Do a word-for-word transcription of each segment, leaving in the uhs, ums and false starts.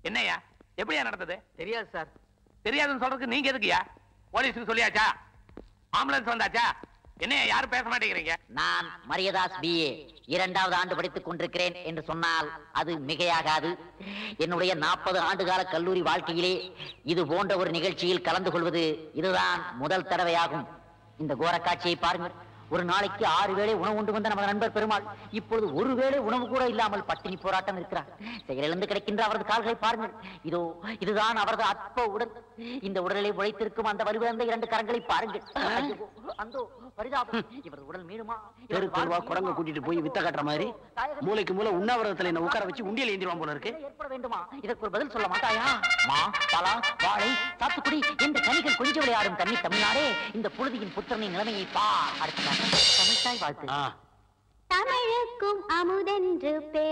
என்னையா எப்படியா நடந்தது? தெரியாது சார். தெரியாதுன்னு சொல்றதுக்கு நீங்க எதுக்குயா? போலீஸுக்கு சொல்லியாச்சா? ஆம்புலன்ஸ் வந்தாச்சா? என்ன யாரும் பேச மாட்டேங்கிறீங்க? நான் மரியதாஸ் பிஏ இரண்டாவது ஆண்டு படித்துக் கொண்டிருக்கிறேன் என்று சொன்னால் அது மிகையாகாது. என்னுடைய நாற்பது ஆண்டு கால கல்லூரி வாழ்க்கையிலே இது போன்ற ஒரு நிகழ்ச்சியில் கலந்து கொள்வது இதுதான் முதல் தடவையாகும். இந்த கோர காட்சியை பாருங்கள். ஒரு நாளைக்கு ஆறு வேளை உணவு உண்டு வந்த நமது நண்பர் பெருமாள் இப்பொழுது ஒரு வேளை உணவு கூட இல்லாமல் பட்டினி போராட்டம் இருக்கிறார். செயலிழந்து கிடைக்கின்ற அவரது கால்களை பாருங்கள். இதோ இதுதான் அவரது அற்ப உடல். இந்த உடலை உழைத்திருக்கும் அந்த வலுவிழந்த இரண்டு கரங்களை பாருங்கள். அந்த பரிதாபம். இவரது உடல் மீளுமா? தெருவா குரங்க கூட்டிட்டு போய் வித்த கட்டுற மாதிரி மூளைக்கு மூளை உண்ணாவிரதத்துல என்ன உட்கார வச்சு உண்டியல் ஏந்திடுவான் போல இருக்கு. ஏற்பட வேண்டுமா? இதற்கு ஒரு பதில் சொல்ல மாட்டாயா? மா, பலா, வாழை, சாத்துக்குடி என்ற கனிகள் கொஞ்சம் விளையாடும் தண்ணி தமிழ்நாடே இந்த புழுதியின் புத்திரனின் நிலைமையை பார். அடுத்த தமிழ்தாய் வாழ்த்து. தமிழுக்கும் அமுதென்று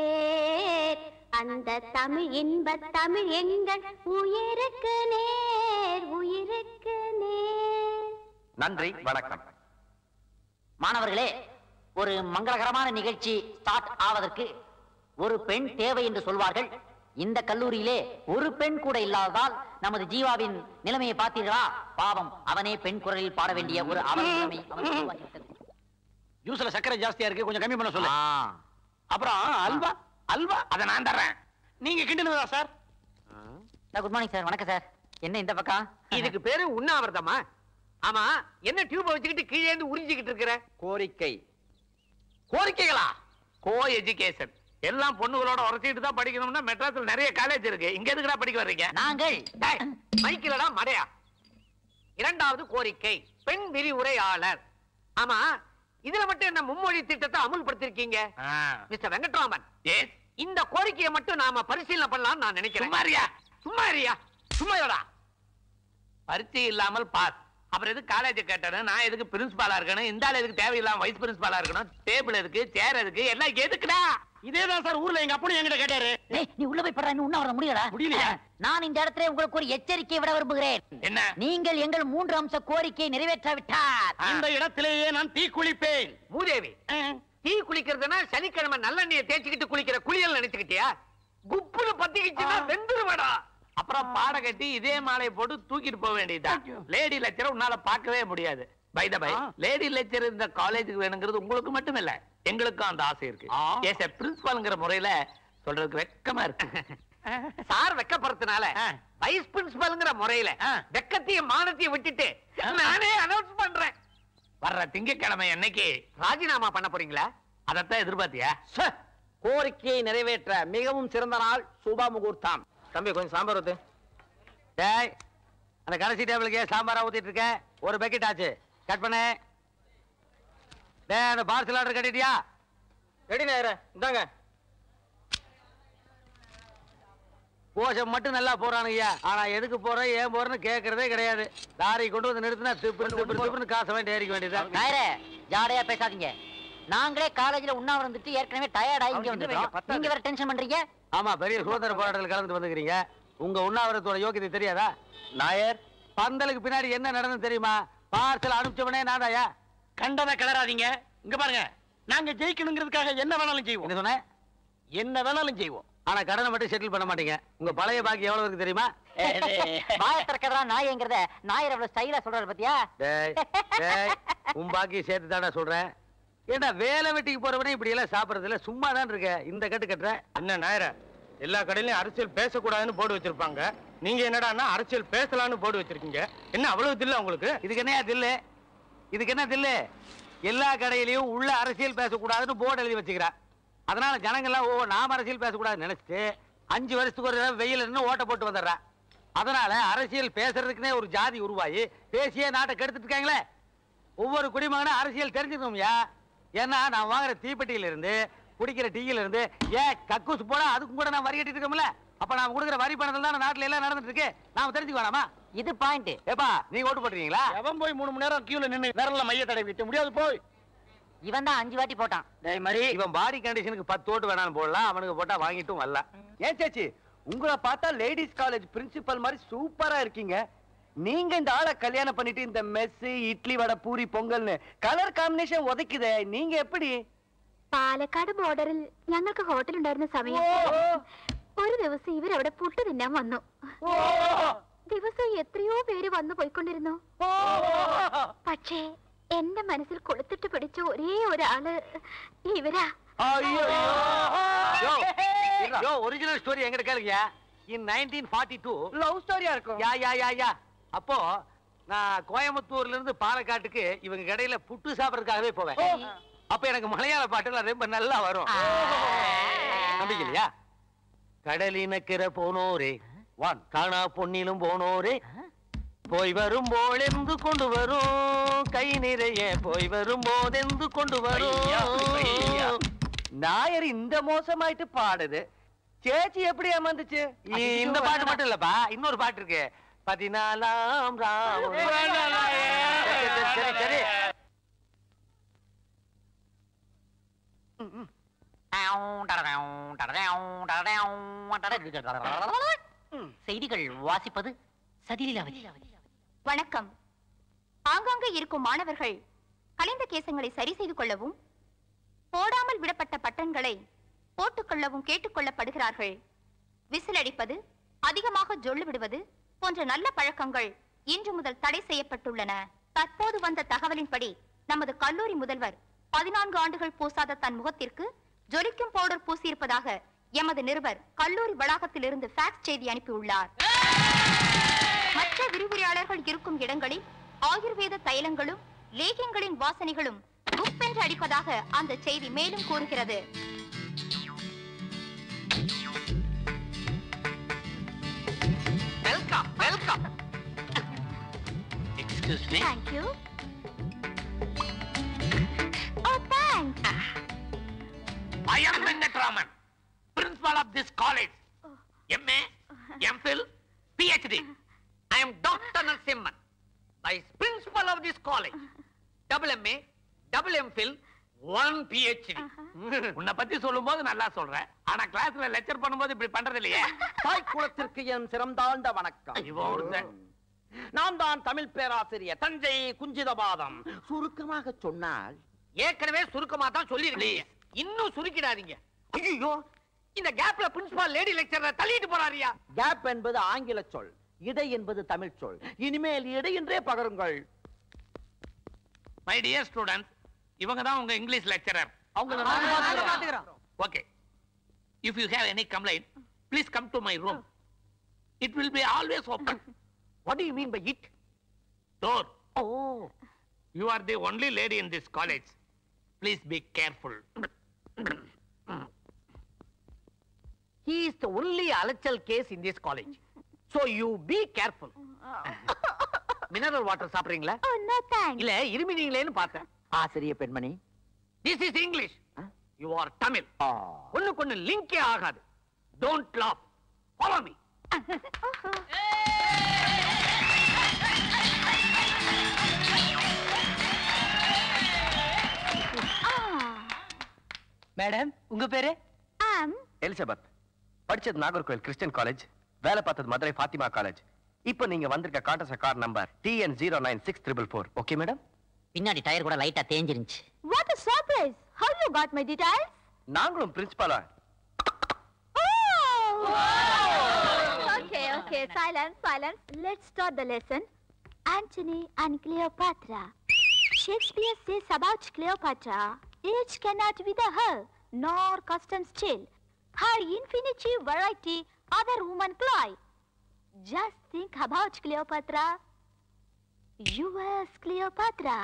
பேர், அந்த தமிழ் இன்ப தமிழ் எங்கள் உயிருக்கு நேர், உயிருக்கு நேர். நன்றி, வணக்கம். மாணவர்களே, ஒரு மங்களகரமான நிகழ்ச்சி ஸ்டார்ட் ஆவதற்கு ஒரு பெண் தேவை என்று சொல்வார்கள். இந்த கல்லூரியிலே ஒரு பெண் கூட இல்லாததால் நமது ஜீவாவின் நிலைமையை பார்த்தீர்களா? பாவம், அவனே பெண் குரலில் பாட வேண்டிய ஒரு அவல நிலைமை அவனுக்கு உருவாகிவிட்டது. ஜூஸ்ல சக்கரை ஜாஸ்தியா இருக்கு, கொஞ்சம் கம்மி பண்ண சொல்லு. அப்புறம் அல்வா அல்வா அதை நான் தர்றேன். நீங்க கிண்டுனதா சார்? Good morning sir. வணக்கம் சார். என்ன இந்த பக்கம்? இதுக்கு பேரு உண்ணாவிரதமா? ஆமா, என்ன டியூப் வச்சுக்கிட்டு கீழே இருந்து உறிஞ்சிக்கிட்டு இருக்கிற? கோரிக்கை. கோரிக்கைகளா? Co education. எல்லாம் பொண்ணுகளோட உரைச்சிட்டு தான் படிக்கணும்னா மெட்ராஸ்ல நிறைய காலேஜ் இருக்கு. இங்க எதுக்குடா படிக்க வர்றீங்க? நாங்கள் மைக்கிலடா மடையா. இரண்டாவது கோரிக்கை, பெண் விரிவுரையாளர். ஆமா, இதுல மட்டும் என்ன மும்மொழி திட்டத்தை அமுல்படுத்திருக்கீங்க மிஸ்டர் வெங்கட்ராமன்? இந்த கோரிக்கையை மட்டும் நாம பரிசீலனை பண்ணலாம் நான் நினைக்கிறேன். சும்மாரியா சும்மாரியா சும்மாடா. பரிச்சை இல்லாமல் பாஸ். அப்புறம் எதுக்கு காலேஜ் கேட்டேன்? நான் எதுக்கு பிரின்சிபாலா இருக்கணும்? இந்த ஆள் எதுக்கு தேவையில்லாம வைஸ் பிரின்சிபாலா இருக்கணும்? டேபிள் இருக்கு, சேர் இருக்கு, எல்லாம் எதுக்குடா? இதேதான் சார் ஊர்ல எங்க அப்பனும் என்கிட்ட கேட்டாரு. நீ உள்ள போய் படுறா, இன்னும் உண்ணாவிரதம் முடியல. முடியலையா? நான் இந்த இடத்துல உங்களுக்கு ஒரு எச்சரிக்கை விட விரும்புகிறேன். என்ன? நீங்கள் எங்கள் மூன்று அம்ச கோரிக்கையை நிறைவேற்றாவிட்டால் இந்த இடத்திலேயே நான் தீ குளிப்பேன். மூதேவி, தீ குளிக்கிறதுனா சனிக்கிழமை நல்லெண்ணெயை தேய்ச்சிக்கிட்டு குளிக்கிற குளியல் நினைச்சுக்கிட்டியா? குப்புல பத்திக்கிச்சுன்னா வெந்துருவடா. அப்புறம் பாட கட்டி இதே மாலையை போட்டு தூக்கிட்டு போக வேண்டியதா? லேடி லெக்சர் உன்னால பார்க்கவே முடியாது. By the by, lady lecturer இந்த காலேஜுக்கு வேணுங்கிறது உங்களுக்கு மட்டும் இல்ல, எங்களுக்கும் அந்த ஆசை இருக்கு. ஏஸ் எ பிரின்சிபால்ங்கிற முறையில சொல்றதுக்கு வெக்கமா இருக்கு. சார் வெக்கப்படுறதுனால வைஸ் பிரின்சிபால்ங்கிற முறையில வெக்கத்தையும் மானத்தையும் விட்டுட்டு நானே அனௌன்ஸ் பண்றேன். வர்ற திங்கட்கிழமை என்னைக்கு ராஜினாமா பண்ண போறீங்களா? அதத்தான் எதிர்பார்த்தியா? கோரிக்கையை நிறைவேற்ற மிகவும் சிறந்த நாள் சுப முகூர்த்தம். தம்பி, கொஞ்சம் சாம்பார் ஊத்து. டேய், அந்த கடைசி டேபிளுக்கு சாம்பாரா ஊத்திட்டு இருக்க. ஒரு பக்கெட் ஆச்சு, கட் பண்ணு. டேய், அந்த பார்சல் ஆர்டர் கட்டிட்டியா? ரெடி நேரே, இந்தாங்க. கோஷம் மட்டும் நல்லா போறானுங்கய்யா, ஆனா எதுக்கு போற ஏன் போறன்னு கேட்கறதே கிடையாது. லாரி கொண்டு வந்து நிறுத்தினா திப்பு திப்பு திப்புன்னு காசை வேண்டி ஏறிக்க வேண்டியது. நாயரே, ஜாடையா பேசாதீங்க. நாங்களே காலேஜ்ல உண்ணாவிரதம் இருந்துட்டு ஏற்கனவே டயர்டா இங்க வந்துட்டோம். நீங்க வேற டென்ஷன் பண்றீங்க. ஆமா, பெரிய சுதந்திர போராட்டத்தில் கலந்து வந்துக்கிறீங்க. உங்க உண்ணாவிரதத்தோட யோகியதை தெரியாதா? நாயர், பந்தலுக்கு பின்னாடி என்ன நடந்து தெரியுமா? பார்சல் அனுப்பிச்சவனே நாடாயா. கண்டதை கிளறாதீங்க. இங்க பாருங்க, நாங்க ஜெயிக்கணுங்கிறதுக்காக என்ன வேணாலும் செய்வோம். என்ன சொன்ன? என்ன வேணாலும் செய்வோம், ஆனா கடனை மட்டும் செட்டில் பண்ண மாட்டீங்க. உங்க பழைய பாக்கி எவ்வளவு இருக்கு தெரியுமா? வாய திறக்கறதா நாயங்கிறத நாயர் எவ்வளவு ஸ்டைலா சொல்றாரு பாத்தியா? டேய் டேய், உன் பாக்கி சேர்த்து தானே சொல்றேன். ஏண்டா வேலை வெட்டிக்கு போறவனே இப்படி எல்லாம் சாப்பிடறது இல்ல, சும்மா தான் இருக்க. இந்த கட்டு கட்டுற என்ன நாயர? எல்லா கடையிலயும் அரசியல் பேசக்கூடாதுன்னு போர்டு வச்சிருப்பாங்க. நீங்க என்னடான்னா அரசியல் பேசலான்னு போர்டு வச்சிருக்கீங்க. என்ன அவ்வளவு தில்ல உங்களுக்கு? இதுக்கு என்ன தில்லு? இதுக்கு என்ன தில்லு? எல்லா கடையிலயும் உள்ள அரசியல் பேசக்கூடாதுன்னு போர்டு எழுதி வச்சுக்கிறா. அதனால ஜனங்கள்லாம் ஓ நாம அரசியல் பேசக்கூடாதுன்னு நினைச்சிட்டு அஞ்சு வருஷத்துக்கு ஒரு தடவை வெயில் இருந்து ஓட்ட போட்டு வந்துடுறா. அதனால அரசியல் பேசுறதுக்குன்னே ஒரு ஜாதி உருவாகி பேசியே நாட்டை கெடுத்துட்டு இருக்காங்களே. ஒவ்வொரு குடிமகனும் அரசியல் தெரிஞ்சுக்கணும்யா. ஏன்னா நான் வாங்குற தீப்பெட்டியில இருந்து குடிக்கிற டீயில இருந்து ஏன் கக்கூஸ் போனா அதுக்கும் கூட நான் வரி கட்டிட்டு இருக்கோம்ல. அப்ப நாம கொடுக்குற வரி பணத்துல தான் நாட்டுல எல்லாம் நடந்துட்டு இருக்கு. நாம தெரிஞ்சுக்க வேணாமா? இது பாயிண்ட். ஏப்பா, நீங்க ஓட்டு போட்டுறீங்களா? எவன் போய் மூணு மணி நேரம் கியூல நின்னு விரல்ல மைய தடவி விட்டு முடியாது போய். இவன் தான் அஞ்சு வாட்டி போட்டான். டேய் மாதிரி, இவன் பாடி கண்டிஷனுக்கு பத்து ஓட்டு வேணாலும் போடலாம். அவனுக்கு போட்டா வாங்கிட்டும் வரல. ஏன் சேச்சி, உங்களை பார்த்தா லேடிஸ் காலேஜ் பிரின்சிபல் மாதிரி சூப்பரா இருக்கீங்க. நீங்க இந்த ஆளை கல்யாணம் பண்ணிட்டு இந்த மெஸ் இட்லி வடை பூரி பொங்கல்னு கலர் காம்பினேஷன் உதைக்குதே, நீங்க எப்படி? പാലക്കാട് ബോർഡറിൽ ഞങ്ങൾക്ക് ഹോട്ടൽ ഉണ്ടായിരുന്ന സമയം ഒരു ദിവസം ഇവരവിടെ പുട്ട് തിന്നാൻ വന്നു. ദിവസം എത്രയോ പേര് വന്നു പോയിക്കൊണ്ടിരുന്നു. പക്ഷേ എന്റെ മനസ്സിൽ കൊളുത്തിട്ട് പിടിച്ച ഒരേ ഒരാള് ഇവരാ. ஒரிஜினல் ஸ்டோரி எங்கிட்ட கேளுங்க. In nineteen forty two love ஸ்டோரியா இருக்கும். யா யா யா யா அப்போ நான் கோயம்புத்தூர்ல இருந்து பாலக்காட்டுக்கு இவங்க கடையில புட்டு சாப்பிடறதுக்காகவே போவேன். அப்ப எனக்கு மலையாள பாட்டுலாம் ரொம்ப நல்லா வரும். நம்பிக்கை இல்லையா? கடலினக்கிற போனோரே வான் காணா பொன்னிலும் போனோரே போய் வரும் போலெந்து கொண்டு வரும் கை நிறைய போய் வரும் போதெந்து கொண்டு வரும். நாயர் இந்த மோசமாயிட்டு பாடுது. சேச்சி எப்படி ஏமாந்துச்சு? இந்த பாட்டு மட்டும் இல்லப்பா, இன்னொரு பாட்டு இருக்கு. பதினாலாம் ராம். சரி சரி செய்திகள் வாசிப்பது சதிலீலாவதி. வணக்கம். ஆங்காங்கே இருக்கும் மாணவர்கள் கலைந்த கேசங்களை சரி செய்து கொள்ளவும் போடாமல் விடப்பட்ட பட்டன்களை போட்டுக்கொள்ளவும் கேட்டுக்கொள்ளப்படுகிறார்கள். விசில் அடிப்பது, அதிகமாக ஜொல்லு விடுவது போன்ற நல்ல பழக்கங்கள் இன்று முதல் தடை செய்யப்பட்டுள்ளன. தற்போது வந்த தகவலின்படி நமது கல்லூரி முதல்வர் பதினான்கு ஆண்டுகள் பூசாத தன் முகத்திற்கு ஜொலிக்கும் பவுடர் பூசியிருப்பதாக எமது நிருபர் கல்லூரி வளாகத்தில் இருந்து ஃபேக்ஸ் செய்தி அனுப்பியுள்ளார். மற்ற விரிவுரையாளர்கள் இருக்கும் இடங்களில் ஆயுர்வேத தைலங்களும் லேகியங்களின் வாசனைகளும் குப்பென்று அடிப்பதாக அந்த செய்தி மேலும் கூறுகிறது. Welcome welcome. Excuse me. Thank you. Oh, thanks. I am Venkataraman, principal of this college. M A, M Phil, P H D. I am Doctor Narasimhan, vice principal of this college. Double M A, double M Phil, one P H D. உன்னை பத்தி சொல்லும்போது நல்லா சொல்றேன், ஆனா கிளாஸ்ல lecture பண்ணும்போது இப்படி பண்றது இல்லையே. தாய் குலத்திற்கு என் சிறந்தாழ்ந்த வணக்கம். இவன் ஒருத்தன். நான் தான் தமிழ் பேராசிரியர் தஞ்சை குஞ்சிதபாதம். சுருக்கமாக சொன்னால், ஏற்கனவே சுருக்கமா தான் சொல்லிருக்கீங்க, இன்னும் சுருக்கிடாதீங்க. ஐயோ, இந்த கேப்ல பிரின்சிபால் லேடி லெக்சரரை தள்ளிட்டு போறாரியா. கேப் என்பது ஆங்கில சொல், இடை என்பது தமிழ் சொல். இனிமேல் இடை என்றே பகருங்கள். மை டியர் ஸ்டூடெண்ட்ஸ், இவங்க தான் உங்க English lecturer. Okay, if you have any complaint please come to my room. It will be always open. What do you mean by it? Door. Oh, You are the only lady in this college. Please be careful. he is the only அலைச்சல் case in this college. So you be careful. Mineral water சாப்பிடுறீங்களா? Oh, no thanks. இல்ல இருமினீங்களேன்னு பார்த்தேன். ஆசிரிய பெண்மணி, This is English. You are Tamil. ஆ, ஒண்ணுக்கு ஒண்ணு லிங்கே ஆகாது. Don't laugh. Follow me. Madam, உங்க பேரு? ஆம். எலிசபெத். படிச்சது நாகர்கோவில் கிறிஸ்டியன் காலேஜ், வேலை பார்த்தது மதுரை ஃபாத்திமா காலேஜ். இப்போ நீங்க வந்திருக்க காட்டச car number T N zero nine six four four four. Okay madam? பின்னாடி டயர் கூட லைட்டா தேஞ்சிருந்துச்சு. What a surprise. How you got my details? நாங்களும் பிரின்சிபாலா. Oh! Okay, okay. Silence, silence. Let's start the lesson. Antony and Cleopatra. Shakespeare says about Cleopatra, age cannot wither her, nor custom still. Her infinitive variety other women cry. Just think about Cleopatra. Yours, Cleopatra.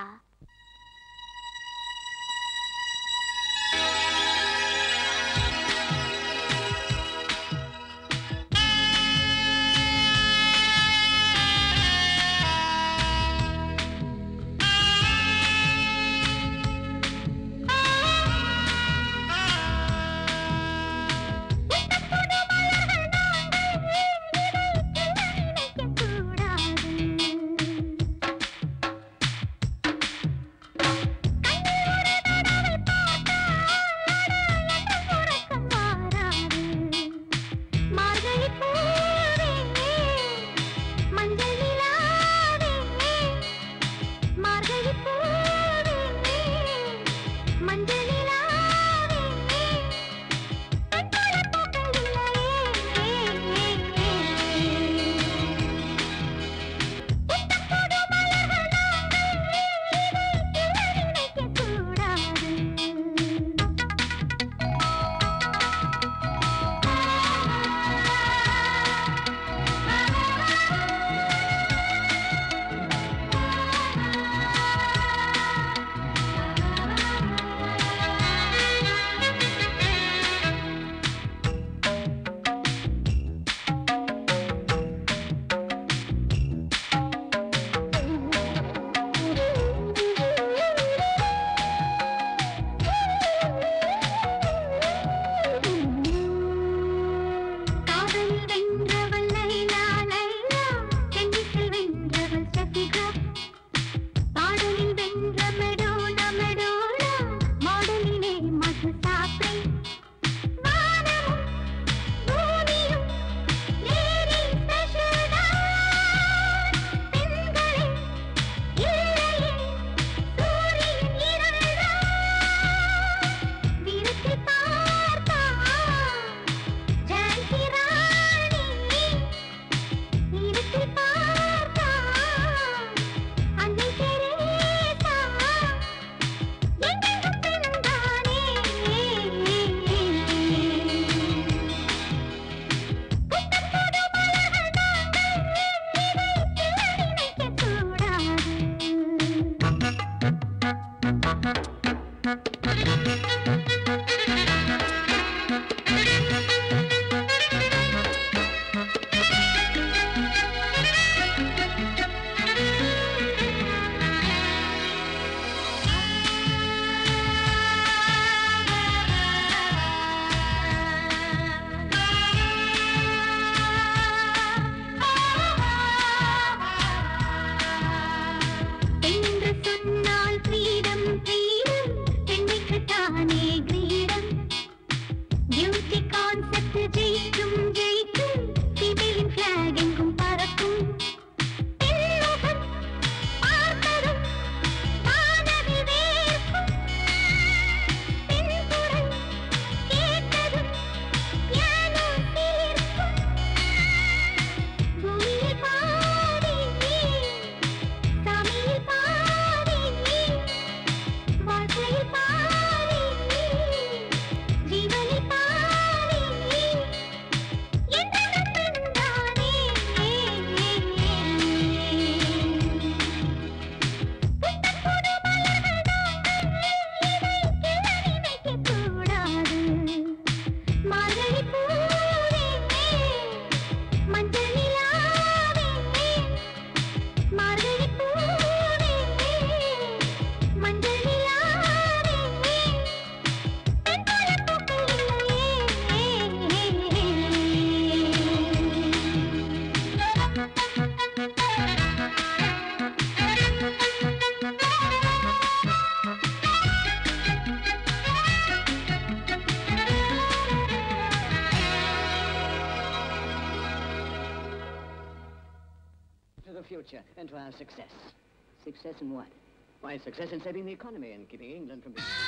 the future and to our success. Success in what? Why, success in saving the economy and keeping England from being...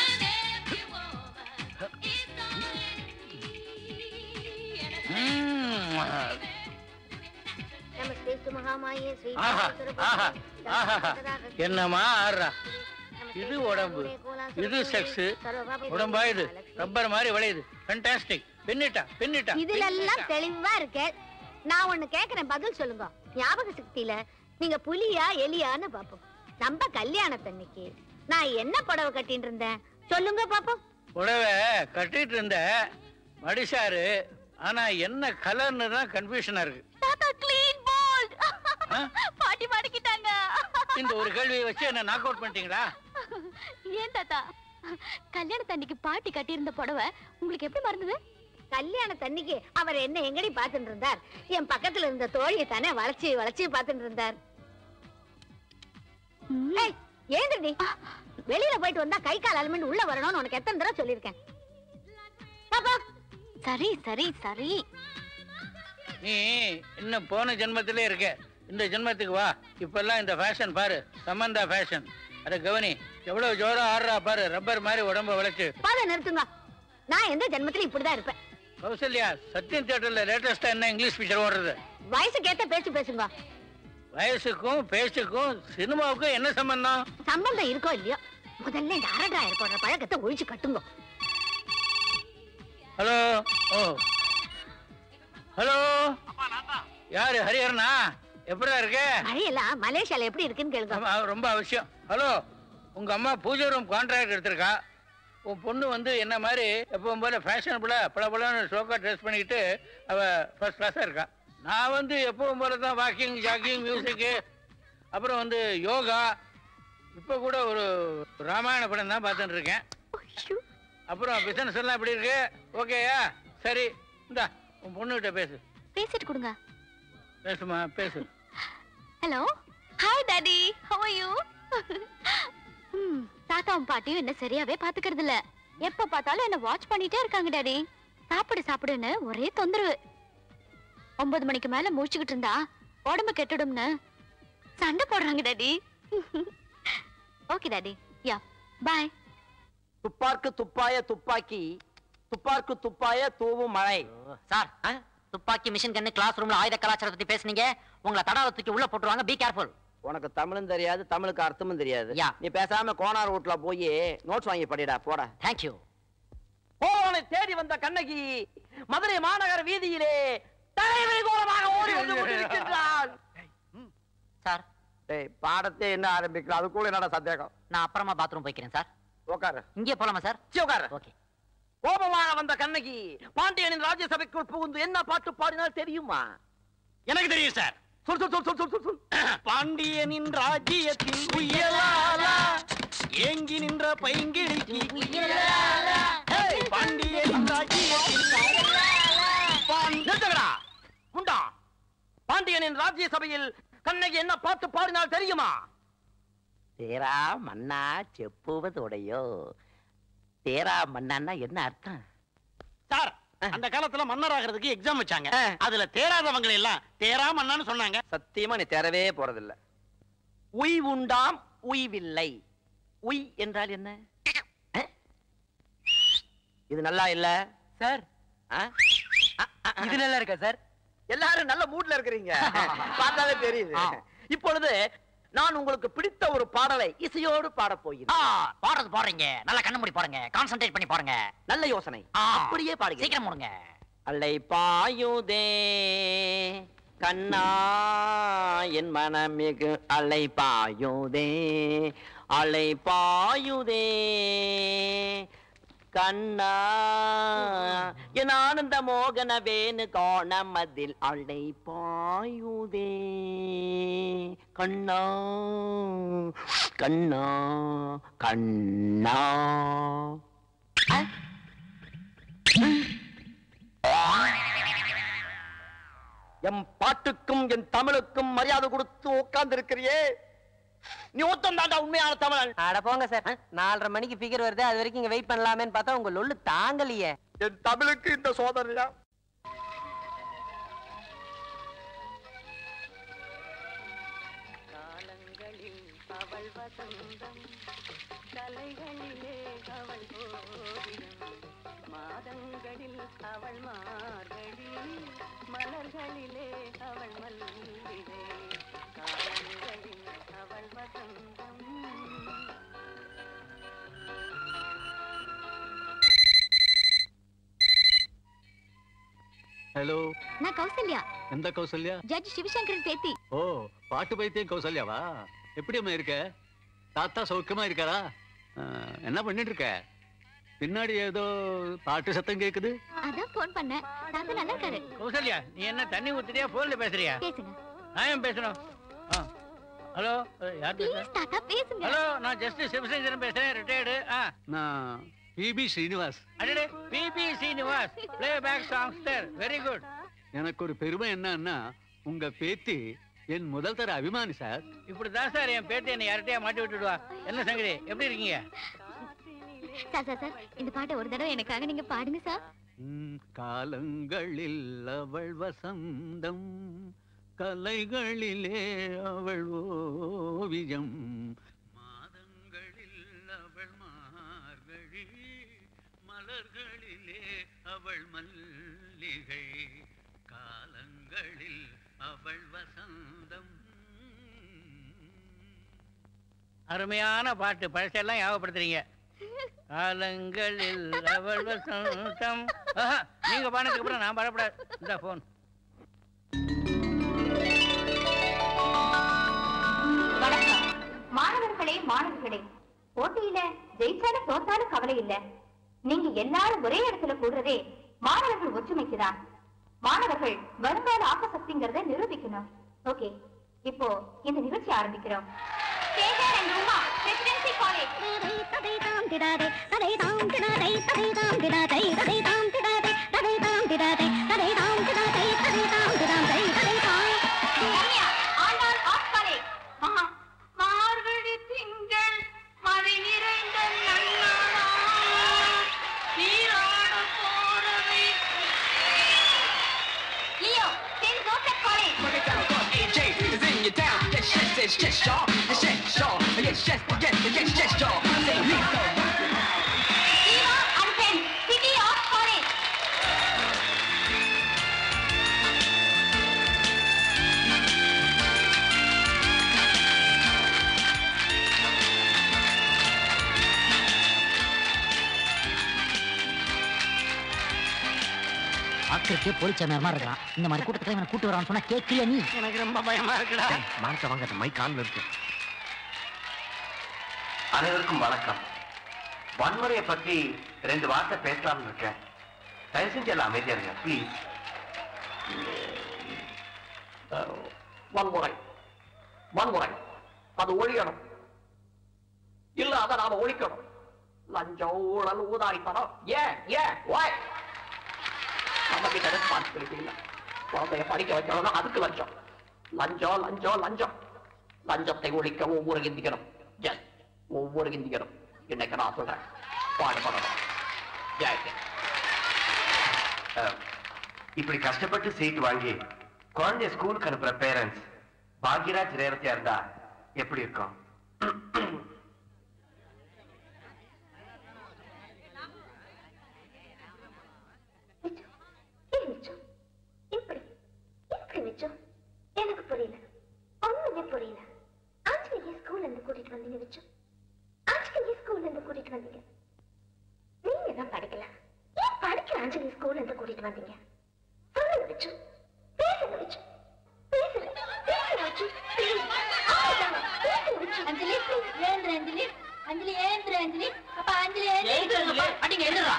என்னமா ஆடுறா? இது உடம்பு, இது sex. உடம்பா இது rubber மாதிரி விளையுது. Fantastic. பின்னிட்டா பின்னிட்டா இதுல எல்லாம் தெளிவா இருக்கு. நான் ஒண்ணு கேக்குறேன், பதில் சொல்லுங்க. ஞாபக சக்தியில நீங்க புலியா எலியான்னு பாப்போம். நம்ம கல்யாணத்தன்னைக்கு நான் என்ன புடவை கட்டிட்டு இருந்தேன் சொல்லுங்க பாப்போம். புடவை கட்டிட்டு இருந்த மடிசாரு. ஆனா என்ன கலர்னு தான் கன்ஃபியூஷனா இருக்கு. தாத்தா க்ளீன் போல்ட். பாட்டி மாட்டிக்கிட்டாங்க. இந்த ஒரு கேள்வியை வச்சு என்ன நாக் அவுட் பண்ணிட்டீங்களா? ஏன் தாத்தா கல்யாணத்தன்னைக்கு பாட்டி கட்டி இருந்த புடவை உங்களுக்கு எப்படி மறந்தது? கல்யாணத்தன்னைக்கு அவர் என்ன எங்கடி பாத்துட்டு இருந்தார்? என் பக்கத்துல இருந்த தோழியை தானே வளைச்சி வளைச்சி பாத்துட்டு இருந்தார். ஏந்திரடி, வெளியில போயிட்டு வந்தா கை கால் அலுமின்னு உள்ள வரணும்னு உனக்கு எத்தனை தடவை சொல்லிருக்கேன். பாப்பா சரி சரி சரி. நீ இன்னும் போன ஜென்மத்திலே இருக்க. இந்த ஜென்மத்துக்கு வா. இப்பெல்லாம் இந்த ஃபேஷன் பாரு, சமந்தா ஃபேஷன். அத கவனி, எவ்வளவு ஜோரா ஆடுறா பாரு. ரப்பர் மாதிரி உடம்ப வளைச்சு. பாத நிறுத்துங்க. நான் எந்த ஜென்மத்திலும் இப்படிதான் இருப்பேன். கௌசல்யா, சத்யம் தியேட்டர்ல லேட்டஸ்டா என்ன இங்கிலீஷ் பிக்சர் ஓடுறது? வயசுக்கு பேச்சு பேசுங்க. வயசுக்கும் பேச்சுக்கும் சினிமாவுக்கும் என்ன சம்பந்தம்? சம்பந்தம் இருக்கோ இல்லையோ, முதல்ல இந்த அரடாயிரம் போடுற பழக்கத்தை ஒழிச்சு கட்டுங்க. ஹலோ. ஓ ஹலோ, யாரு? ஹரிஹரனா? எப்படிடா இருக்க? மழையெல்லாம் மலேசியால எப்படி இருக்குன்னு கேளுங்க. ரொம்ப அவசியம். ஹலோ, உங்க அம்மா பூஜை ரூம் கான்ட்ராக்ட் எடுத்திருக்கா. உன் பொண்ணு வந்து என்ன மாதிரி எப்பவும் போல ஃபேஷனபுளா பல பலன்னு ஷோக்கா ட்ரெஸ் பண்ணிக்கிட்டு அவ ஃபர்ஸ்ட் கிளாஸா இருக்கா. நான் வந்து எப்பவும் போல தான் வாக்கிங், ஜாக்கிங், மியூசிக்கு, அப்புறம் வந்து யோகா. இப்போ கூட ஒரு ராமாயண படம் தான் பார்த்துட்டு இருக்கேன். அப்புறம் பிசினஸ் எல்லாம் எப்படி இருக்கு? ஓகேயா? சரி, இந்தா உன் பொண்ணுகிட்ட பேசு. பேசிட்டு கொடுங்க. பேசுமா, பேசு. Hello. Hi daddy, how are you? தாத்தாவும் பாட்டியும் என்ன சரியாவே பாத்துக்கிறது இல்ல. எப்ப பார்த்தாலும் என்ன வாட்ச் பண்ணிட்டே இருக்காங்க டாடி. சாப்பிடு சாப்பிடுன்னு ஒரே தொந்தரவு. ஒன்பது மணிக்கு மேல முடிச்சுக்கிட்டு இருந்தா உடம்பு கெட்டுடும்னு சண்டை போடுறாங்க daddy. Okay daddy, yeah bye. துப்பார்க்கு துப்பாய துப்பாக்கி, துப்பார்க்கு துப்பாய தூவும் மழை. சார், துப்பாக்கி மிஷின் கண்ணு கிளாஸ் ரூம்ல ஆயுத கலாச்சாரத்தை பத்தி பேசுனீங்க. உங்களை தடால தூக்கி உள்ள போட்டுருவாங்க. Be careful. உனக்கு தமிழும் தெரியாது, தமிழுக்கு அர்த்தமும் தெரியாது. யா. நீ பேசாம கோனார் வீட்டுல போய் நோட்ஸ் வாங்கி படிடா. போட. தேங்க்யூ. கோவலனை தேடி வந்த கண்ணகி மதுரை மாநகர வீதியிலே தலைவலி கோலமாக ஓடி வந்து கொண்டிருக்கின்றான். சார், டேய், பாடத்தை என்ன ஆரம்பிக்கலாம்? அதுக்குள்ள என்னடா சந்தேகம்? நான் அப்புறமா பாத்ரூம் போய்க்கிறேன் சார். உட்காரு. இங்கே போலாமா சார்? உட்காரு. ஓகே. கோபமாக வந்த கண்ணகி பாண்டியனின் ராஜ்யசபைக்குள் புகுந்து என்ன பாட்டு பாடினால் தெரியுமா? எனக்கு தெரியும் சார். சொல் சொல் சொல் சொல் சொல் சொல் சொல். பாண்டியனின் ராஜ்யத்தில் உயலாலா ஏங்கி நின்ற பைங்கிழிக்கு உயலாலா. பாண்டியனின் ராஜ்யத்தில் நிறுத்துங்கடா முண்டா. பாண்டியனின் ராஜ்யசபையில் கண்ணகி என்ன பாட்டு பாடினால் தெரியுமா? தேரா மன்னா செப்புவதோடையோ. தேரா மன்னான்னா என்ன அர்த்தம்? சார், அந்த காலத்துல மன்னர் ஆகிறதுக்கு எக்ஸாம் வச்சாங்க. அதுல தேராதவங்களை எல்லாம் தேரா மன்னான்னு சொன்னாங்க. சத்தியமா நீ தேரவே போறதில்ல. உய் உண்டாம் உய்வில்லை. உய் என்றால் என்ன? இது நல்லா இல்ல சார். இது நல்லா இருக்கா சார்? எல்லாரும் நல்ல மூட்ல இருக்கிறீங்க, பார்த்தாலே தெரியுது. இப்பொழுது நான் உங்களுக்கு பிடித்த ஒரு பாடலை இசையோடு பாட போகிறேன். பாடுறது பாடுறீங்க, நல்லா கண்ணு மூடி பாருங்க, கான்சென்ட்ரேட் பண்ணி பாருங்க. நல்ல யோசனை. அப்படியே பாடுங்க. சீக்கிரம் மூடுங்க. அலை பாயுதே கண்ணா என் மனமிகு அலை பாயுதே, அலை பாயுதே கண்ணா என் ஆனந்த மோகன வேணு கோணமதில் அலை பாயுதே கண்ணா கண்ணா கண்ணா. என் பாட்டுக்கும் என் தமிழுக்கும் மரியாதை கொடுத்து உட்கார்ந்து இருக்கிறியே, நீ ஒத்தம் தாண்டா உண்மையான தமிழன். அட போங்க சார், நாலரை மணிக்கு ஃபிகர் வருது, அது வரைக்கும் இங்க வெயிட் பண்ணலாமேன்னு பார்த்தா உங்க லொல்லு தாங்கலையே. என் தமிழுக்கு இந்த சோதனையா? அவள் வசந்தம் கலைகளிலே அவள் ஓவியம் மாதங்களில் அவள் மார்கழி மலர்களிலே அவள் மல்லிகை காலங்களில் அவள் வசந்தம். ஹலோ, நான் கௌசல்யா. எந்த கௌசல்யா? ஜட்ஜ் சிவசங்கரன் பேத்தி. ஓ, பாட்டு பைத்தியம் கௌசல்யாவா? எப்படியம்மா இருக்க? தாத்தா சௌக்கியமா இருக்காரா? என்ன பண்ணிட்டு இருக்க? பின்னாடி ஏதோ பாட்டு சத்தம் கேக்குது. அதான் போன் பண்ணேன். தாத்தா நல்லா இருக்காரு. கௌசல்யா, நீ என்ன தண்ணி ஊத்துறியா போன்ல பேசுறியா? பேசுங்க. நான் ஏன் பேசணும்? ஹலோ, யார் பேசுறா? தாத்தா பேசுங்க. ஹலோ, நான் ஜஸ்ட் சிவசங்கரன் பேசுறேன், ரிட்டையர்டு. நான் பிபி ஸ்ரீனிவாஸ். அடடே, PB Srinivas, playback songster, very good. எனக்கு ஒரு பெருமை என்னன்னா உங்க பேத்தி என் முதல் தர அபிமானி சார். இப்படிதான் சார் என் பேத்தி என்னை யார்கிட்டயா மாட்டி விட்டுடுவா. என்ன சங்கதி, எப்படி இருக்கீங்க? சார் சார் சார் இந்த பாட்டை ஒரு தடவை எனக்காக நீங்க பாடுங்க சார். காலங்களில் அவள் வசந்தம் கலைகளிலே அவள் ஓவியம் மாதங்களில் அவள் மார்கழி மலர்களிலே அவள் மல்லிகை காலங்களில் அவள் வசந்தம். அருமையான பாட்டு, பழசெல்லாம் ஞாபகப்படுத்துறீங்க. காலங்களில் அவள் வசந்தம். நீங்க பாடுறதுக்கு அப்புறம் நான் பாடப்படாது. இந்த போன். வணக்கம் மாணவர்களே, மாணவிகளே. போட்டியில ஜெயிச்சாலும் தோத்தாலும் கவலை இல்ல. நீங்க எல்லாரும் ஒரே இடத்துல கூடுறதே மாணவர்கள் ஒற்றுமைக்குதான். மாணவர்கள் வருங்கால ஆக்கசக்திங்கிறத நிரூபிக்கணும். ஓகே, இப்போ இந்த நிகழ்ச்சி ஆரம்பிக்கிறோம். Sekar and Uma, Presidency College. Ramya, Andal Arts College. மார்கழி திங்கள் மழை நிறைந்த நன்னாளாம் நீராட போறவை. Leo, Saint Joseph College. Yes, yes, y'all. Yes, yes, y'all. Yes, yes, yes, yes, yes, y'all. Say Lisa. Eva and Pen, City Arts College. ஆக்கிரக்கே போலீச்சாமியார் மாதிரி இருக்கான். இந்த மாதிரி கூட்டத்துல இவனை கூட்டு வரான்னு சொன்னா கேட்கலையா நீ? எனக்கு ரொம்ப பயமா இருக்குடா. மானத்தை வாங்க, மைக் ஆன்ல இருக்கு. அனைவருக்கும் வணக்கம். வன்முறையை பத்தி ரெண்டு வார்த்தை பேசலாம்னு இருக்கேன். தயவு செஞ்சு எல்லாம் அமைதியா இருங்க ப்ளீஸ். வன்முறை வன்முறை அது ஒழியணும். இல்ல அதை நாம ஒழிக்கணும். லஞ்சம், ஊழல், ஊதாரித்தனம், ஏன் ஏன் வாய் நம்ம கிட்ட ரெஸ்பான்சிபிலிட்டி இல்ல. குழந்தைய படிக்க வைக்கணும்னா அதுக்கு லஞ்சம் லஞ்சம் லஞ்சம் லஞ்சம் லஞ்சத்தை ஒழிக்க ஒவ்வொரு இந்தியனும் எஸ் ஒவ்வொரு இந்தியனும் இன்னைக்கு நான் சொல்றேன் பாடுபடணும். இப்படி கஷ்டப்பட்டு சீட் வாங்கி குழந்தைய ஸ்கூலுக்கு அனுப்புற பேரண்ட்ஸ் பாக்யராஜ் ரேவதியா இருந்தா எப்படி இருக்கும்? எனக்கு புரியல, ஒண்ணுமே புரியல. ஆஞ்சலியை ஸ்கூல்ல இருந்து கூட்டிட்டு வந்தீங்க விச்சு. ஆஞ்சலியை ஸ்கூல்ல இருந்து கூட்டிட்டு வந்தீங்க. நீங்க தான் படிக்கல, ஏன் படிக்கிற ஆஞ்சலியை ஸ்கூல்ல இருந்து கூட்டிட்டு வந்தீங்க? சொல்லுங்க விச்சு, பேசுங்க விச்சு, பேசுங்க பேசுங்க விச்சு, பேசுங்க விச்சு. அஞ்சலி ப்ளீஸ் ஏந்திர. அஞ்சலி அஞ்சலி ஏந்திர. அஞ்சலி அப்பா, அஞ்சலி ஏந்திர. அடிங்க எழுதுறா.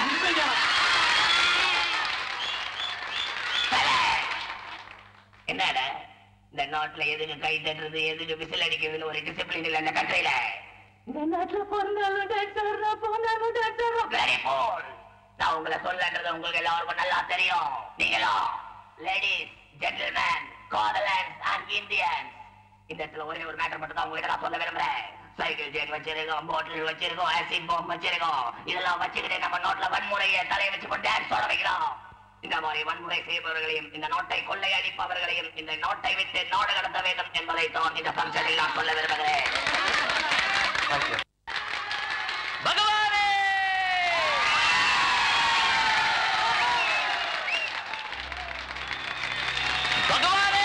என்னடா இந்த நாட்டுல எதுக்கு கை தட்டுறது, எதுக்கு விசில் அடிக்கிறதுன்னு ஒரு டிசிப்ளின் இல்ல இந்த கண்ட்ரியில. இந்த நாட்டுல பிறந்தாலும் டாக்டர், போனாலும் டாக்டர். Very good. நான் உங்களை சொல்லன்றது உங்களுக்கு எல்லாருக்கும் நல்லா தெரியும். நீங்களும் லேடிஸ், ஜென்டில்மேன், காதலன்ஸ் அண்ட் இந்தியன்ஸ், இந்த இடத்துல ஒரே ஒரு மேட்டர் மட்டும் தான் உங்களுக்கு நான் சொல்ல விரும்புறேன். சைக்கிள் ஜெட் வச்சிருக்கோம், பாட்டில் வச்சிருக்கோம், ஆசிட் பாம்பு வச்சிருக்கோம். இதெல்லாம் வச்சுக்கிட்டு நம்ம நாட்டுல வன்முறையை தலையை வச்சுக்கொண்டு டான்ஸ் போட வைக்கிறோம். இந்த மாதிரி வன்முறை செய்பவர்களையும் இந்த நாட்டை கொள்ளையடிப்பவர்களையும் இந்த நாட்டை விட்டு நாடு கடத்த வேண்டும் என்பதை தான் இந்த பங்கனில் நான் சொல்ல விரும்புகிறேன். தேங்க்யூ. பகவானே பகவானே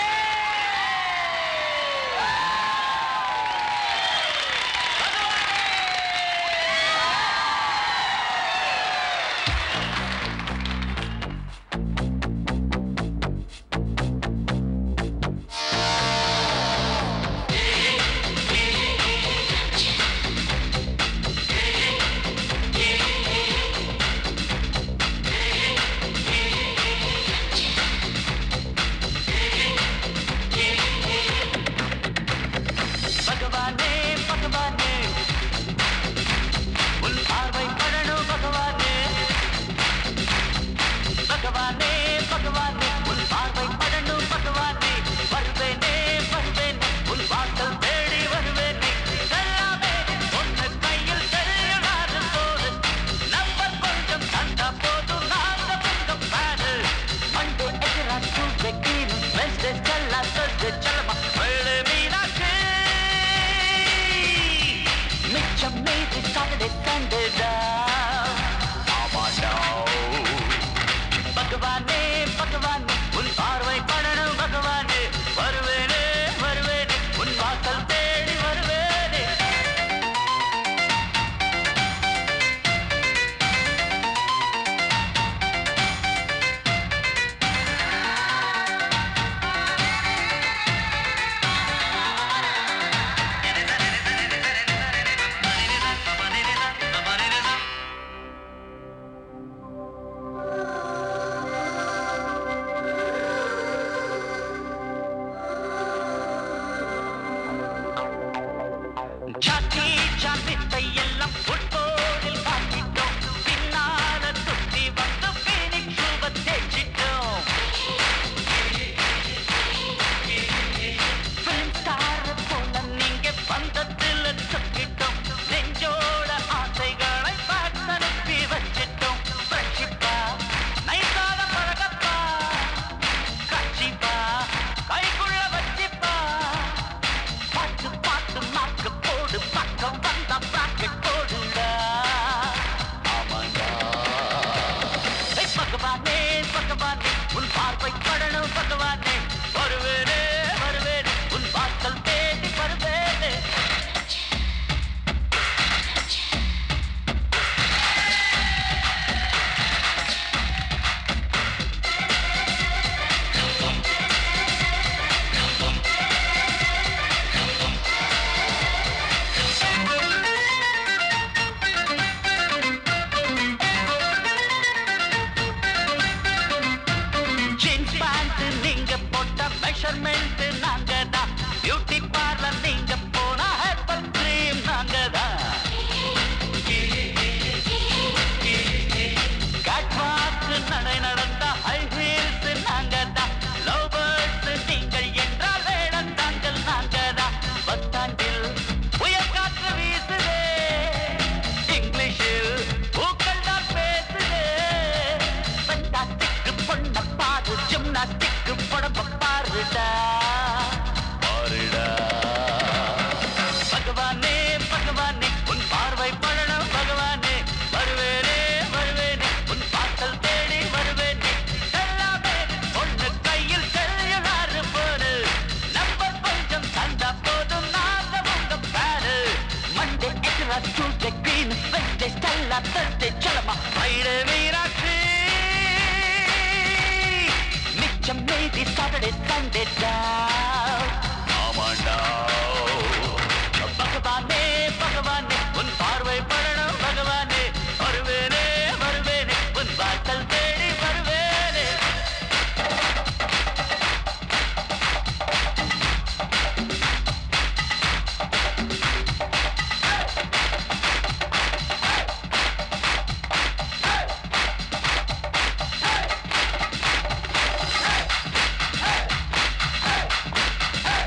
Hey!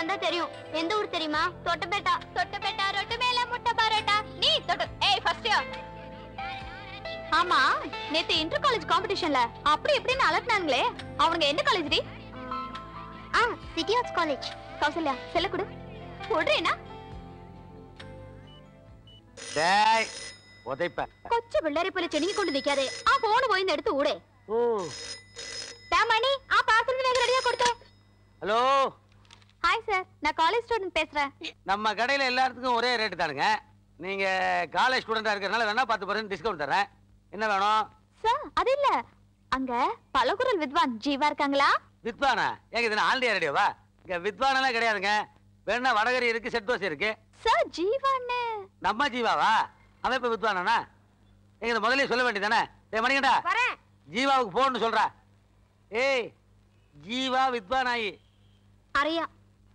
வந்தா தெரியும். எந்த ஊர் தெரியுமா? தொட்டபேட்டா. தொட்டபேட்டா ரொட்டு மேல முட்டை பரோட்டா. நீ தொட்டு ஏய் ஃபர்ஸ்ட் இயர். ஆமா நேத்து இன்டர் காலேஜ் காம்படிஷன்ல அப்படி இப்படின்னு அலட்னாங்களே, அவங்க என்ன காலேஜ் டி? ஆ சிட்டி ஆர்ட்ஸ் காலேஜ். கௌசல்யா செல்ல கொடு. போடுறேனா? டேய் உதைப்ப. கொச்சு பிள்ளரை போல செடிங்க கொண்டு நிக்காதே. ஆ போன் போய் எடுத்து ஊடே. ஓ தாமணி ஆ பார்சல் வேக ரெடியா கொடுத்து. ஹலோ ஹாய் சார், நான் காலேஜ் ஸ்டூடண்ட் பேசுறேன். நம்ம கடையில எல்லாத்துக்கும் ஒரே ரேட் தானுங்க. நீங்க காலேஜ் ஸ்டூடெண்டா இருக்கறனால வேணா பத்து பர்சன்ட் டிஸ்கவுண்ட் தரேன். என்ன வேணும்? சார் அது இல்ல, அங்க பலகுரல் வித்வான் ஜீவா இருக்காங்களா? வித்வானா? ஏங்க இது ஆல்டியா ரேடியோவா? இங்க வித்வானெல்லாம் கிடையாதுங்க. வேணா வடகரி இருக்கு, செட் தோசை இருக்கு. சார் ஜீவான்னு நம்ம ஜீவாவா? அவன் இப்ப வித்வானா? எங்க இத முதல்லயே சொல்ல வேண்டியதானே? ஏய் மணிகண்டா வரேன். ஜீவாவுக்கு போன்னு சொல்றா. ஏய் ஜீவா வித்வானாயி அரையா.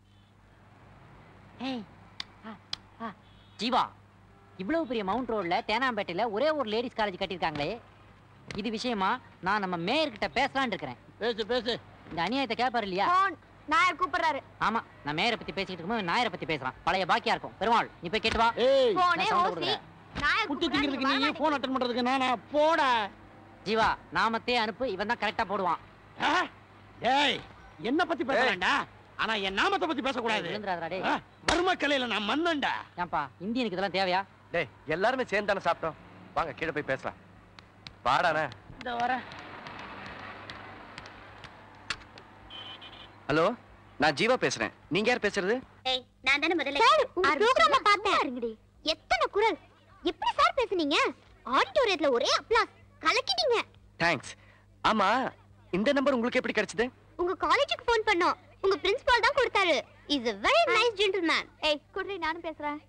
ஏய் ஜீவா, இவ்வளவு பெரிய மவுண்ட் ரோட்ல தேனாம்பேட்டையில ஒரே ஒரு லேடிஸ் காலேஜ் கட்டியிருக்காங்களே, இது விஷயமா நான் நம்ம மேயர் கிட்ட பேசலாம்னு இருக்கிறேன். பேசு பேசு. இந்த அநியாயத்தை கேட்பாரு இல்லையா? நாயர் கூப்பிடுறாரு. ஆமா, நான் மேயரை பத்தி பேசிக்கிட்டு இருக்கும்போது நாயரை பத்தி பேசுறான். பழைய பாக்கியா இருக்கும். பெருமாள் நீ போய் கேட்டு வா. ஏய் போனே நான் sound ஓசி. கொடுக்குறேன். நாயர் குத்தி கூப்பிடுறாரு, திங்கிறதுக்கு நீ நீ வர போன் அட்டன் பண்றதுக்கு நானா போடா. ஜீவா நாமத்தே அனுப்பு, இவன் தான் கரெக்டா போடுவான். ஆ? டேய் என்ன பத்தி பேசலாம்டா, ஆனா என் நாமத்தை பத்தி பேசக்கூடாது. விழுந்துறாதடா டேய். ஆ, மர்ம கலையில நான் மன்னன்டா. ஏன்பா இந்தியனுக்கு இதெல்லாம் தேவையா? டேய் எல்லாருமே சேர்ந்து தானே சாப்பிட்டோம். வாங்க கீழே போய் பேசலாம். வாடானே. இந்த வர ஹலோ, நான் ஜீவா பேசுறேன். நீங்க யார் பேசுறது? ஏய் நான் தான முதல்ல சார் உங்க புரோகிராம பார்த்தேன். இருங்கடி எத்தனை குரல் எப்படி சார் பேசுனீங்க? ஆடிட்டோரியத்துல ஒரே அப்ளாஸ். கலக்கிட்டீங்க. தேங்க்ஸ். ஆமா, இந்த நம்பர் உங்களுக்கு எப்படி கிடைச்சது? உங்க காலேஜுக்கு ஃபோன் பண்ணோம். உங்க பிரின்சிபால் தான் கொடுத்தாரு. Is a very nice gentleman. ஏய் குட்ரி நானும் பேசுறேன்.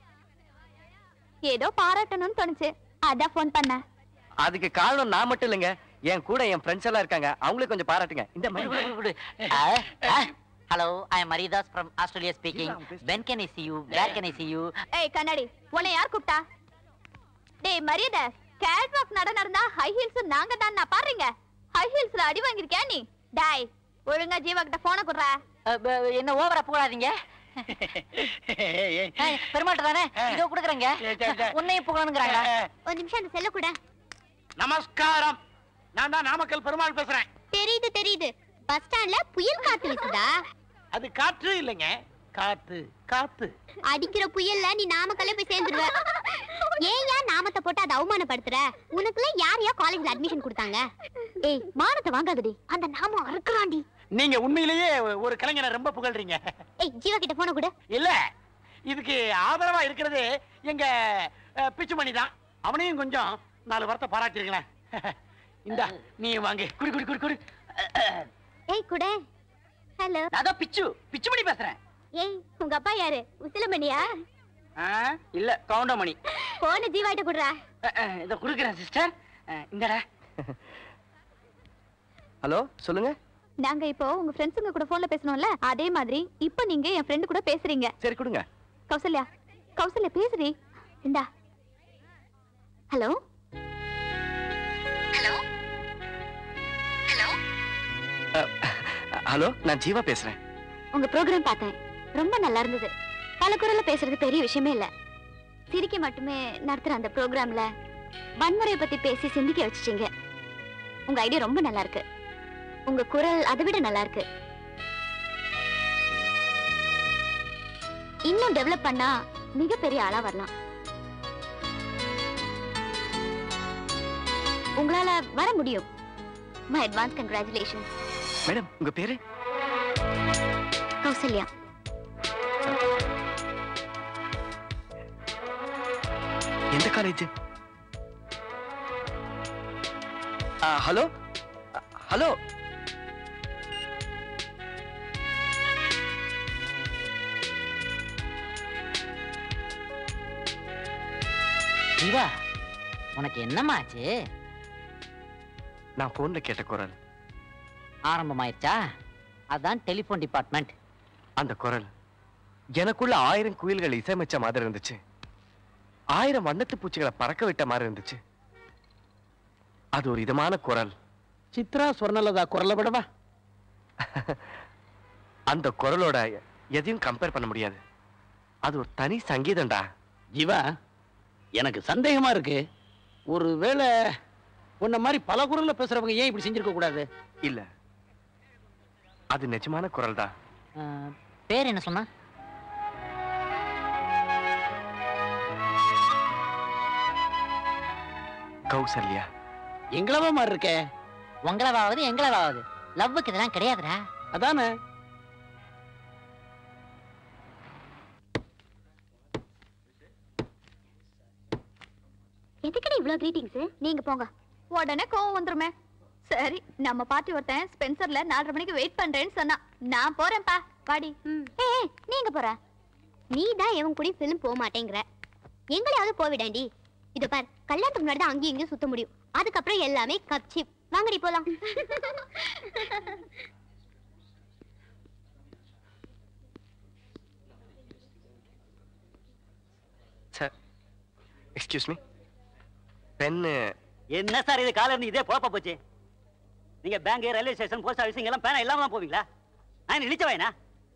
ஏதோ பாராட்டணும்னு தோணுச்சு, அதான் ஃபோன் பண்ணேன். அதுக்கு காரணம் நான் மட்டும் இல்லைங்க, என் கூட என் ஃப்ரெண்ட்ஸ் எல்லாம் இருக்காங்க. அவங்களே கொஞ்சம் பாராட்டுங்க. இந்த மாதிரி hello, I am Maridas from Australia speaking. when can I see you? where can I see you? ஏய் கண்ணாடி, உன்னை யார் கூப்பிட்டா? டேய் மரியாதை, கேட் வாக் நட நடந்தா ஹை ஹீல்ஸ் நாங்க தான் நான் பாருங்க. ஹை ஹீல்ஸ்ல அடி வாங்கிருக்கியா நீ? டேய் ஒழுங்கா ஜீவா கிட்ட போன குடுறா. என்ன ஓவரா புகழாதீங்க. பெருமாட்ட தானே இதோ குடுக்குறேங்க. உன்னையும் புகழணுங்கிறாங்க. ஒரு நிமிஷம் அந்த செல்ல கூட. நமஸ்காரம், நான் தான் நாமக்கல் பெருமாள் பேசுறேன். தெரியுது தெரியுது. பஸ் ஸ்டாண்ட்ல புயல் காத்து வீசுதா? அது காற்று இல்லைங்க, காத்து காத்து. அடிக்கிற புயல்ல நீ நாமக்கல்ல போய் சேர்ந்துடுவ. ஏன் ஏன் நாமத்தை போட்டு அதை அவமானப்படுத்துற? உனக்குள்ள யார் யார் காலேஜ்ல அட்மிஷன் கொடுத்தாங்க? ஏய் மானத்தை வாங்காதடி, அந்த நாமம் அறுக்குறாண்டி. நீங்க உண்மையிலேயே ஒரு கலைஞரை ரொம்ப புகழ்றீங்க. ஏய் ஜீவா கிட்ட போன கூட. இல்ல, இதுக்கு ஆதரவா இருக்கிறது எங்க பிச்சுமணி தான். அவனையும் கொஞ்சம் நாலு வார்த்தை பாராட்டிருக்கலாம். இந்த நீ வாங்க குடி குடி குடி குடி. ஏய் குடே. ஹலோ, நான் பிச்சு பிச்சுமணி பேசுறேன். ஏய் உங்க அப்பா யாரு? உசிலமணியா? இல்ல கவுண்டமணி. போன ஜீவா கிட்ட குடுறா. இத குடுக்குறேன் சிஸ்டர். இந்தடா. ஹலோ சொல்லுங்க. நாங்க இப்போ உங்க ஃப்ரெண்ட்ஸுங்க கூட போன்ல பேசணும்ல, அதே மாதிரி இப்போ நீங்க என் ஃப்ரெண்ட் கூட பேசுறீங்க. சரி கொடுங்க. கௌசல்யா, கௌசல்யா பேசுறீ. இந்தா. Hello hello hello. ஹலோ, நான் ஜீவா பேசுறேன். உங்க ப்ரோக்ராம் பார்த்தேன், ரொம்ப நல்லா இருந்தது. பல குரல்ல பேசுறது பெரிய விஷயமே இல்ல. சிரிக்க மட்டுமே நடத்துற அந்த ப்ரோக்ராம்ல வன்முறையை பத்தி பேசி சிந்திக்க வச்சுட்டீங்க. உங்க ஐடியா ரொம்ப நல்லா இருக்கு. உங்க குரல் அதை விட நல்லா இருக்கு. இன்னும் டெவலப் பண்ணா மிகப்பெரிய ஆளா வரலாம். உங்களால வர முடியும். My advance congratulations. மேடம் உங்க பேரு? கௌசல்யா. எந்த காலேஜ்? Hello hello. ஜீவா, உனக்கு என்னமாச்சு? நான் போன்ல கேட்ட குரல் ஆரம்பமாயிருச்சா? அதான் டெலிபோன் டிபார்ட்மெண்ட். அந்த குரல் எனக்குள்ள ஆயிரம் குயில்கள் இசையமைச்ச மாதிரி இருந்துச்சு. ஆயிரம் வண்ணத்து பூச்சிகளை பறக்க விட்ட மாதிரி இருந்துச்சு. அது ஒரு இதமான குரல். சித்ரா சொர்ணலதா குரலை விடவா? அந்த குரலோட எதையும் கம்பேர் பண்ண முடியாது. அது ஒரு தனி சங்கீதம்டா. ஜீவா, எனக்கு சந்தேகமா இருக்கு. ஒருவேளை உன்ன மாதிரி பல குரல்ல பேசுறவங்க ஏன் இப்படி செஞ்சிருக்க கூடாது? இல்ல, அது நிஜமான குரல் தான். பேர் என்ன சொன்னா? கௌசல்யா. எங்களவா மாதிரி இருக்க. உங்களவாவது எங்களவாவது லவ்வுக்கு இதெல்லாம் கிடையாதுடா. அதானே. எதுக்கடி இவ்வளவு கிரீட்டிங்ஸ்? நீங்க போங்க. உடனே கோவம் வந்துருமே. சரி, நம்ம பார்ட்டி ஒருத்தன் ஸ்பென்சர்ல நாலரை மணிக்கு வெயிட் பண்றேன்னு சொன்னா. நான் போறேன்ப்பா, வாடி. ஏய், நீங்க போற. நீ தான் எவன் கூட ஃபிலிம் போக மாட்டேங்கிற. எங்களையாவது போவிடாண்டி. இது பார், கல்யாணத்துக்கு முன்னாடி தான் அங்கேயும் இங்கேயும் சுத்த முடியும். அதுக்கப்புறம் எல்லாமே கப் சிப். வாங்கடி போலாம். Sir, excuse me, pen. என்ன சார் இது? கால இருந்து இதே பொழப்ப போச்சு. நீங்க bank, railway station, post office எல்லாம் பேனா இல்லாம தான் போவீங்களா? நான் இழிச்சவாயினா?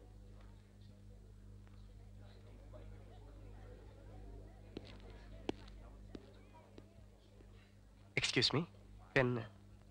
Excuse me, pen.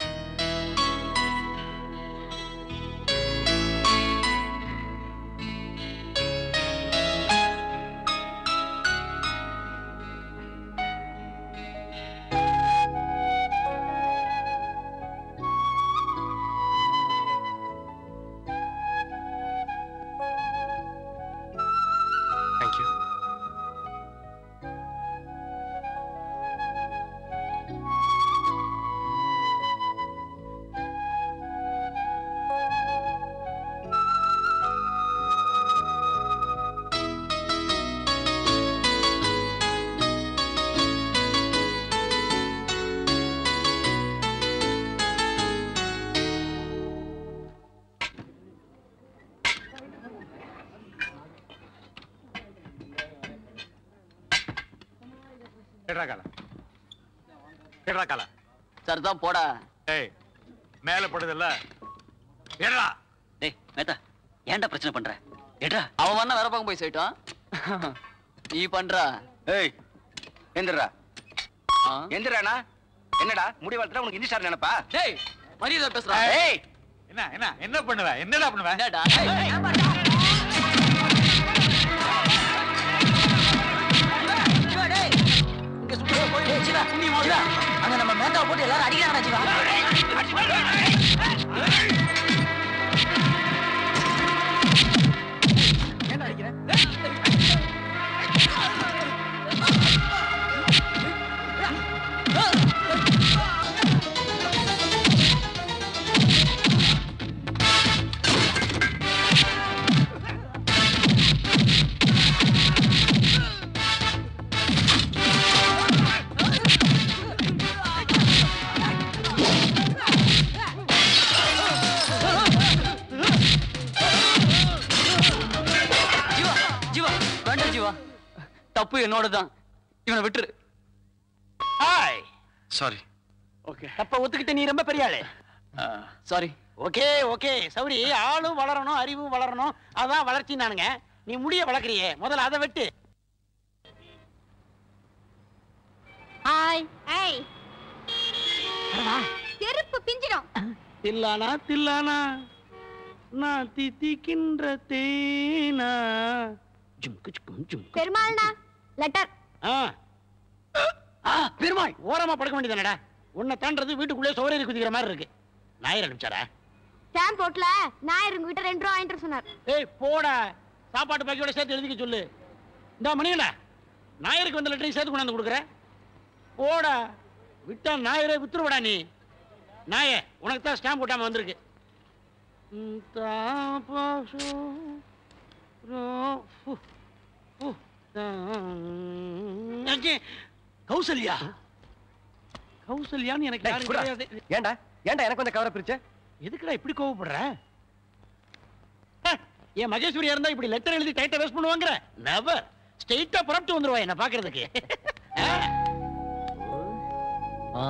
சரிதான் போடா. ஏய், மேல படுதல்ல. ஏடா. டேய் மேத்தா, ஏன்டா பிரச்சனை பண்ற? ஏடா, அவன் வண்ண வேற பக்கம் போய் போயிட்டான். நீ பண்றா. ஏய், எந்திரா. எந்திரானா? என்னடா முடி வளர்த்தா உனக்கு இந்திஸ்டார் நினைப்பா? டேய், மரியாதை பேசுறா. ஏய், என்ன என்ன என்ன பண்ணுவ? என்னடா பண்ணுவ? என்னடா? அங்க நம்ம மேட்டா போட்டு எல்லாரும் அடிக்கிறாங்க ஜீவா. ஏன்டா அடிக்கிற? தப்பு என்னோடதான். இவனை விட்டுரு. ஹாய். சாரி. ஓகே. தப்ப ஒத்துக்கிட்ட நீ ரொம்ப பெரிய ஆளு. சாரி. Okay okay. சௌரி, ஆளும் வளரணும், அறிவும் வளரணும். அதான் வளர்ச்சி. நானுங்க நீ முடிய வளர்க்கறியே, முதல்ல அதை வெட்டு. ஹாய். ஏய், செருப்பு பிஞ்சிடும். தில்லானா தில்லானா நான் தித்திக்கின்ற தேனா. பெருமாள்னா லெட்டர். பெருமாள் ஓரமா படுக்க வேண்டியதானடா. உன்னை தாண்டது வீட்டுக்குள்ளே சோரேறி குதிக்கிற மாதிரி இருக்கு. நாயர் அனுப்பிச்சாரா? ஸ்டாம்ப் போட்ல நாயர் உங்ககிட்ட ரெண்டு ரூபா வாங்கிட்டு சொன்னார். ஏய் போடா, சாப்பாட்டு பாக்கியோட சேர்த்து எழுதிக்க சொல்லு. இந்த மணியடா, நாயருக்கு வந்த லெட்டரையும் சேர்த்து கொண்டாந்து கொடுக்குற. போடா, விட்டா நாயரே வித்துருவடா நீ. நாயே, உனக்கு தான் ஸ்டாம்ப் போட்டாம வந்திருக்கு. கௌசல்யா கௌசல்யான்னு எனக்கு யாரும் தெரியாது. ஏண்டா ஏண்டா எனக்கு வந்து கவர பிரிச்ச? எதுக்குடா இப்படி கோவப்படுற? ஏன் மகேஸ்வரியா இருந்தா இப்படி லெட்டர் எழுதி டைட்டா வேஸ்ட் பண்ணுவாங்கற? நெவர். ஸ்ட்ரைட்டா புறப்பட்டு வந்துருவா என்ன பாக்குறதுக்கு. ஓ,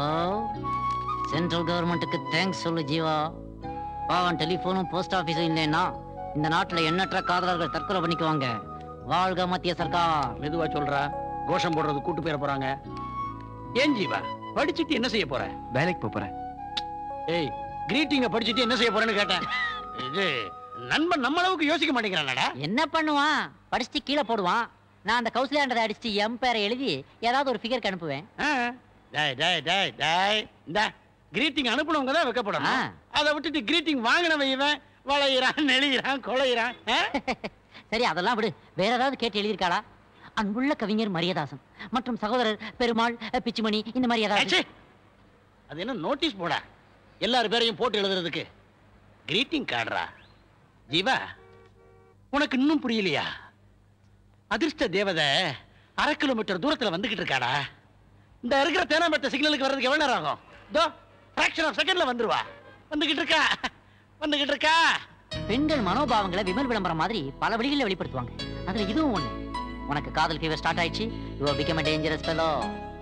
சென்ட்ரல் கவர்மெண்ட்டுக்கு தேங்க்ஸ் சொல்லு ஜீவா. பாவம் டெலிஃபோனும் போஸ்ட் ஆஃபீஸும் இல்லைன்னா இந்த நாட்டுல எண்ணற்ற காதலர்கள் தற்கொலை பண்ணிக்குவாங்க. வாழ்க மத்திய சர்க்கார். மெதுவா சொல்றா, கோஷம் போடுறது கூட்டு போயிட போறாங்க. ஏன் ஜீவா, படிச்சுட்டு என்ன செய்ய போற? வேலைக்கு போறேன். ஏய், கிரீட்டிங்க படிச்சுட்டு என்ன செய்ய போறேன்னு கேட்டேன். இது நண்பன் நம்ம அளவுக்கு யோசிக்க மாட்டேங்கிறானடா. என்ன பண்ணுவான்? படிச்சுட்டு கீழே போடுவான். நான் அந்த கௌசல்யாண்டதை அடிச்சுட்டு எம் பேரை எழுதி ஏதாவது ஒரு ஃபிகருக்கு அனுப்புவேன். டேய் டேய் டேய் டேய் இந்த கிரீட்டிங் அனுப்புனவங்க தான் வைக்கப்படணும். அதை விட்டுட்டு கிரீட்டிங் வாங்கினவன் இவன் வளையிறான், நெளிகிறான், கொலையிறான். சரி, அதெல்லாம் விடு. வேற ஏதாவது கேட்டு எழுதியிருக்காளா? அன்புள்ள கவிஞர் மரியதாசன் மற்றும் சகோதரர் பெருமாள், பிச்சுமணி, இந்த மாதிரி ஏதாவது? அது என்ன நோட்டீஸ் போடா, எல்லாரும் பேரையும் போட்டு எழுதுறதுக்கு. கிரீட்டிங் கார்டரா? ஜீவா, உனக்கு இன்னும் புரியலையா? அதிர்ஷ்ட தேவதை அரை கிலோமீட்டர் தூரத்துல வந்துகிட்டு இருக்காடா. இந்த இருக்கிற தேனாம்பேட்டை சிக்னலுக்கு வர்றதுக்கு எவ்வளவு நேரம் ஆகும்? தோ ஃபிராக்ஷன் ஆஃப் செகண்ட்ல வந்துருவா. வந்துகிட்டு இருக்கா வந்துகிட்டு இருக்கா. பெண்கள் மனோபாவங்களை விமல் விளம்பரம் மாதிரி பல வழிகளில் வெளிப்படுத்துவாங்க. அதுல இதுவும் ஒண்ணு. உனக்கு காதல் ஃபீவர் ஸ்டார்ட் ஆயிடுச்சு. You are become a dangerous fellow.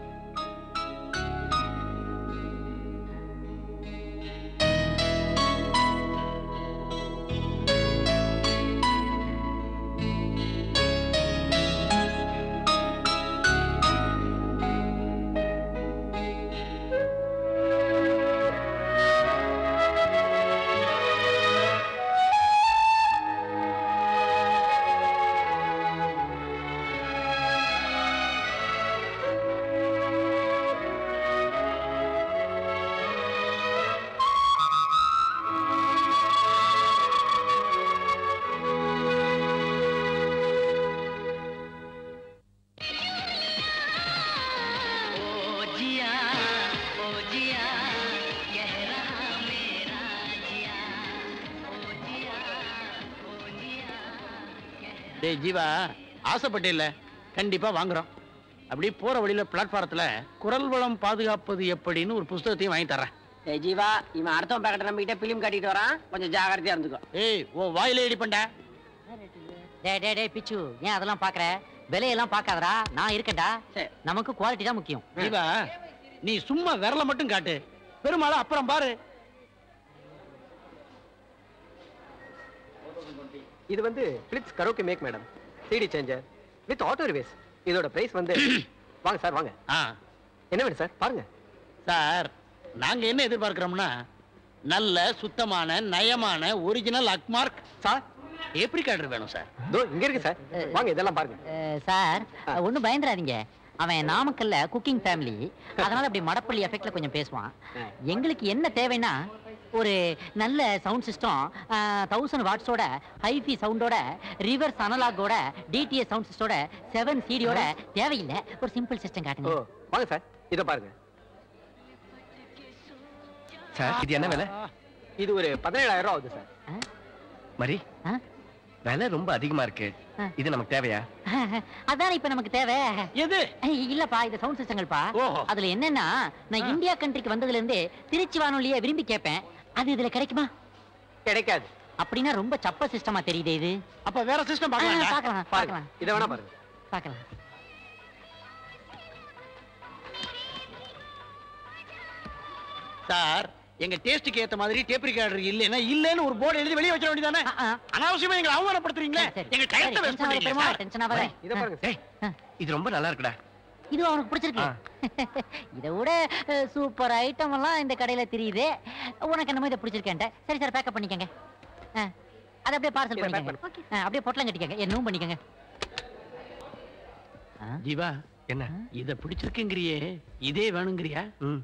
டேய் ஜீவா, ஆசைப்பட்டே இல்ல, கண்டிப்பா வாங்குறோம். அப்படி போற வழியில பிளாட்பாரத்துல குரல் வளம் பாதுகாப்பது எப்படின்னு ஒரு புஸ்தகத்தையும் வாங்கி தரேன். ஏய் ஜீவா, இவன் அடுத்தவன் பேக்கெட்டை நம்பிக்கிட்டே பிலிம் காட்டிட்டு வரான், கொஞ்சம் ஜாகிரதையா இருந்துக்கோ. ஏய், ஓ வாயிலே இடி பண்ண. டேய் டேய் டேய் பிச்சு, ஏன் அதெல்லாம் பாக்குற? விலையெல்லாம் பார்க்காதடா, நான் இருக்கேன்டா. நமக்கு குவாலிட்டி தான் முக்கியம். ஜீவா, நீ சும்மா விரல மட்டும் காட்டு, பெருமாளை அப்புறம் பாரு. இது வந்து blitz karaoke make madam, CD changer with auto reverse. இதோட பிரைஸ் வந்து வாங்க சார் வாங்க. என்ன வேணும் சார் பாருங்க. சார், நாங்க என்ன எதிர்பார்க்கிறோம்னா நல்ல சுத்தமான நயமான ஒரிஜினல் அக்மார்க் சார் எப்படி கார்டர் வேணும் சார். தோ இங்க இருக்கு சார், வாங்க இதெல்லாம் பாருங்க. சார் ஒன்னும் பயந்துறாதீங்க, அவன் நாமக்கல்ல குக்கிங் ஃபேமிலி, அதனால அப்படி மடப்பள்ளி எஃபெக்ட்ல கொஞ்சம் பேசுவான். எங்களுக்கு என்ன தேவைன்னா ஒரு நல்ல சவுண்ட் சிஸ்டம், தௌசண்ட் வாட்ஸோட ஹைஃபி சவுண்டோட ரிவர்ஸ் அனலாகோட டிடிஎஸ் சவுண்ட் சிஸ்டோட செவன் சிடியோட தேவையில்லை. ஒரு சிம்பிள் சிஸ்டம் காட்டுங்க. வாங்க சார், இத பாருங்க சார். இது என்ன விலை? இது ஒரு பதினேழாயிரம் ரூபாய் ஆகுது சார். மரி, விலை ரொம்ப அதிகமா இருக்கு. இது நமக்கு தேவையா? அதான் இப்ப நமக்கு தேவை. எது? இல்லப்பா, இது சவுண்ட் சிஸ்டங்கள்ப்பா. அதுல என்னன்னா, நான் இந்தியா கண்ட்ரிக்கு வந்ததுல இருந்து திருச்சி வானொலியை விரும்பி கேட்பேன். அது இதுல கிடைக்குமா? கிடைக்காது. அப்படின்னா ரொம்ப சப்ப சிஸ்டமா தெரியுது இது. அப்ப வேற சிஸ்டம் பார்க்கலாம். பார்க்கலாம் பார்க்கலாம். இத வேணா பாருங்க. பார்க்கலாம். சார், எங்க டேஸ்டுக்கு ஏத்த மாதிரி டேப் ரெக்கார்டர் இல்லைன்னா இல்லன்னு ஒரு போர்டு எழுதி வெளியே வச்சிட வேண்டியதானே? அனாவசியமா எங்களை அவமானப்படுத்துறீங்களே, எங்க டைத்தை வேஸ்ட் பண்றீங்க. டென்ஷன் ஆகாத. இத பாருங்க. இது ரொம்ப நல்லா இருக்குடா. இது அவனுக்கு பிடிச்சிருக்கு. இதை விட சூப்பர் ஐட்டம் எல்லாம் இந்த கடையில தெரியுது. உனக்கு என்னமோ இதை பிடிச்சிருக்கேன். சரி சார், பேக்கப் பண்ணிக்கங்க. அதை அப்படியே பார்சல் பண்ணிக்கங்க. அப்படியே பொட்டலம் கட்டிக்கங்க, என்னவும் பண்ணிக்கங்க. ஜீவா, என்ன இத பிடிச்சிருக்குங்கறியே, இதே வேணுங்கறியா?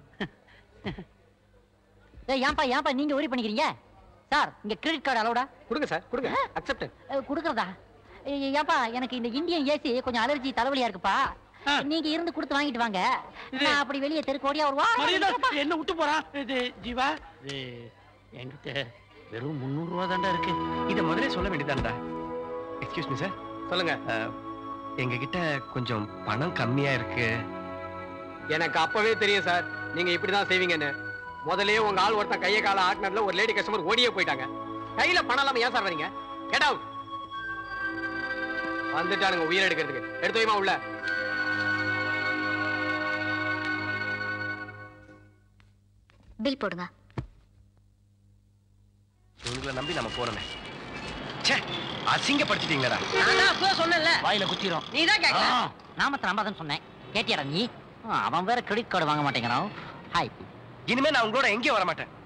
ஏன்பா ஏன்பா நீங்க ஊரி பண்ணிக்கிறீங்க? சார், இங்க கிரெடிட் கார்டு அலோடா? கொடுங்க சார், கொடுங்க. அக்செப்ட். கொடுக்கறதா? ஏன்பா, எனக்கு இந்த இந்தியன் ஏசி கொஞ்சம் அலர்ஜி தலைவலியா இருக்குப்பா. நீங்க இருந்து கொடுத்து வாங்கிட்டு வாங்க. நான் அப்படி வெளியே தெருக்கு ஓடியா வருவா. என்ன விட்டு போறான் இது ஜீவா? என்கிட்ட வெறும் முன்னூறு ரூபா தாண்டா இருக்கு. இத முதல்ல சொல்ல வேண்டியதாண்டா. Excuse me sir. சொல்லுங்க. எங்க கிட்ட கொஞ்சம் பணம் கம்மியா இருக்கு. எனக்கு அப்பவே தெரியும் சார், நீங்க இப்படிதான் செய்வீங்கன்னு. முதல்லயே உங்க ஆள் ஒருத்தன் கையை கால ஆட்டினதுல ஒரு லேடி கஸ்டமர் ஓடியே போயிட்டாங்க. கையில பணம் இல்லாம ஏன் சார் வரீங்க? Get out. வந்துட்டானுங்க உயிர் எடுக்கிறதுக்கு. எடுத்து வைமா உள்ள. பில் போடுங்க. உங்களை நம்பி நம்ம போறோமே. அசிங்கப்படுத்திட்டீங்களா? நான் அப்பவே சொன்னேன்ல. வாயில குத்திரும். நீ தான் கேட்கல. நாமத்தை நம்பாதன்னு சொன்னேன். கேட்டியாடா நீ? அவன் வேற கிரெடிட் கார்டு வாங்க மாட்டேங்கிறான். ஹாய். இனிமே நான் உங்களோட எங்கேயும் வர மாட்டேன்.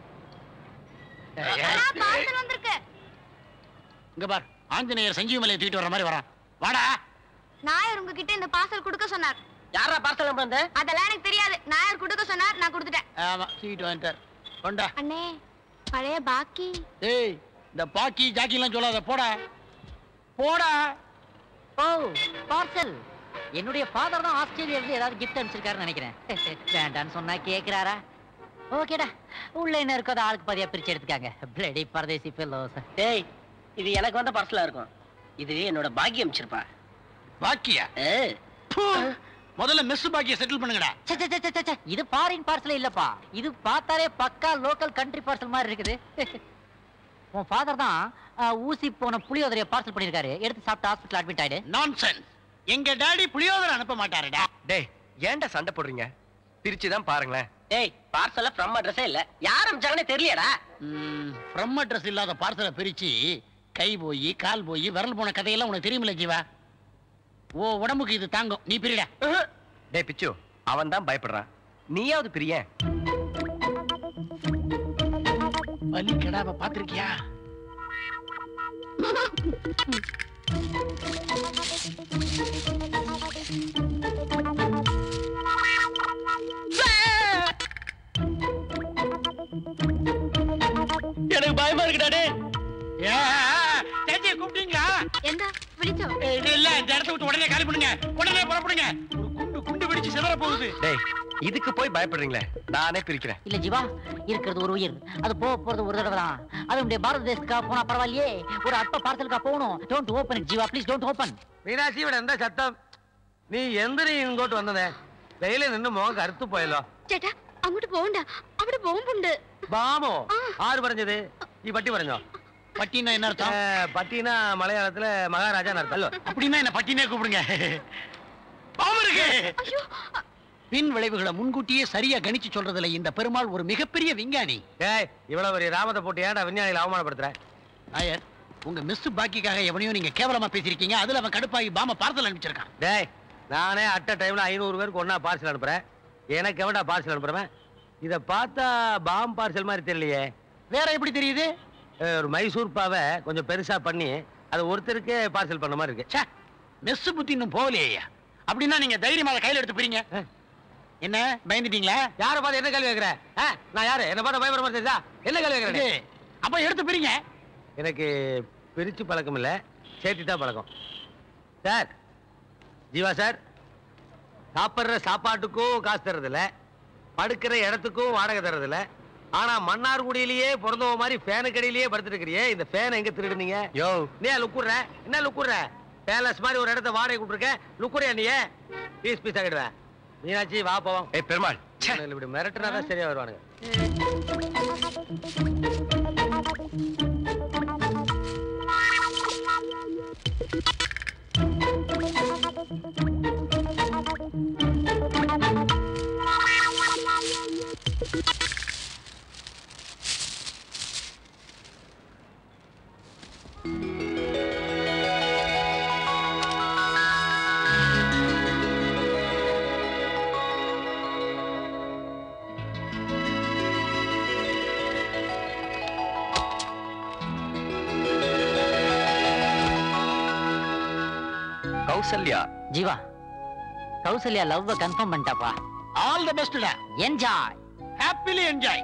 பார்சல் வந்திருக்கு. இங்க பார், ஆஞ்சநேயர் சஞ்சீவ மலையை தூக்கிட்டு வர மாதிரி வரான். வாடா. நாயர் உங்ககிட்ட இந்த பார்சல் கொடுக்க சொன்னார். யாரா பார்சல் நம்பர் வந்த? அதெல்லாம் எனக்கு தெரியாது. நாயர் கொடுக்க சொன்னார், நான் கொடுத்துட்டேன். ஆமா, தூக்கிட்டு வந்துட்டார். கொண்டா. அண்ணே, பழைய பாக்கி. ஏய், இந்த பாக்கி ஜாக்கி எல்லாம் சொல்லாத. போடா போடா. ஓ, பார்சல். என்னுடைய ஃபாதர் தான் ஆஸ்திரேலியால இருந்து ஏதாவது கிஃப்ட் அனுப்பிச்சிருக்காருன்னு நினைக்கிறேன். வேண்டான்னு சொன்னா கேக்குறாரா? ஓகேடா, உள்ள என்ன இருக்கோ அதை ஆளுக்கு பாதியா பிரிச்சு எடுத்துக்காங்க. பிளடி பரதேசி ஃபெல்லோஸ். டேய், இது எனக்கு வந்த பார்சலா இருக்கும். இது என்னோட பாக்கி அனுப்பிச்சிருப்பா. பாக்கியா? முதல்ல மெஸ் பாக்கிய செட்டில் பண்ணுங்கடா. சே சே சே சே, இது ஃபாரின் பார்சல் இல்லப்பா. இது பார்த்தாலே பக்கா லோக்கல் கண்ட்ரி பார்சல் மாதிரி இருக்குது. உன் ஃபாதர் தான் ஊசி போன புளியோதரைய பார்சல் பண்ணிருக்காரு. எடுத்து சாப்பிட்டு ஹாஸ்பிடல் அட்மிட் ஆயிடு. நான்சென்ஸ். எங்க டாடி புளியோதரை அனுப்ப மாட்டாருடா. டேய், ஏன்டா சண்டை போடுறீங்க? பிரிச்சு தான் பாருங்களேன். டேய், பார்சல்ல ஃப்ரம் அட்ரஸே இல்ல. யார் அனுப்பிச்சாங்கன்னே தெரியலடா. ஃப்ரம் அட்ரஸ் இல்லாத பார்சலை பிரிச்சு கை போய் கால் போய் விரல் போன கதையெல்லாம் உனக்கு தெரியுமில்ல ஜீவா? ஓ உடம்புக்கு இது தாங்கும். நீ பிரிடா. டேய் பிச்சு, அவன் தான் பயப்படுறான். நீயாவது பிரிய. பலி கடாவை பாத்திருக்கியா? எனக்கு பயமா இருக்குடாடே. சேச்சியை கூப்பிட்டீங்களா? எந்த விழிச்சோம்? இல்ல, இந்த இடத்த விட்டு உடனே காலி பண்ணுங்க. உடனே புறப்படுங்க. ஒரு குண்டு குண்டு வெடிச்சு சிதற போகுது. டேய், இதுக்கு போய் பயப்படுறீங்களே, நானே பிரிக்கிறேன். இல்ல ஜீவா, இருக்கிறது ஒரு உயிர். அது போக போறது ஒரு தடவை தான். அது உடைய பாரத தேசத்துக்கா போனா பரவாயில்லையே. ஒரு அற்ப பார்சலுக்கா போகணும். Don't open it Jeeva, please don't open. Meenakshi விட எந்த சத்தம்? நீ எந்திரி இங்கோட்டு வந்ததே. வெயில நின்று முகம் கருத்து போயலோ. ചേട്ടാ അങ്ങോട്ട് പോകണ്ട, അവിടെ ബോംബുണ്ട്. பாமோ? ஆறு பறஞ்சது. நீ பட்டி பறஞ்சோ? பட்டினா என்ன அர்த்தம்? பட்டினா மலையாளத்துல மகாராஜா அர்த்தம். அப்படின்னா என்ன பட்டினே கூப்பிடுங்க. பாம்பு இருக்கு. பின் விளைவுகளை முன்கூட்டியே சரியா கணிச்சு சொல்றதுல இந்த பெருமாள் ஒரு மிகப்பெரிய விஞ்ஞானி. ஏய், இவ்வளவு ஒரு ராமத்தை போட்டு ஏன்டா விஞ்ஞானிகளை அவமானப்படுத்துற? நாயர், உங்க மிஸ் பாக்கிக்காக எவனையும் நீங்க கேவலமா பேசிருக்கீங்க. அதுல அவன் கடுப்பாகி பாம பார்சல் அனுப்பிச்சிருக்கான். டேய், நானே அட்ட டைம்ல ஐநூறு பேருக்கு ஒன்னா பார்சல் அனுப்புறேன். எனக்கு எவன்டா பார்சல் அனுப்புறேன்? இத பார்த்தா பாம் பார்சல் மாதிரி தெரியலையே. வேற எப்படி தெரியுது? ஒரு மைசூர் பாவை கொஞ்சம் பெருசா பண்ணி அது ஒருத்தருக்கே பார்சல் பண்ண மாதிரி இருக்கு. மெஸ் புத்தி இன்னும் போகலையா? அப்படின்னா நீங்க தைரியமா அதை கையில எடுத்து போறீங்க. என்ன பயந்துட்டீங்களா? யார பார்த்து என்ன கேள்வி கேட்கிற? நான் யாரு? என்ன பார்த்து பயப்பட மாதிரி தெரியுதா? என்ன கேள்வி கேட்கிறேன்? அப்ப எடுத்து போறீங்க. எனக்கு பிரிச்சு பழக்கம் இல்ல, சேர்த்து தான் பழக்கம். சார், ஜீவா சார், சாப்பிட்ற சாப்பாட்டுக்கும் காசு தர்றதில்ல, படுக்கிற இடத்துக்கும் வாடகை தர்றதில்ல. ஆனா மன்னார்குடியிலேயே பிறந்தவ மாதிரி ஃபேனுக்கடியிலேயே படுத்துட்டு இருக்கிறியே, இந்த ஃபேனை எங்க திருடுனீங்க? யோ, நீ லுக்குற என்ன லுக்குற? பேலஸ் மாதிரி ஒரு இடத்த வாடகை கொடுத்துருக்க, லுக்குறியா நீ? Piece piece ஆகிடுவேன். மீனாட்சி வா போவோம். ஏய் பெருமாள், இப்படி மிரட்டுனா தான் சரியா வருவானுங்க. கௌசல்யா. ஜீவா, கௌசல்யா லவ் கன்ஃபார்ம் பண்ணிட்டாப்பா. ஆல் தி பெஸ்ட்டா. Enjoy, happily enjoy.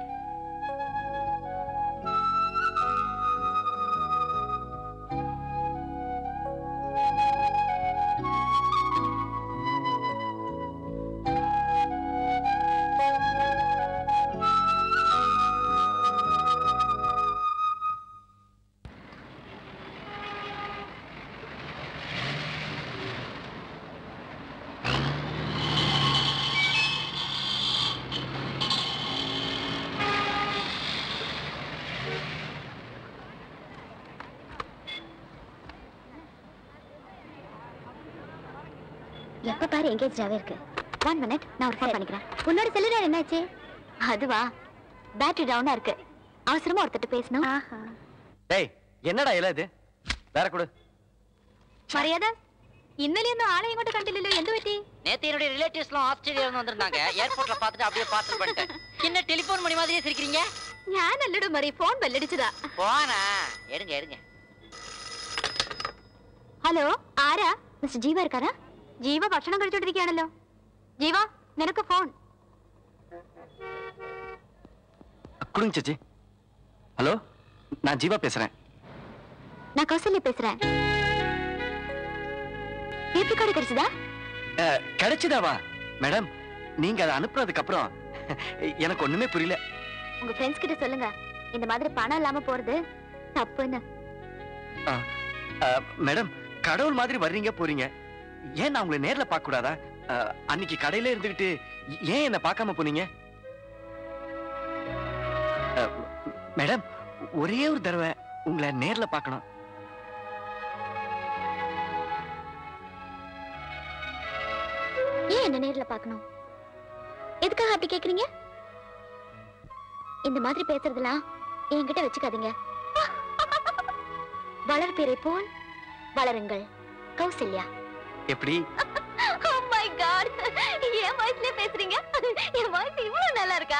எப்ப பாரு எங்கேஜாவே இருக்கு. ஒன் மினிட், நான் ஒரு ஃபோன் பண்ணிக்கிறேன். உன்னோட செல்லுலார் என்னாச்சு? அதுவா, பேட்டரி டவுனா இருக்கு. அவசரமா ஒருத்தட்ட பேசணும். டேய், என்னடா இல்ல இது? വേറെ കൊടു. മറിയാദ ഇന്നലെ ഒന്നും ആളെ ഇങ്ങോട്ട് കണ്ടില്ലല്ലോ, എന്ത് പറ്റി? நேத்து என்னுடைய ரிலேட்டிவ்ஸ் எல்லாம் ஆஸ்திரேலியால இருந்து வந்திருந்தாங்க. ஏர்போர்ட்ல பார்த்துட்டு அப்படியே பார்சல் பண்ணிட்டேன். என்ன டெலிபோன் மணி மாதிரியே சிரிக்கிறீங்க? ഞാൻ അല്ലടോ മറി, ഫോൺ ബെല്ലടിച്ചതാ. போனா எடுங்க எடுங்க. ഹലോ, ആരാ? മിസ്റ്റർ ജീവ ഇരിക്കാരാ? ജീവ ഭക്ഷണം കഴിച്ചോണ്ടിരിക്കുകയാണല്ലോ. ജീവ, നിനക്ക് ഫോൺ. கொடுங்க சேச்சி. ஹலோ, நான் ஜீவா பேசுறேன். நான் கௌசல்யா பேசுறேன். டேப் ரெக்கார்டு கிடைச்சதா? கிடைச்சதாவா? மேடம், நீங்க அதை அனுப்புனதுக்கு அப்புறம் எனக்கு ஒண்ணுமே புரியல. உங்க ஃப்ரெண்ட்ஸ் கிட்ட சொல்லுங்க, இந்த மாதிரி பணம் இல்லாம போறது தப்புன்னு. மேடம், கடவுள் மாதிரி வர்றீங்க போறீங்க, ஏன் நான் உங்களை நேர்ல பார்க்க கூடாதா? அன்னைக்கு கடையில இருந்துகிட்டு ஏன் என்ன பார்க்காம போனீங்க? மேடம், ஒரே ஒரு தடவை உங்களை நேர்ல பார்க்கணும். ஏன் என்ன நேர்ல பார்க்கணும்? எதுக்காக அப்படி கேக்குறீங்க? இந்த மாதிரி பேசுறதெல்லாம் என்கிட்ட வச்சுக்காதீங்க. வளர்பிறை போல் வளருங்கள். கௌசல்யா. எப்படி? Oh my God, என் வாய்ஸ்லயே பேசுறீங்க? என் வாய்ஸ் இவ்வளவு நல்லா இருக்கா?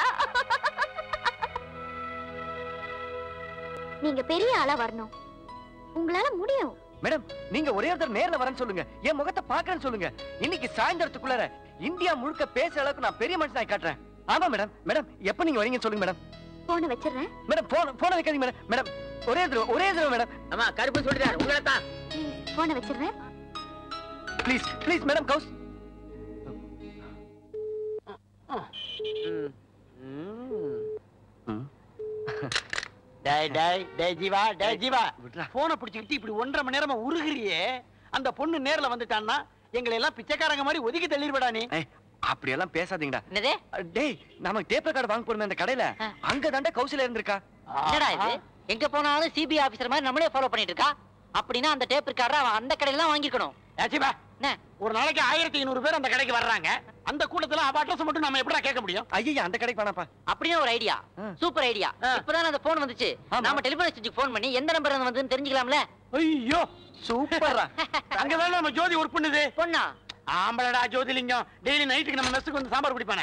நீங்க பெரிய ஆளா வரணும், உங்களால முடியும். மேடம், நீங்க ஒரே ஒரு நேர்ல வரேன்னு சொல்லுங்க, என் முகத்தை பாக்குறேன்னு சொல்லுங்க. இன்னைக்கு சாயந்தரத்துக்குள்ளார இந்தியா முழுக்க பேசுற அளவுக்கு நான் பெரிய மனுஷனாய் காட்டுறேன். ஆமா மேடம். மேடம், எப்ப நீங்க வரீங்கன்னு சொல்லுங்க மேடம். போன வச்சிடுறேன். மேடம், போன் போன வைக்காதீங்க மேடம். மேடம், ஒரே தடவை ஒரே தடவை மேடம். அம்மா, கருப்பு சொல்லிட்டாரு உங்களை தான். போன வச்சிடுறேன். Please please madam. கௌஸ். டேய் டேய் டேய் ஜீவா, டேய் ஜீவா, போனை பிடிச்சிக்கிட்டு இப்படி ஒன்றரை மணி நேரமா உருகிறியே. அந்த பொண்ணு நேர்ல வந்துட்டான்னா எங்களை எல்லாம் பிச்சைக்காரங்க மாதிரி ஒதுக்கி தள்ளிடுடா நீ. அப்படி எல்லாம் பேசாதீங்கடா. என்னது? டேய், நாம டேப் ரெக்கார்ட் வாங்க போறோமே அந்த கடையில, அங்க தாண்டா கௌசல்யா இருந்திருக்கா. என்னடா இது? எங்க போனாலும் சிபிஐ ஆபீசர் மாதிரி நம்மளே ஃபாலோ பண்ணிட்டு இருக்கா. அப்படின்னா அந்த டேப் ரெக்கார்டர் அவன் அந்த கடையில தான் வாங்கிக்கணும். ஜீவா, ஒரு நாளைக்கு ஆயிரத்தி ஐநூறு பேர் அந்த கடைக்கு வர்றாங்க. அந்த கூட்டத்துல அவ அட்ரஸ் மட்டும் நம்ம எப்படா கேட்க முடியும்? ஐயா, அந்த கடைக்கு வேணாப்பா. அப்படியே ஒரு ஐடியா, சூப்பர் ஐடியா. இப்பதான் அந்த போன் வந்துச்சு, நாம டெலிபோன் எக்ஸ்சேஞ்சுக்கு போன் பண்ணி எந்த நம்பர் வந்து தெரிஞ்சுக்கலாம்ல. ஐயோ சூப்பரா. அங்கதான் நம்ம ஜோதி ஒர்க் பண்ணுது. பொண்ணா? ஆம்பளடா ஜோதிலிங்கம். டெய்லி நைட்டுக்கு நம்ம மெஸ்ஸுக்கு வந்து சாம்பார் குடிப்பானே.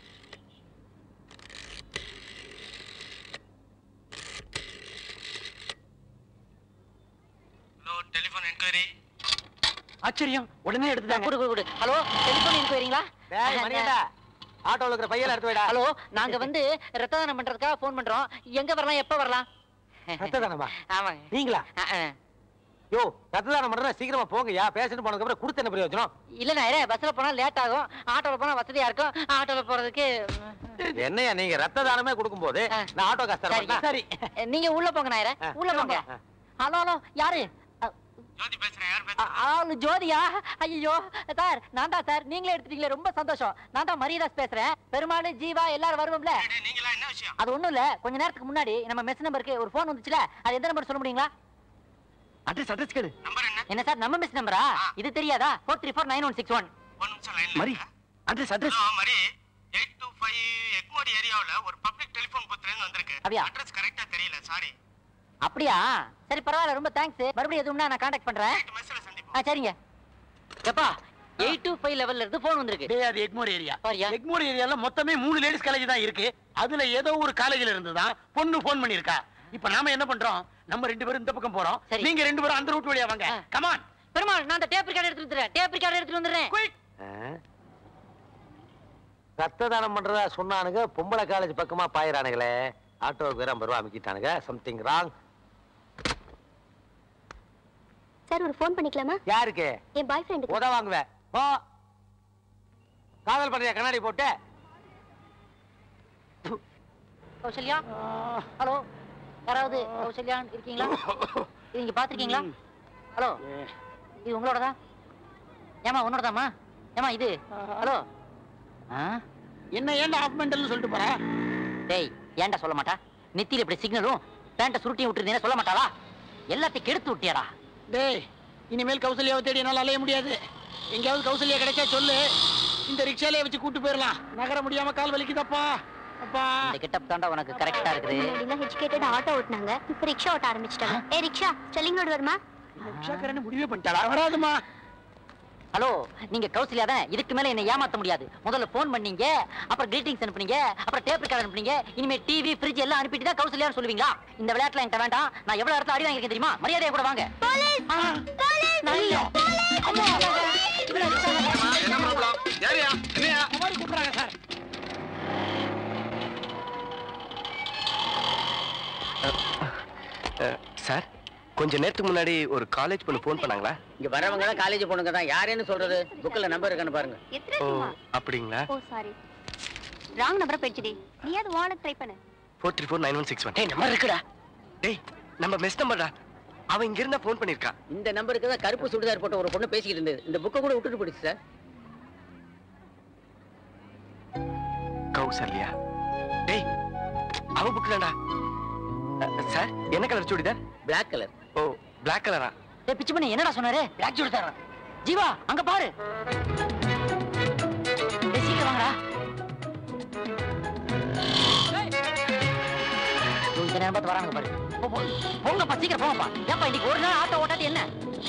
Hello, telephone enquiry. ஆச்சரியம், உடனே எடுத்துட்டாங்க. குடு குடு குடு. ஹலோ, டெலிபோன் என்கொயரிங்களா? டேய் மணியண்டா, ஆட்டோல இருக்கிற பையல எடுத்து வைடா. ஹலோ, நாங்க வந்து ரத்த தானம் பண்றதுக்காக ஃபோன் பண்றோம். எங்க வரலாம், எப்ப வரலாம்? ரத்த தானமா? ஆமாங்க. நீங்களா? யோ, ரத்த தானம் பண்றதா சீக்கிரமா போங்கயா. பேசிட்டு போனதுக்கு அப்புறம் கொடுத்து என்ன பிரயோஜனம்? இல்ல நாயரே, பஸ்ல போனா லேட் ஆகும், ஆட்டோல போனா வசதியா இருக்கும். ஆட்டோல போறதுக்கு என்னையா நீங்க ரத்த தானமே கொடுக்கும் போது நான் ஆட்டோ காசு தரேன். சரி, நீங்க உள்ள போங்க நாயரே, உள்ள போங்க. ஹலோ ஹலோ, யாரு? ஜோதி பேசுறேன். யார் பேசுறா? ஆளு ஜோதியா? ஐயோ சார், நான் தான் சார். நீங்களே எடுத்துட்டீங்களே, ரொம்ப சந்தோஷம். நான் தான் மரியதாஸ் பேசுறேன். பெருமாள், ஜீவா எல்லாரும் வருவோம்ல. நீங்களா? என்ன விஷயம்? அது ஒண்ணும் இல்ல, கொஞ்ச நேரத்துக்கு முன்னாடி நம்ம மெஸ் நம்பருக்கு ஒரு போன் வந்துச்சுல, அது எந்த நம்பர் சொல்ல முடியுங்களா? அட்ரஸ் அட்ரஸ் கேளு. நம்பர் என்ன? என்ன சார், நம்ம மெஸ் நம்பரா? இது தெரியாதா? Four three four nine one six one. ஒரு நிமிஷம் லைன்ல Mari, address address. Hello Mari, eight two five எக்மோடி ஏரியாவுல ஒரு பப்ளிக் டெலிபோன் பூத்ல இருந்து வந்திருக்கு. அப்படியா? அட்ரஸ் கரெக்ட்டா தெரியல, சாரி. அப்படியா? சரி பரவாயில்ல, ரொம்ப தேங்க்ஸ். மறுபடியும் எதுவும்னா நான் கான்டாக்ட் பண்றேன். ஆ சரிங்க. எப்பா, எயிட் டூ ஃபைவ் லெவல்ல இருந்து போன் வந்திருக்கு. டேய், அது எக்மோர் ஏரியா. சாரியா? எக்மோர் ஏரியால மொத்தமே மூணு லேடிஸ் காலேஜ் தான் இருக்கு. அதுல ஏதோ ஒரு காலேஜ்ல இருந்து தான் பொண்ணு போன் பண்ணிருக்கா. இப்ப நாம என்ன பண்றோம்? நம்ம ரெண்டு பேரும் இந்த பக்கம் போறோம், நீங்க ரெண்டு பேரும் அந்த ரூட் வழியா வாங்க. Come on. பெருமாள், நான் அந்த டேப் ரெக்கார்ட் எடுத்து வந்துறேன். டேப் ரெக்கார்ட் எடுத்து வந்துறேன். ரத்த தானம் பண்றதா சொன்னானுங்க, பொம்பளை காலேஜ் பக்கமா பாயிரானுங்களே. ஆட்டோவுக்கு வேற ஐம்பது ரூபா அமைக்கிட்டானுங்க. Something wrong. சார், ஒரு ஃபோன் பண்ணிக்கலாமா? யாருக்கு? என் பாய் ஃப்ரெண்டுக்கு. உத வாங்குவேன். போ. காதல் பண்றியா கண்ணாடி போட்டு? கௌசல்யா, ஹலோ, யாராவது கௌசல்யா இருக்கீங்களா? இது நீங்க பாத்திருக்கீங்களா? ஹலோ, இது உங்களோடதா? ஏமா உன்னோடதாமா? ஏமா இது? ஹலோ, என்ன ஏன்டா ஆஃப் மெண்டல்னு சொல்லிட்டு போற? டேய், ஏன்டா சொல்ல மாட்டா? நெத்தியில இப்படி சிக்னலும் பேண்ட சுருட்டி விட்டுருந்தீங்கன்னா சொல்ல மாட்டாளா? எல்லாத்தையும் கெடுத்து விட்டியாடா. டேய், இனிமேல் கௌசல்யாவை தேடி என்னால அலைய முடியாது. எங்கேயாவது கௌசல்யா கிடைச்சா சொல்லு, இந்த ரிக்ஷாலே வச்சு கூட்டு போயிடலாம். நகர முடியாம கால் வலிக்குதப்பா. அப்பா, இந்த கெட்டப் தாண்டா உனக்கு கரெக்டா இருக்குது. முன்னாடிலாம் எஜுகேட்டட் ஆட்டோ ஓட்டுனாங்க, இப்போ ரிக்ஷா ஓட்ட ஆரம்பிச்சிட்டாங்க. ஏ ரிக்ஷா, ஸ்டெல்லிங் ரோடு வருமா? உஷாக்கரன்னு முடிவே பண்ணிட்டாளா? வராதுமா. ஹலோ, நீங்க கௌசல்யா தானே? இதுக்கு மேல என்ன ஏமாத்த முடியாது. முதல்ல போன் பண்ணீங்க, அப்புறம் கிரீட்டிங்ஸ் அனுப்புனீங்க, அப்புறம் டேப் ரெக்கார்ட் அனுப்புனீங்க. இனிமே டிவி ஃப்ரிட்ஜ் எல்லாம் அனுப்பிட்டு தான் கௌசல்யான்னு சொல்லுவீங்களா? இந்த விளையாட்டுல என்கிட்ட வேண்டாம். நான் எவ்வளவு இடத்துல அடி வாங்கிருக்கேன் தெரியுமா? மரியாதையா கூட வாங்க. நல்ல என்ன ப்ராப்ளம்? யாரியா? என்னையா? மாதிரி கூப்பிடுறாங்க சார். சார், கொஞ்ச நேரத்துக்கு முன்னாடி ஒரு காலேஜ் பொண்ணு போன் பண்ணாங்களா? இங்க வரவங்க எல்லாம் காலேஜ் பொண்ணுங்க தான். யாருன்னு சொல்றது? புக்ல நம்பர் இருக்கான்னு பாருங்க. ஓ, அப்படிங்களா? ஓ சாரி, ராங் நம்பரை போயிடுச்சுடி. நீ அது வான ட்ரை பண்ணு. Four three four nine one six one. டேய், நம்பர் இருக்குடா. டேய், நம்ம மிஸ் நம்பர்டா. அவன் இங்க இருந்தா போன் பண்ணிருக்கா. இந்த நம்பருக்கு தான் கருப்பு சுடிதார் போட்ட ஒரு பொண்ணு பேசிக்கிட்டு இருந்தது. இந்த புக்கை கூட விட்டுட்டு போயிடுச்சு சார். கௌசல்யா. டேய், அவ புக் தான்டா. சார், என்ன colour churidar? Black colour. Oh, black கலரா? ஏய் பிச்சு பண்ணி என்னடா சொன்னாரு? பிளாக் சுடிதாரா? ஜீவா, அங்க பாரு. டேய் சீக்கிரம் வாங்கடா. கொஞ்ச நேரம் பார்த்து வராங்க பாரு. போ போ. போங்கப்பா, சீக்கிரம் போங்கப்பா. ஏப்பா இன்னைக்கு ஒரு நாள் ஆட்டோ ஓட்டாட்டி என்ன?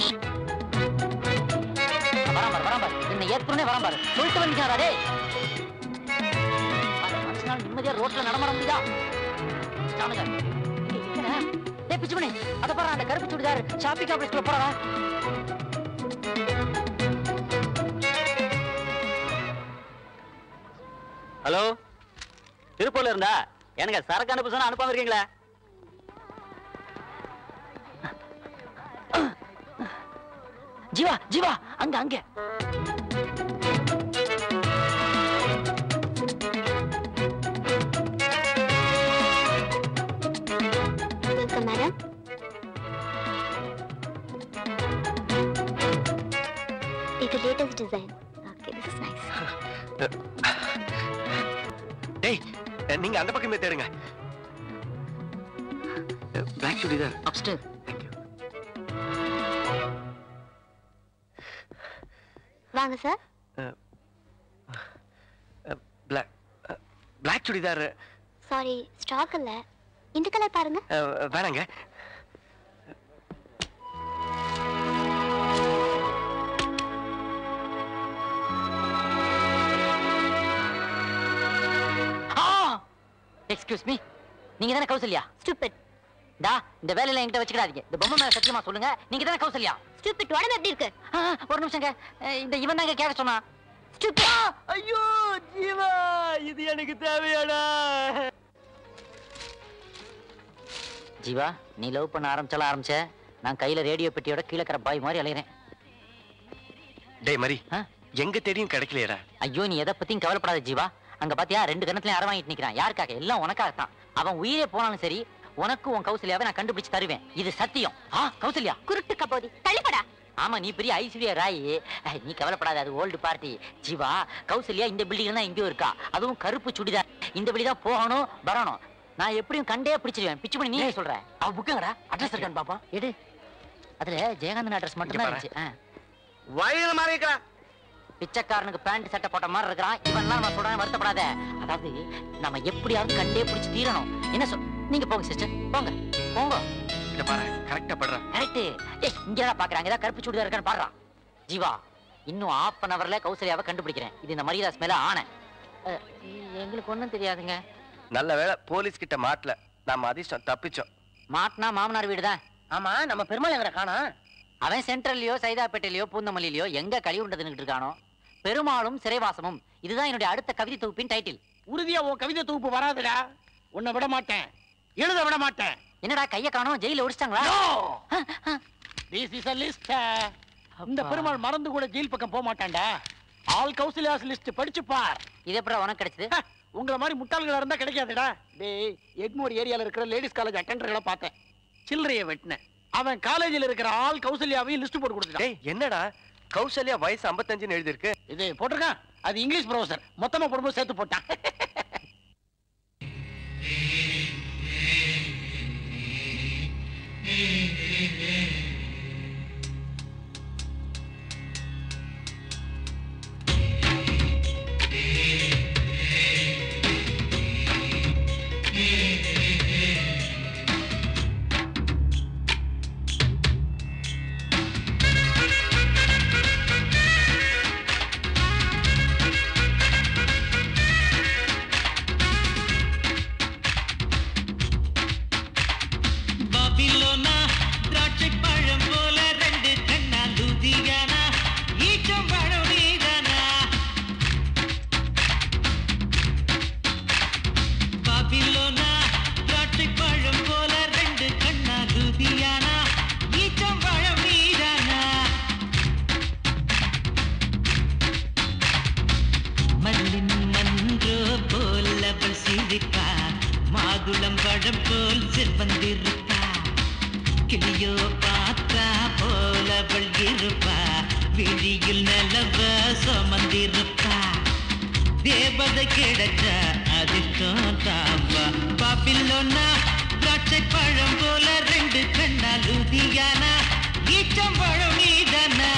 வரான் பாரு, வரான் பாரு. என்ன ஏற்கனவே வரான் பாரு. சொல்லிட்டு வந்துட்டாரா டேய்? மனுஷனால நிம்மதியா ரோட்ல நடமாட முடியுதா? சாணுங்க. டேய் பிச்சு பண்ணி, அத பாரு, அந்த கருப்பு சுடிதார் ஷாப்பிங் காம்ப்ளெக்ஸ்ல போறா. ஹலோ, திருப்பூர்ல இருந்தா எனக்கு சரக்கு அனுப்ப சொன்னா அனுப்பாம இருக்கீங்களா? ஜீவா, ஜீவா, அங்க அங்க. மேடம், இது latest design. Okay, this is nice. டேய், நீங்க அந்த பக்கமே தேடுங்க. Black churidar upstairs. வாங்க sir. Black black churidar. Sorry, stock இல்ல. இந்த கலர் பாருங்க. வேணாங்க. எக்ஸ்கியூஸ் மீ, நீங்க தானே கௌசல்யா? ஸ்டூபிட். டா, இந்த வேலையில என்கிட்ட வச்சுக்காதீங்க. இந்த பொம்மை மேல சத்தியமா சொல்லுங்க, நீங்க தானே கௌசல்யா? ஸ்டூபிட். உடம்பு எப்படி இருக்கு? ஒரு நிமிஷங்க, இந்த இவன் தாங்க கேட்க சொன்னா. ஸ்டூபிட். ஐயோ ஜீவா, இது எனக்கு தேவையாடா. ஜீவா, நீ லவ் பண்ண ஆரம்பிச்சால ஆரம்பிச்ச, நான் கையில ரேடியோ பெட்டியோட கீழே இருக்கிற பாய் மாதிரி அலையிறேன். டேய் மரி, எங்க தேடியும் கிடைக்கலையடா. ஐயோ, நீ எதை பத்தியும் கவலைப்படாத ஜீவா. அங்க பாத்தியா, ரெண்டு கணத்துலயும் அரை வாங்கிட்டு நிக்கிறான். யாருக்காக? எல்லாம் உனக்காகத்தான். அவன் உயிரே போனாலும் சரி, உனக்கு உன் கௌசல்யாவை நான் கண்டுபிடிச்சு தருவேன். இது சத்தியம். ஆ, கௌசல்யா குருட்டு கபோதி, தள்ளிப்படா. ஆமா, நீ பெரிய ஐஸ்வர்யா ராய். நீ கவலைப்படாத, அது ஓல்டு பார்ட்டி. ஜீவா, கௌசல்யா இந்த பில்டிங் தான் எங்கேயோ இருக்கா. அதுவும் கருப்பு சுடிதார். இந்த பில்டிங் தான் போகணும் வரணும். நான் எப்படியும் கண்டே பிடிச்சிருவேன். பிச்சு பண்ணி நீ சொல்ற. அவ புக்குங்கடா, அட்ரஸ் இருக்கான்னு பாப்பா. எடு. அதுல ஜெயகாந்தன் அட்ரஸ் மட்டும் தான் இருந்துச்சு. வயிறு மாதிரி இருக்கா? பிச்சைக்காரனுக்கு பேண்ட் சட்டை போட்ட மாதிரி இருக்கிறான். இவன்லாம் நான் சொல்றேன், வருத்தப்படாத. அதாவது நம்ம எப்படியாவது கண்டே பிடிச்சு தீரணும். என்ன சொல்? நீங்க போங்க சிஸ்டர், போங்க போங்க. இத பாரு, கரெக்ட்டா பண்றா. கரெக்ட். ஏய், இங்கடா பாக்குறாங்க. ஏதா கருப்பு சுடிதார் இருக்கான்னு பாடுறான். ஜீவா, இன்னும் ஹாஃப் அன் அவர்ல கௌசல்யாவை கண்டுபிடிக்கிறேன். இது இந்த மரியாதை மேல ஆன. எங்களுக்கு ஒண்ணும் தெரியாதுங்க. நல்ல வேளை போலீஸ் கிட்ட மாட்டல. நாம அதிர்ஷ்டம் தப்பிச்சோம். மாட்டினா மாமனார் வீடு தான். ஆமா, நம்ம பெருமாள் எங்கட காணா? அவன் சென்ட்ரல்லையோ சைதாப்பேட்டையிலயோ பூந்தமல்லியிலயோ எங்க கழிவு உண்டதுன்னு இருக்கானோ. பெருமாளும் சிறைவாசமும், இதுதான் என்னுடைய அடுத்த கவிதை தொகுப்பின் டைட்டில். உறுதியா உன் கவிதை தொகுப்பு வராதுடா. உன்னை விட மாட்டேன், எழுத விட மாட்டேன். என்னடா கைய காணோம்? ஜெயில ஒடிச்சிட்டாங்களா? This is a list. இந்த பெருமாள் மறந்து கூட ஜெயில் பக்கம் போக மாட்டான்டா. ஆல் கௌசல்யாஸ் லிஸ்ட் படிச்சு பார். இது எப்படி உனக்கு கிடைச்சது? உங்களை மாதிரி முட்டாள்களா இருந்தா கிடைக்காதுடா. டேய், எக்மோர் ஏரியால இருக்கிற லேடிஸ் காலேஜ் அட்டெண்டர்களை பார்த்தேன். சில்லறைய வெட்டினேன். அவன் காலேஜில் இருக்கிற ஆல் கௌசல்யாவையும் லிஸ்ட் போட்டு கொடுத்துட்டான். டேய், என்னடா கௌசல்யா வயசு ஐம்பத்தஞ்சுன்னு எழுதி இருக்கு. இது போட்டிருக்கான். அது இங்கிலீஷ் ப்ரொஃபசர். மொத்தமா போடும்போது சேர்த்து போட்டான். செவ்வந்திருப்பா கிளியோ பாத்தா போலவள் இருப்பா விழியில் நிலவ சுமந்திருப்பா தேவதை கிடைச்சா அதிர்ஷ்டம் தாம்பா பாபிலோனா திராட்சை பழம் போல ரெண்டு கண்ணா லூதியானா ஈச்சம்பழம் மீதானா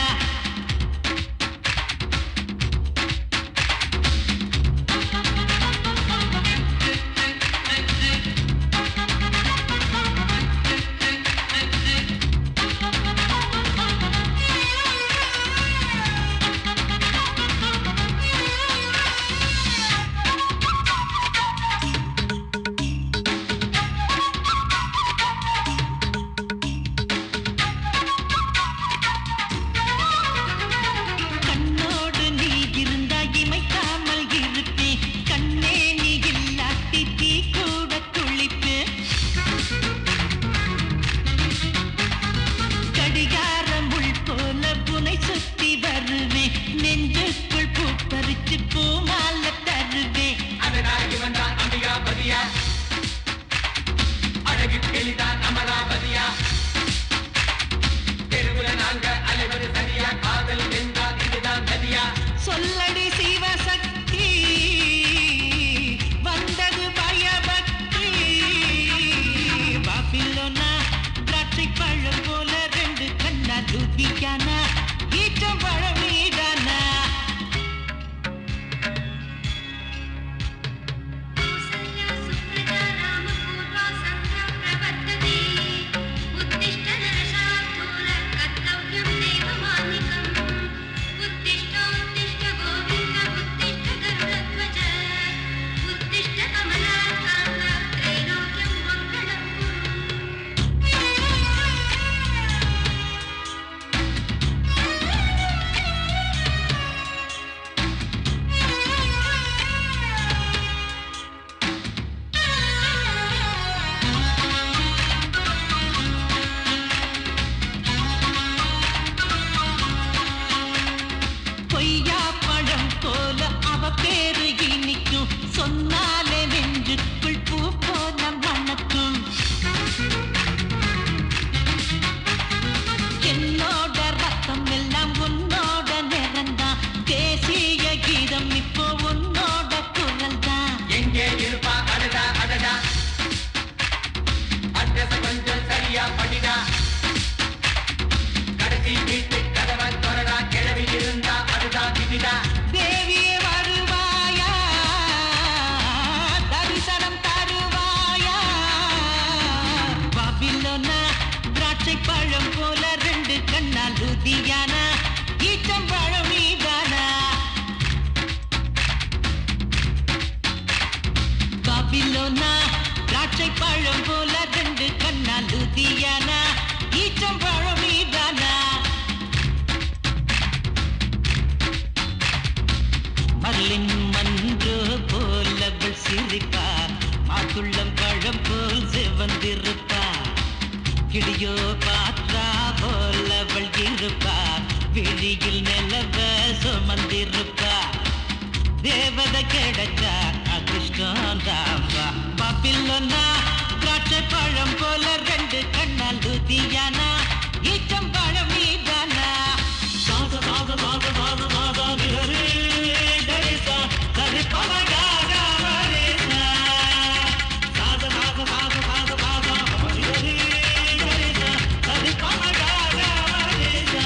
சொல்லடி சிவசக்தி வந்தது பயபக்தி பாபிலோனா திராட்சை பழம் போல ரெண்டு கண்ணா லூதியானா ஈச்சம் பழம் மீதானா பொய்யா பழம் போல அவ பேரு இனிக்கும் சொன்னாலே நெஞ்சுக்குள் பூ போல மணக்கும் என்னோட ரத்தம் எல்லாம் உன்னோட நிறந்தான் தேசிய கீதம் இப்போ உன்னோட குரல் தான் எங்கே இருப்பா அடடா அடடா அட்ரஸ் கொஞ்சம் சரியா படிடா கடைசி வீட்டு கதவை தொடடா கிளவி இருந்தா அதுதான் விதிடா தேவியே வருவாயா தரிசனம் தருவாயா பாபிலோனா திராட்சை பழம் போல ரெண்டு கண்ணா லூதியானா ஈச்சம் பழம் மீதானா பாபிலோனா திராட்சை பழம் போல ரெண்டு கண்ணா லூதியானா ஈச்சம் பழம் மீதானா மல்லின் மன்று போலவள் சிரிப்பா மாதுளம் பழம் போல் சிவந்திருப்பா கிளியோ பாற்றா போலவள் இருப்பா விழியில் நிலவ சுமந்திருப்பா தேவதை கிடைச்சா அதிர்ஷ்டம் தாம்பா பாபிலோனா திராட்சை பழம் போல ரெண்டு கண்ணா லூதியானா ஈச்சம் பழம் மீதானா சாத சாத சாத சாத சாத நிகரே தரிசா சரி பமகாரா வரேசா சாத சாத சாத சாத சாத நிகரே தரிசா சரி பமகாரா வரேசா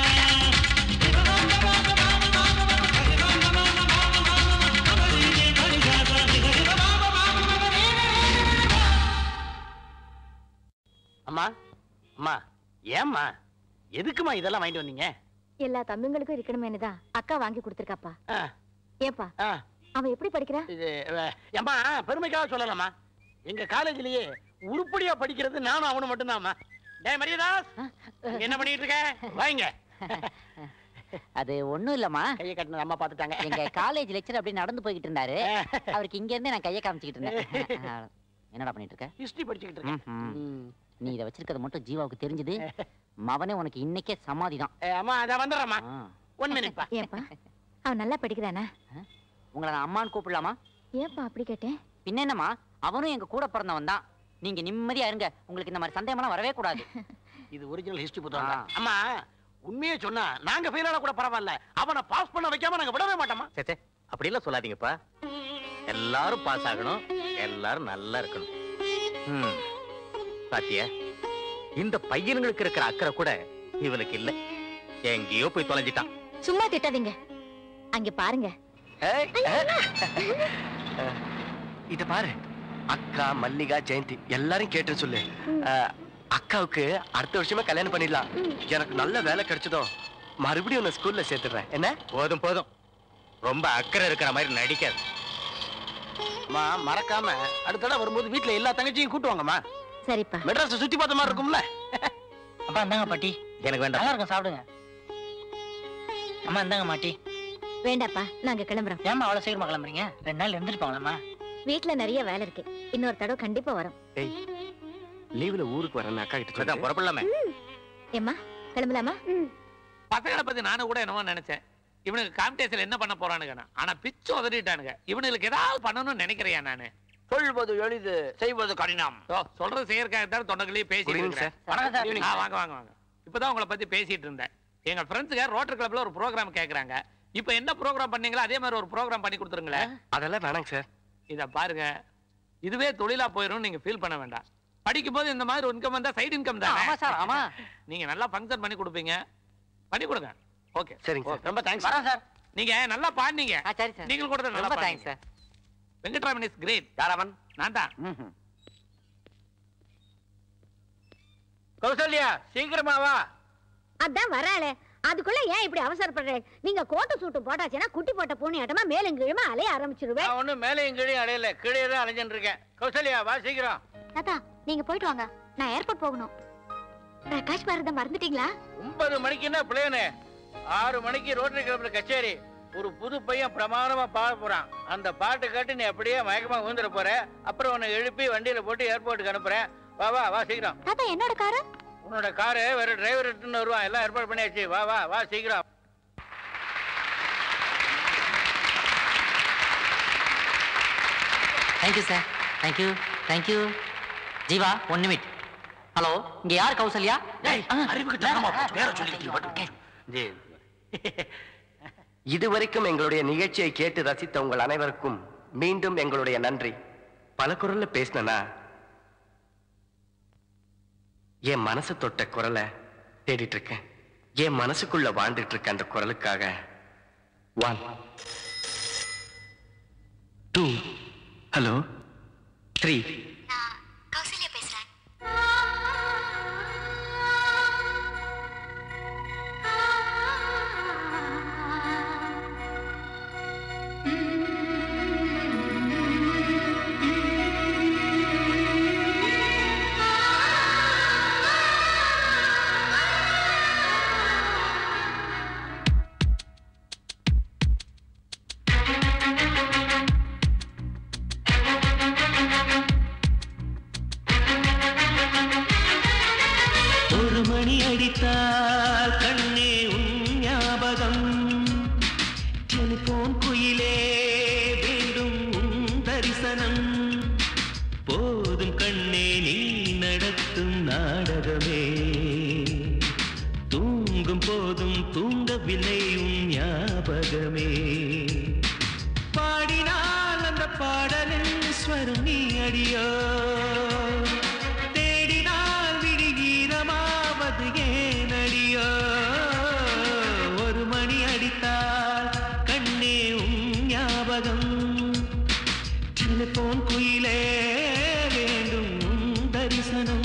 அம்மா அம்மா ஏம்மா எதுக்குமா இதெல்லாம் வாங்கிட்டு வந்தீங்க எல்லா தம்பிங்களுக்கும் இருக்கணுமேனு தான் அக்கா வாங்கி கொடுத்துருக்காப்பா ஏப்பா அவன் எப்படி படிக்கிறான் இது அம்மா பெருமைக்காக சொல்லலாமா எங்க காலேஜ்லயே உருப்படியா படிக்கிறது நானும் அவனும் மட்டும்தான்மா. டேய் மரியதாஸ், என்ன பண்ணிட்டு இருக்க? வாங்க. அது ஒண்ணும் இல்லம்மா, கையை கட்டினது அம்மா பாத்துட்டாங்க. எங்க காலேஜ் லெக்சர் அப்படி நடந்து போய்கிட்டு இருந்தாரு. அவருக்கு இங்க இருந்தே நான் கையை காமிச்சிட்டு இருந்தேன். என்னடா பண்ணிட்டு இருக்க? ஹிஸ்டரி படிச்சுக்கிட்டு இருக்கேன். நீ இதை வச்சிருக்கிறது மட்டும் ஜீவாவுக்கு தெரிஞ்சது, மவனே உனக்கு இன்னைக்கே சமாதி தான். அம்மா அத வந்துடுறேம்மா. ஒன் மினிட் பா. ஏப்பா அவன் நல்லா படிக்கிறானா? உங்களை நான் அம்மான்னு கூப்பிடலாமா? ஏப்பா அப்படி கேட்டேன்? பின்ன என்னம்மா, அவனும் எங்க கூட பிறந்தவன் தான். நீங்க நிம்மதியா இருங்க. உங்களுக்கு இந்த மாதிரி சந்தேகம்லாம் வரவே கூடாது. இது ஒரிஜினல் ஹிஸ்டரி புத்தகம். அம்மா உண்மையே சொன்னா நாங்க ஃபெயில் ஆனா கூட பரவாயில்ல, அவனை பாஸ் பண்ண வைக்காம நாங்க விடவே மாட்டோமா. சேச்சே அப்படி எல்லாம் சொல்லாதீங்கப்பா. எல்லாரும் பாஸ் ஆகணும், எல்லாரும் நல்லா இருக்கணும். ம் பாத்தியா, இந்த பையனுங்களுக்கு இருக்கிற அக்கறை கூட இவனுக்கு இல்ல. எங்கேயோ போய் தொலைஞ்சிட்டான். சும்மா திட்டாதீங்க. அங்க பாருங்க. இத பாரு, அக்கா மல்லிகா ஜெயந்தி எல்லாரும் கேட்டு சொல்லு. அக்காவுக்கு அடுத்த வருஷமே கல்யாணம் பண்ணிடலாம். எனக்கு நல்ல வேலை கிடைச்சதும் மறுபடியும் உன்னை ஸ்கூல்ல சேர்த்துடுறேன். என்ன? போதும் போதும், ரொம்ப அக்கறை இருக்கிற மாதிரி நடிக்காது. அம்மா மறக்காம அடுத்த தடவை வரும்போது வீட்டுல எல்லா தங்கச்சியும் கூட்டுவாங்கம்மா. சரிப்பா. மெட்ராஸ் சுத்தி பார்த்த மாதிரி இருக்கும்ல. அப்பா இந்தாங்க பாட்டி. எனக்கு வேண்டாம். நல்லா இருக்கும், சாப்பிடுங்க. அம்மா இந்தாங்க மாட்டி. வேண்டாப்பா, நாங்க கிளம்புறோம். ஏமா அவ்வளவு சீக்கிரமா கிளம்புறீங்க? ரெண்டு நாள் இருந்துருப்பாங்களாம்மா. வீட்டுல நிறைய வேலை இருக்கு, இன்னொரு தடவை கண்டிப்பா வரும். லீவ்ல ஊருக்கு வரேன் அக்கா கிட்ட புறப்படலாமே. ஏம்மா கிளம்பலாமா? பசங்களை பத்தி நானும் கூட என்னமோ நினைச்சேன். இவனுக்கு காம்படிஷன்ல என்ன பண்ண போறானுங்க, ஆனா பிச்சு உதறிட்டானுங்க. இவனுக்கு ஏதாவது பண்ணணும்னு நினைக்கிறியா? நானு சொல்வது எளிது, செய்வது கடினம். சொல்றது செய்யறதுக்காக தொண்டர்களையும் பேசிட்டு இருக்கேன். வாங்க வாங்க வாங்க. இப்பதான் உங்களை பத்தி பேசிட்டு இருந்தேன். எங்க ஃப்ரெண்ட்ஸுங்க ரோட்டரி கிளப்ல ஒரு ப்ரோக்ராம் கேக்குறாங்க. இப்ப என்ன ப்ரோக்ராம் பண்ணீங்களோ அதே மாதிரி ஒரு ப்ரோக்ராம் பண்ணி கொடுத்துருங்களேன். அதெல்லாம் வேணாங்க சார். இத பாருங்க, இதுவே தொழிலா போயிடும், நீங்க ஃபீல் பண்ண வேண்டாம். படிக்கும் போது இந்த மாதிரி இன்கம் வந்தா சைடு இன்கம் தான். ஆமா சார், ஆமா. நீங்க நல்லா ஃபங்க்ஷன் பண்ணி கொடுப்பீங்க, பண்ணி கொடுங்க. ஓகே சரிங்க சார். ரொம்ப தேங்க்ஸ். வரேன் சார். நீங்க நல்லா பாடுனீங்க. சரி சார். நீங்க கூட நல்லா ரொம்ப பாடுங்க thanks sir. Venkatraman is great. யார் அவன்? நான் தான். கௌசல்யா சீக்கிரமா வா. அதான் வராளே, அதுக்குள்ள ஏன் இப்படி அவசரப்படுறேன்? நீங்க கோட்டு சூட்டு போட்டாச்சுன்னா குட்டி போட்ட பூனை ஆட்டமா மேலும் கீழுமா அலைய ஆரம்பிச்சிருவேன். நான் ஒண்ணும் மேலையும் கீழையும் அடையல, கீழே தான் அலைஞ்சுட்டு இருக்கேன். கௌசல்யா வா சீக்கிரம். தாத்தா நீங்க போயிட்டு வாங்க, நான் ஏர்போர்ட் போகணும். பிரகாஷ் பாரத மறந்துட்டீங்களா? ஒன்பது மணிக்குன்னா பிளேனு, ஆறு மணிக்கு ரோட்டரி கிளப்ல கச்சேரி. ஒரு புது பையன் பிரமாணமா பாட போறான். அந்த பாட்டு கேட்டு நீ அப்படியே மயக்கமா ஊந்துட போற. அப்புறம் உன்னை எழுப்பி வண்டியில போட்டு ஏர்போர்ட்டுக்கு அனுப்புறேன். வா வா வா சீக்கிரம். தாத்தா என்னோட காரு? உன்னோட காரு வேற டிரைவர் எடுத்துன்னு வருவான். எல்லாம் ஏற்பாடு பண்ணியாச்சு. வா வா வா சீக்கிரம். Thank you sir. Thank you thank you. Jeeva one minute. Hello, இங்க யார் கௌசல்யா? இதுவரைக்கும் எங்களுடைய நிகழ்ச்சியை கேட்டு ரசித்த உங்கள் அனைவருக்கும் மீண்டும் எங்களுடைய நன்றி. பல குரல்ல பேசினா என் மனசு தொட்ட குரலை தேடிட்டு இருக்கேன். என் மனசுக்குள்ள வாழ்ந்துட்டு இருக்க அந்த குரலுக்காக one two hello three. Kausalya பேசுறேன். அடித்தால் கண்ணே உன் ஞாபகம், டெலிபோன் குயிலே வேண்டும் உன் தரிசனம். போதும் கண்ணே நீ நடத்தும் நாடகமே, தூங்கும் போதும் தூங்கவில்லை உன் ஞாபகமே. பாடினால் அந்த பாடலின் ஸ்வரம் நீ அடியோ, ஒரு மணி அடித்தால் கண்ணே உன் ஞாபகம், டெலிபோன் குயிலே வேண்டும் உன் தரிசனம்.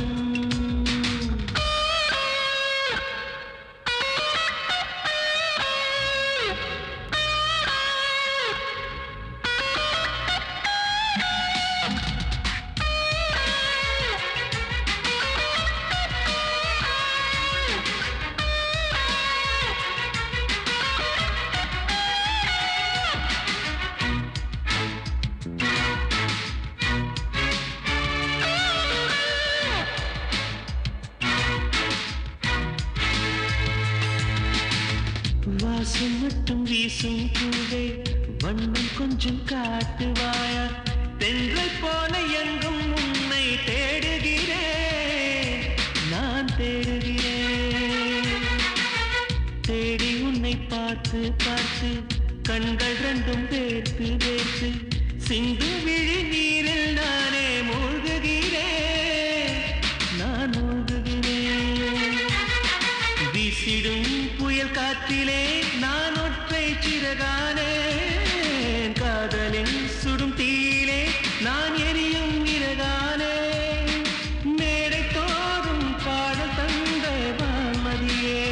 வாசம் மட்டும் வீசும் பூவே, வண்ணம் கொஞ்சம் காட்டுவாயா, தென்றல் போல எங்கும் உன்னை தேடுகிறேன், நான் தேடுகிறேன். தேடி உன்னை பார்த்து பார்த்து கண்கள் ரெண்டும் வேர்த்து வேர்த்து சிந்து விழி நீரில் நானே மூழ்குகிறேன், நான் மூழ்குகிறேன். வீசிடும் புயல் காற்றிலே நான் ஒற்றை சிறகானேன், காதலின் சுடும் தீயிலே நான் எரியும் விறகானே. மேடை தோறும் பாடல் தந்த வான்மதியே,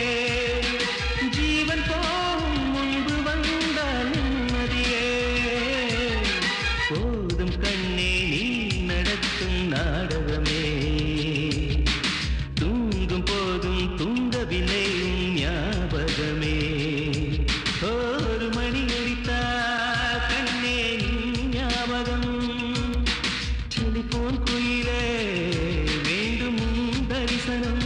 ஜீவன் போகும் முன்பு வந்த நிம்மதியே. போதும் கண்ணே நீ நடத்தும் நாடகமே, தூங்கும் போதும் தூங்கவில்லை உன் ஞாபகமே. ஒரு மணி அடித்தா கண்ணே நின் ஞாபகம், டெலிபோன் குயிலே வேண்டும் உன் தரிசனம்.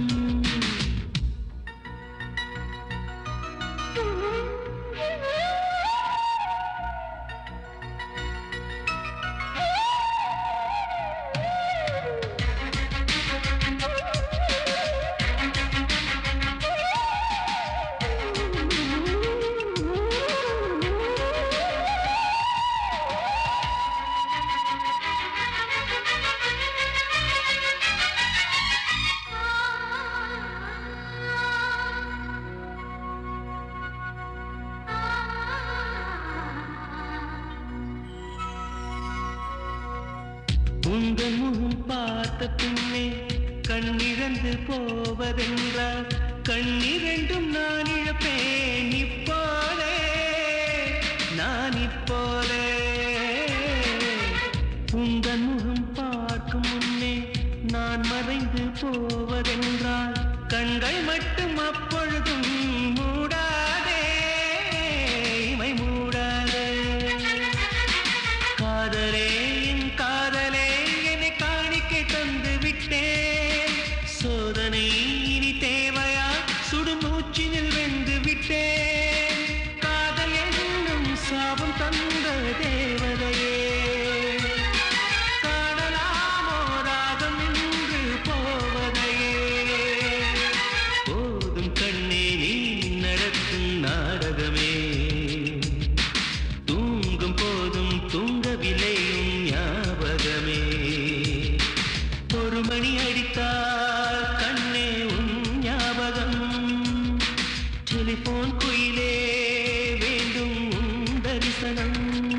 உங்கள் முகம் பார்த்த பின்னே கண்ணிழந்து போவதென்றால் கண்ணிரண்டும் நான் இழப்பேன் இப்போலே, நான் இப்போலே. உங்கள் முகம் பார்க்கும் முன்னே நான் மறைந்து போவதென்றால் கண்கள் மட்டும் அப்பொழுதும் மூடாதே, இமை மூடாதே. காதலே என் காதலே என்னை காணிக்கை தந்து விட்டேன், சோதனை இனி தேவையா சுடும் மூச்சினில் வென்று விட்டேன். காதல் என்னும் சாபம் தந்த தேவதையே, காணலாமோ ராகம் என்று போவதையே. போதும் கண்ணே நீ நடத்தும் நாடகமே, தூங்கும் போதும் தூங்கவில்லை உன் ஞாபகமே. ஒரு மணி அடித்தால் கண்ணே உன் ஞாபகம், டெலிபோன் குயிலே வேண்டும் உன் தரிசனம்.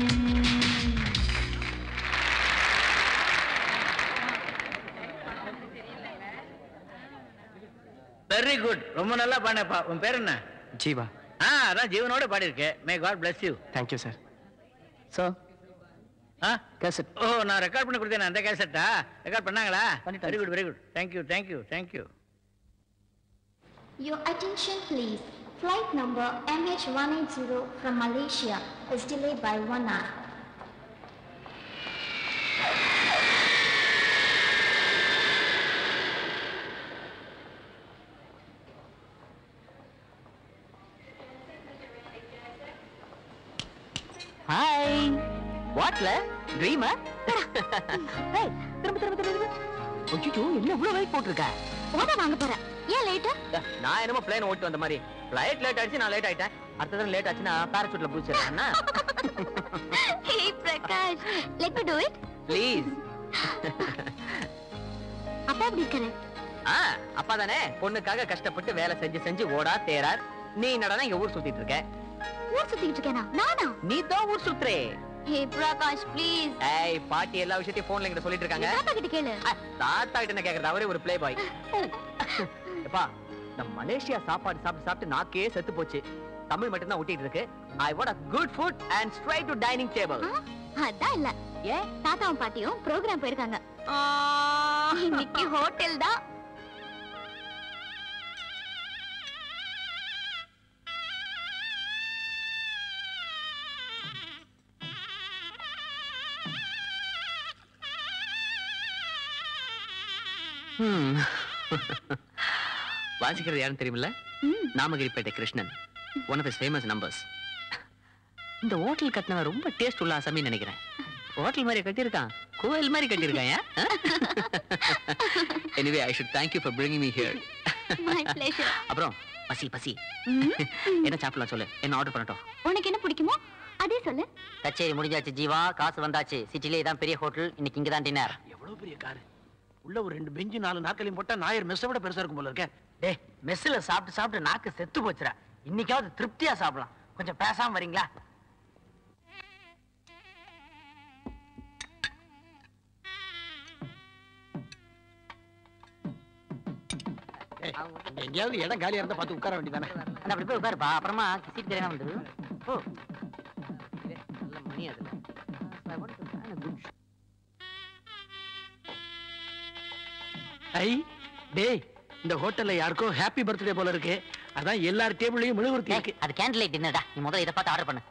வெரி குட், ரொம்ப நல்லா பாடினப்பா. உன் பேர் என்ன? ஜீவா. ஆ, அதான் ஜீவனோட பாடியிருக்கேன். May god bless you. Thank you sir. So a cassette. Oh, நான் ரெக்கார்ட் பண்ணி கொடுத்தேன் அந்த கேசட்டா? ரெக்கார்ட் பண்ணாங்களா? Very good very good. Thank you thank you thank you. Your attention please. Flight number M H one eight zero from Malaysia is delayed by one hour. Hi. வாட்ல ட்ரீமா? ஏய், திரும்ப திரும்ப திரும்ப. ஐயோ, என்ன இவ்வளவு வெயிட் போட்டுருக்க? ஓட வாங்க போறேன். ஏன் லேட்? நான் என்னமோ பிளேன் ஓட்டி வந்த மாதிரி. ஃளைட் லேட் ஆயிடுச்சு, நான் லேட் ஆயிட்டேன். அடுத்த தடவை லேட் ஆச்சுன்னா பாராசூட்ல புடிச்சிரேன்னா. Hey Prakash, let me do it. Please. அப்பா எப்படி இருக்காரு? ஆ, அப்பா தானே பொண்ணுக்காக கஷ்டப்பட்டு வேலை செஞ்சு செஞ்சு ஓடா தேரார். நீ என்னடா இங்க ஊர் சுத்திட்டு இருக்க? ஊர் சுத்திட்டு இருக்கேனா? நானா? நீ தான் ஊர் சுத்துறே. ஹே பிரகாஷ் ப்ளீஸ். ஏய், பாட்டி எல்லா விஷயத்தையும் போன்ல கிட்ட சொல்லிட்டு இருக்காங்க. தாத்தா கிட்ட கேளு. தாத்தா கிட்ட என்ன கேக்குறது? அவரே ஒரு ப்ளே பாய். எப்பா, இந்த மலேசியா சாப்பாடு சாப்பிட்டு சாப்பிட்டு நாக்கே செத்து போச்சு. தமிழ் மட்டும் தான் ஊட்டிட்டு இருக்கு. I want a good food and straight to dining table. அதான் இல்ல. ஏ, தாத்தாவும் பாட்டியும் ப்ரோகிராம் போயிருக்காங்க. இன்னைக்கு ஹோட்டல் தான். வாசிக்கிறது யாரும் தெரியுமில்ல? Namagiripettai Krishnan, one of his famous numbers. இந்த ஹோட்டல் கட்டினவன் ரொம்ப டேஸ்ட் உள்ள ஆசாமின்னு நினைக்கிறேன். ஹோட்டல் மாதிரி கட்டியிருக்கான், கோயில் மாதிரி கட்டியிருக்கான். Anyway I should thank you for bringing me here. My pleasure. அப்புறம் பசி பசி என்ன சாப்பிடலாம் சொல்லு, என்ன ஆர்டர் பண்ணட்டும்? உனக்கு என்ன பிடிக்குமோ அதே சொல்லு. கச்சேரி முடிஞ்சாச்சு ஜீவா, காசு வந்தாச்சு. சிட்டிலே தான் பெரிய ஹோட்டல், இன்னைக்கு இங்க தான் டின்னர். எவ்வளவு பெரிய காரு, உள்ள ஒரு ரெண்டு பெஞ்சு நாலு நாற்காலியும் போட்டா நாயர் மெஸ்ஸை விட பெருசா இருக்கும் போல இருக்க. டேய் மெஸ்ல சாப்பிட்டு சாப்பிட்டு நாக்கு செத்து போச்சுடா. இன்னைக்காவது திருப்தியா சாப்பிடலாம். கொஞ்சம் பேசாம வரீங்களா? எங்கேயாவது இடம் காலியா இருந்தா பார்த்து உட்கார வேண்டியதானே. அப்படி போய் உட்காருப்பா, அப்புறமா சீட் தெரியாம வந்துரு. ஓ நல்ல மணி அதுல. ஐ டேய், இந்த ஹோட்டல்ல யாருக்கோ ஹாப்பி பர்த்டே போல இருக்கு. அதான் எல்லார் டேபிளையும் மெழுகுவர்த்தி இருக்கு. அது கேண்டில் லைட் டின்னர்டா. நீ முதல்ல இத பார்த்து ஆர்டர் பண்ணு.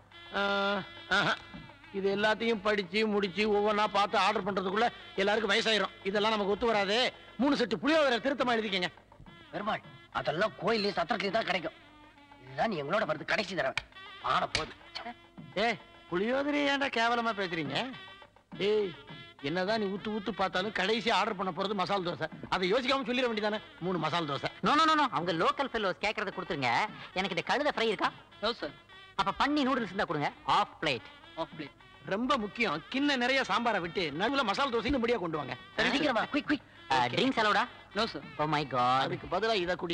இது எல்லாத்தையும் படிச்சு முடிச்சு ஒவ்வொன்றா பார்த்து ஆர்டர் பண்றதுக்குள்ள எல்லாருக்கும் வயசாயிரும். இதெல்லாம் நமக்கு ஒத்து வராது. மூணு செட்டு புளியோதரை திருத்தமா எழுதிக்கங்க. பெருமாள், அதெல்லாம் கோயிலே சத்திரத்திலே தான் கிடைக்கும். இதுதான் நீ எங்களோட வருது கடைசி தடவை. ஆன போது. ஏய், புளியோதரை ஏன்டா கேவலமா பேசுறீங்க? ஏய், என்னதான் நீ ஊத்து ஊத்து பார்த்தாலும் கடைசி ஆர்டர் பண்ண போறது மசால் தோசை. அதை யோசிக்காம சொல்லிட வேண்டியதானே. மூணு masala dosa. No no no, அவங்க லோக்கல் ஃபெல்லோஸ் கேக்குறத கொடுத்துருங்க. எனக்கு இந்த கழுதை ஃப்ரை இருக்கா? No sir. அப்ப பண்ணி நூடுல்ஸ் இருந்தா கொடுங்க. Half plate. Half plate. ரொம்ப முக்கியம், கிண்ண நிறைய சாம்பாரை விட்டு நடுவுல மசால் தோசை இந்த முடியா கொண்டு வாங்க. சீக்கிரமா குயிக் குயிக். ட்ரிங்க்ஸ் அலோடா? No sir. Oh my god. அதுக்கு பதிலா இத குடி.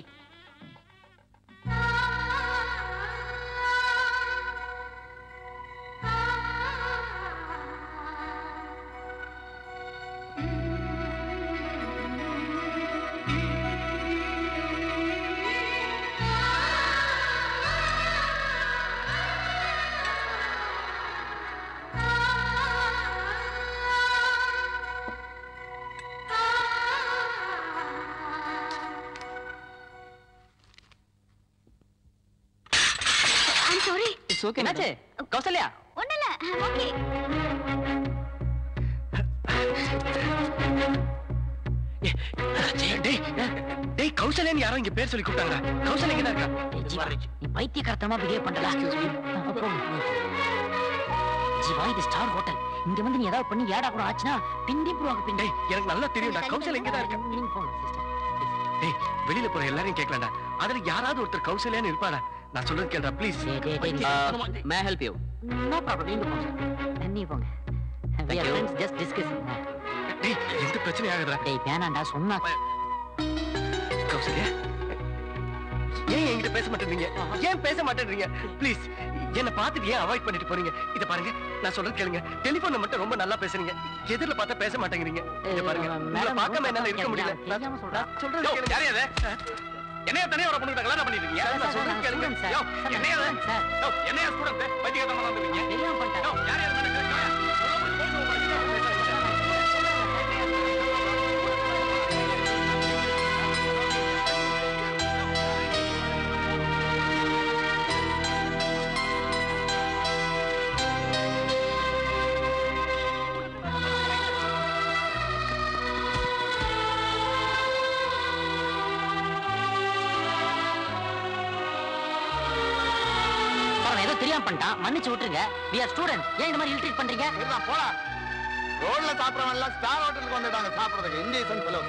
என்னாச்சு கௌசல்யா? ஒண்ணுல ஓகே. டேய் டேய், கௌசல்யான்னு யாரோ இங்க பேர் சொல்லி கூப்பிட்டாங்க. கௌசல்யா எங்க இருக்கா? நீ பைத்தியக்காரத்தனமா பிஹேவ் பண்றடா. ஜீவா, இது ஸ்டார் ஹோட்டல். இங்க வந்து நீ ஏதாவது பண்ணி ஏடா கூட ஆச்சுனா பிண்டி புரோக பிண்டி. எனக்கு நல்லா தெரியும்டா, கௌசல்யா எங்க தான் இருக்கா? நீங்க போங்க சிஸ்டர். டேய், வெளியில போற எல்லாரையும் கேட்கலாம்டா. அதுல யாராவது ஒருத்தர் கௌசல்யான்னு இருப்பாடா. நான் சொல்றது கேளுடா please. May help you? No problem, நீங்க போங்க. நீ போங்க. We are friends, just discussing. டேய், எந்த பிரச்சனை ஆகுறா? டேய் வேணாம்டா, சொன்னா. கௌசல்யா, ஏன் என்கிட்ட பேச மாட்டேன்றீங்க? ஏன் பேச மாட்டேன்றீங்க? ப்ளீஸ், என்ன பார்த்துட்டு ஏன் அவாய்ட் பண்ணிட்டு போறீங்க? இத பாருங்க, நான் சொல்றது கேளுங்க. டெலிபோன்ல மட்டும் ரொம்ப நல்லா பேசுறீங்க, எதிரில பார்த்தா பேச மாட்டேங்கிறீங்க. இத பாருங்க, உங்களை பார்க்காம என்னால இருக்க முடியல. தெரியாம சொல்றா. சொல்றது கேளுங்க. யாரே அது? என்னைய தனியா ஒரு பொண்ணுகிட்ட கல்யாணம் பண்ணிட்டு இருக்கீங்க? நான் சொல்றது கேளுங்க. யோ, என்னைய அது? யோ, என்னைய ஸ்டூடண்ட் பைத்தியக்காரமா வந்துட்டீங்க. தெரியாம பண்ணிட்டேன். யோ, யாரே அது மேனேஜர்? தெரியாம பண்ணிட்டான், மன்னிச்சு விட்டுருங்க. we are students. ஏன் இந்த மாதிரி இல்ட்ரீட் பண்றீங்க? போடா. ரோட்ல சாப்பிடறவங்க எல்லாம் ஸ்டார் ஹோட்டலுக்கு வந்துட்டாங்க சாப்பிடுறதுக்கு. Indian fellow.